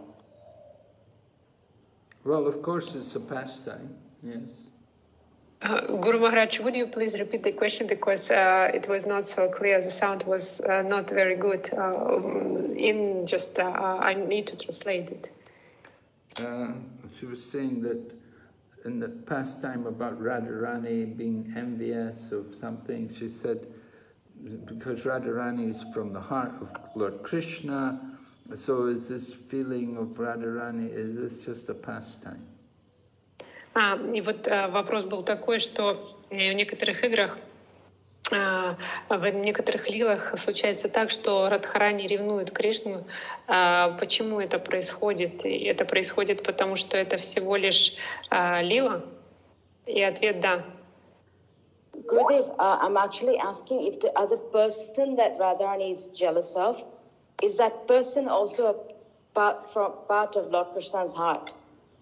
[SPEAKER 1] Well, of course it's a pastime, yes.
[SPEAKER 2] Uh, Guru Maharaj, would you please repeat the question, because uh, it was not so clear, the sound was uh, not very good. Uh, in just, uh, I need to translate it.
[SPEAKER 1] Uh, she was saying that in the pastime about Radharani being envious of something, she said, because Radharani is from the heart of Lord Krishna, so is this feeling of Radharani, is this just a pastime?
[SPEAKER 2] А, и вот а, вопрос был такой, что в некоторых играх, а, в некоторых лилах случается так, что Радхарани ревнует Кришну. А, почему это происходит? И это происходит потому, что это всего лишь а, лила? И ответ — да.
[SPEAKER 6] Gurudev, uh, I'm actually asking if the other person that Radharani is jealous of, is that person also a part, from, part of Lord Krishna's heart?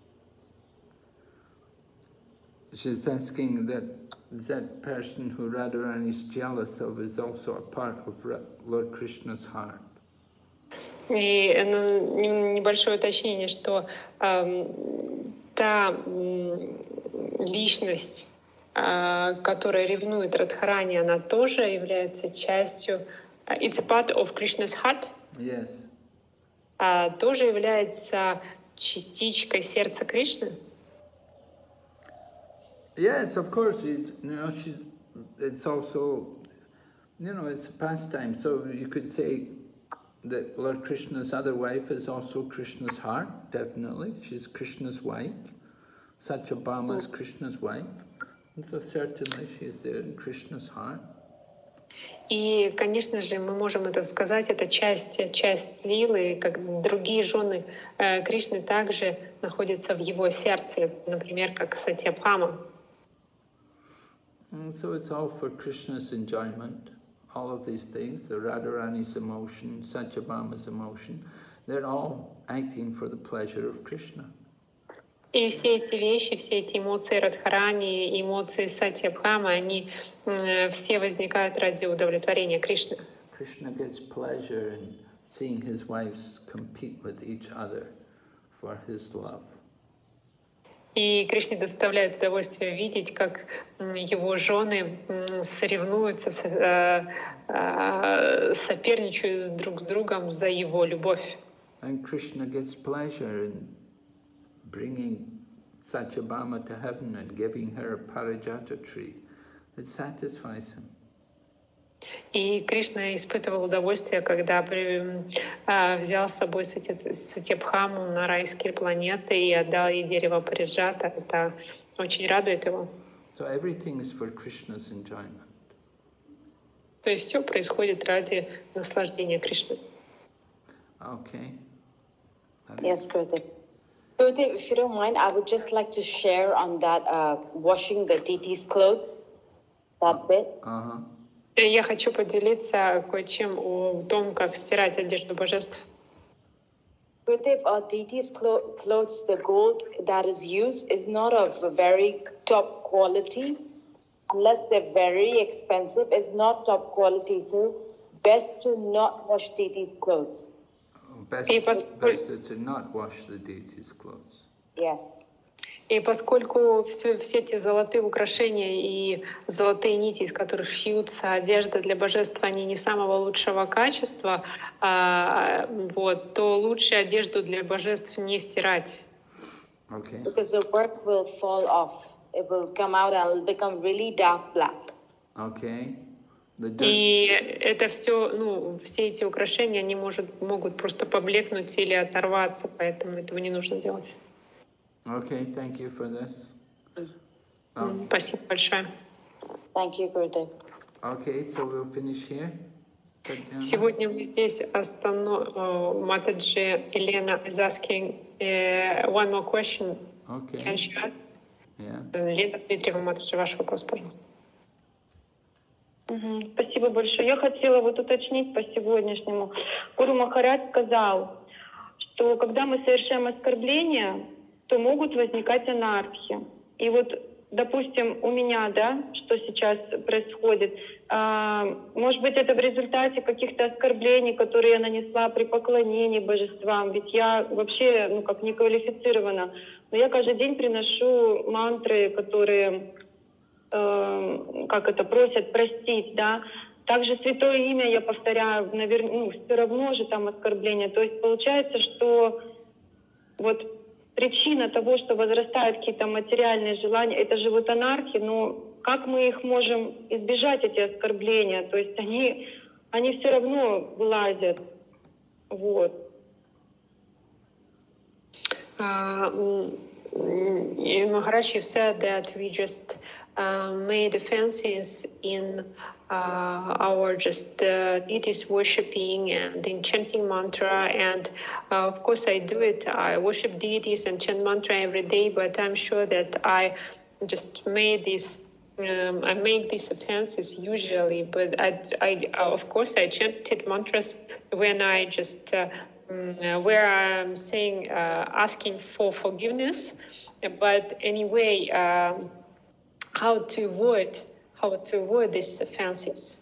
[SPEAKER 1] She's asking that that person who Radharani is jealous of is also a part of Lord Krishna's heart.
[SPEAKER 2] И ну, небольшое уточнение, что э, та э, личность, э, которая ревнует Радхарани, она тоже является частью, uh, it's a part of Krishna's heart?
[SPEAKER 1] Yes.
[SPEAKER 2] Uh, тоже является частичкой сердца Кришны?
[SPEAKER 1] Yes, of course. It's, you know, she, it's also, you know, it's a pastime. So you could say that Lord Krishna's other wife is also Krishna's heart, definitely. She's Krishna's wife. Satyabhama is Krishna's wife. And so certainly she's there in Krishna's heart.
[SPEAKER 2] И, конечно же, мы можем это сказать, это часть, часть лилы, как другие жены э, Кришны также находятся в его сердце, например, как Сатьябхама.
[SPEAKER 1] And so it's all for Krishna's enjoyment. All of these things, the Radharani's emotion, Satyabhama's emotion, they're all acting for the pleasure of Krishna.
[SPEAKER 2] И все эти вещи, все эти эмоции Радхарани, эмоции Сатьябхамы, они э, все возникают ради удовлетворения Кришны.
[SPEAKER 1] Krishna gets pleasure in seeing his wives compete with each other for his love.
[SPEAKER 2] И Кришне доставляет удовольствие видеть, как его жены соревнуются, соперничают друг с другом за его любовь.
[SPEAKER 1] And Krishna gets pleasure in bringing Satyabhama to heaven and giving her a parijata tree. It satisfies him.
[SPEAKER 2] И Кришна испытывал удовольствие, когда а, взял с собой Сатьябхаму на райские планеты и отдал ей дерево Париджата. Это очень радует его.
[SPEAKER 1] So everything is for Krishna's enjoyment.
[SPEAKER 2] То есть все происходит ради наслаждения Кришны.
[SPEAKER 1] Okay.
[SPEAKER 6] Yes, Gurudev. Gurudev, if you don't mind, I would just like to share on that uh, washing the deity's clothes, that bit.
[SPEAKER 1] Uh-huh.
[SPEAKER 2] Я хочу поделиться кое-чем о том, как стирать одежду божеств.
[SPEAKER 6] Gurudev, our deity's clo clothes, the gold that is used is not of a very top quality. Unless they're very expensive, it's not top quality. So best to not wash deity's clothes.
[SPEAKER 1] Best, best to not wash the deity's clothes.
[SPEAKER 6] Yes.
[SPEAKER 2] И поскольку все, все эти золотые украшения и золотые нити, из которых шьются одежда для божеств, они не самого лучшего качества, а, вот, то лучше одежду для божеств не стирать.
[SPEAKER 1] Okay.
[SPEAKER 6] Because the work will fall off. It will come out and it'll become really dark black.
[SPEAKER 1] Okay. The
[SPEAKER 2] И это все, ну, все эти украшения, они может, могут просто поблекнуть или оторваться, поэтому этого не нужно делать.
[SPEAKER 1] Okay, thank you for this.
[SPEAKER 2] Oh. Спасибо большое.
[SPEAKER 6] Thank you, Gurudev.
[SPEAKER 1] Okay, so we'll finish here.
[SPEAKER 2] Сегодня мы здесь остановим. Матаджи Елена is asking uh, one more question.
[SPEAKER 1] Okay.
[SPEAKER 2] Can she ask?
[SPEAKER 1] Yeah.
[SPEAKER 2] Лена Дмитриева, Матаджи, ваш вопрос, пожалуйста.
[SPEAKER 5] Мгм. Спасибо большое. Я хотела вот уточнить по сегодняшнему. Гуру Махарадж сказал, что когда мы совершаем оскорбления, то могут возникать анархии. И вот, допустим, у меня, да, что сейчас происходит, а, может быть, это в результате каких-то оскорблений, которые я нанесла при поклонении божествам, ведь я вообще, ну, как не квалифицирована, но я каждый день приношу мантры, которые, э, как это, просят простить, да. Также святое имя я повторяю, наверное, ну, все равно же там оскорбление. То есть получается, что вот причина того, что возрастают какие-то материальные желания, это же вот анархия, но как мы их можем избежать, эти оскорбления? То есть они, они все равно вылазят. Вот.
[SPEAKER 2] Uh, mm, Maharaj, you said that we just uh, made offenses in uh, our just uh, deities worshipping and in chanting mantra, and uh, of course I do it. I worship deities and chant mantra every day, but I'm sure that I just made this. Um, I make these offenses usually, but I, I, of course I chanted mantras when I just. Uh, Uh, where I'm saying, uh, asking for forgiveness, but anyway, um, how to avoid, how to avoid these offenses?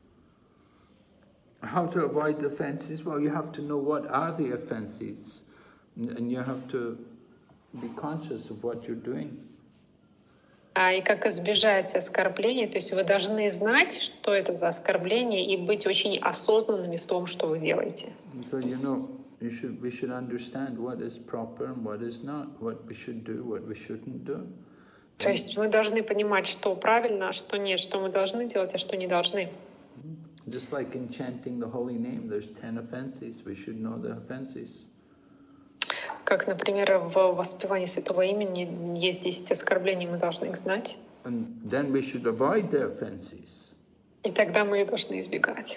[SPEAKER 1] How to avoid the offenses? Well, you have to know what are the offenses, and you have to be conscious of what you're doing.
[SPEAKER 2] А и как избежать оскорблений? То есть вы должны знать, что это за оскорбление, и быть очень осознанными в том, что вы делаете.
[SPEAKER 1] So you know, you should, we should understand what is proper and what is not, what we should do, what we shouldn't do.
[SPEAKER 2] То есть мы должны понимать, что правильно, а что нет, что мы должны делать, а что не должны.
[SPEAKER 1] Just like in chanting the holy name, there's ten offenses. We should know the offenses.
[SPEAKER 2] Как, например, в воспевании святого имени есть десять оскорблений, мы должны их знать.
[SPEAKER 1] And then we should avoid the offenses.
[SPEAKER 2] И тогда мы их должны избегать.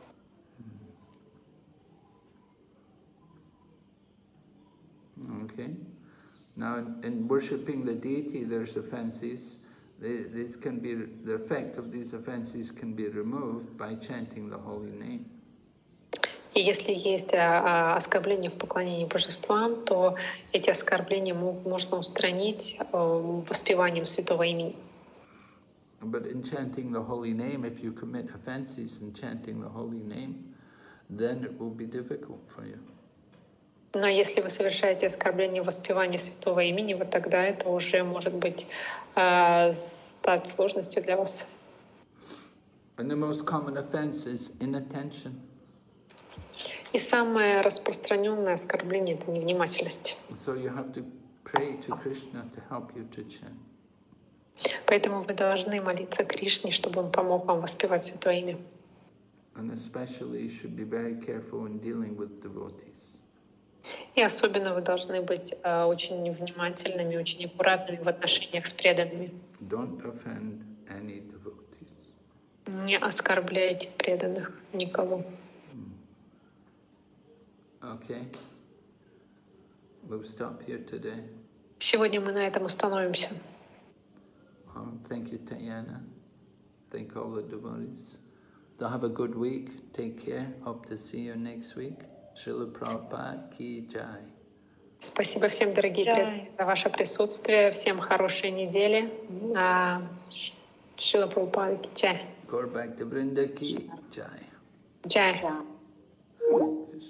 [SPEAKER 1] Okay. Now, in worshipping the deity, there's offenses. This can be, the effect of these offenses can be removed by chanting the holy name.
[SPEAKER 2] И если есть а, оскорбления в поклонении божествам, то эти оскорбления можно устранить а, воспеванием святого имени.
[SPEAKER 1] But in chanting the holy name, if you commit offenses in chanting the holy name, then it will be difficult for you.
[SPEAKER 2] Но если вы совершаете оскорбление в воспевании святого имени, вот тогда это уже может быть а, стать сложностью для вас.
[SPEAKER 1] And the most common offense is inattention.
[SPEAKER 2] И самое распространенное оскорбление — это невнимательность.
[SPEAKER 1] So you have to pray to Krishna to help you to chant.
[SPEAKER 2] Поэтому вы должны молиться Кришне, чтобы он помог вам воспевать святое имя.
[SPEAKER 1] And especially you should be very careful in dealing with devotees.
[SPEAKER 2] И особенно вы должны быть uh, очень внимательными, очень аккуратными в отношениях с преданными.
[SPEAKER 1] Don't offend any devotees.
[SPEAKER 2] Не оскорбляйте преданных никого.
[SPEAKER 1] Okay. We'll stop here today.
[SPEAKER 2] Сегодня мы на этом остановимся.
[SPEAKER 1] Um, thank you, Tayana. Thank all the devotees. So have a good week. Take care. Hope to see you next week. Srila Prabhupada ki jai.
[SPEAKER 2] Спасибо всем, дорогие преданные, за ваше присутствие. Всем хорошей недели. Шрила Прабхупада ки джай.
[SPEAKER 1] Gaur Bhaktivinoda ki jai.
[SPEAKER 2] Джай.
[SPEAKER 6] Yeah.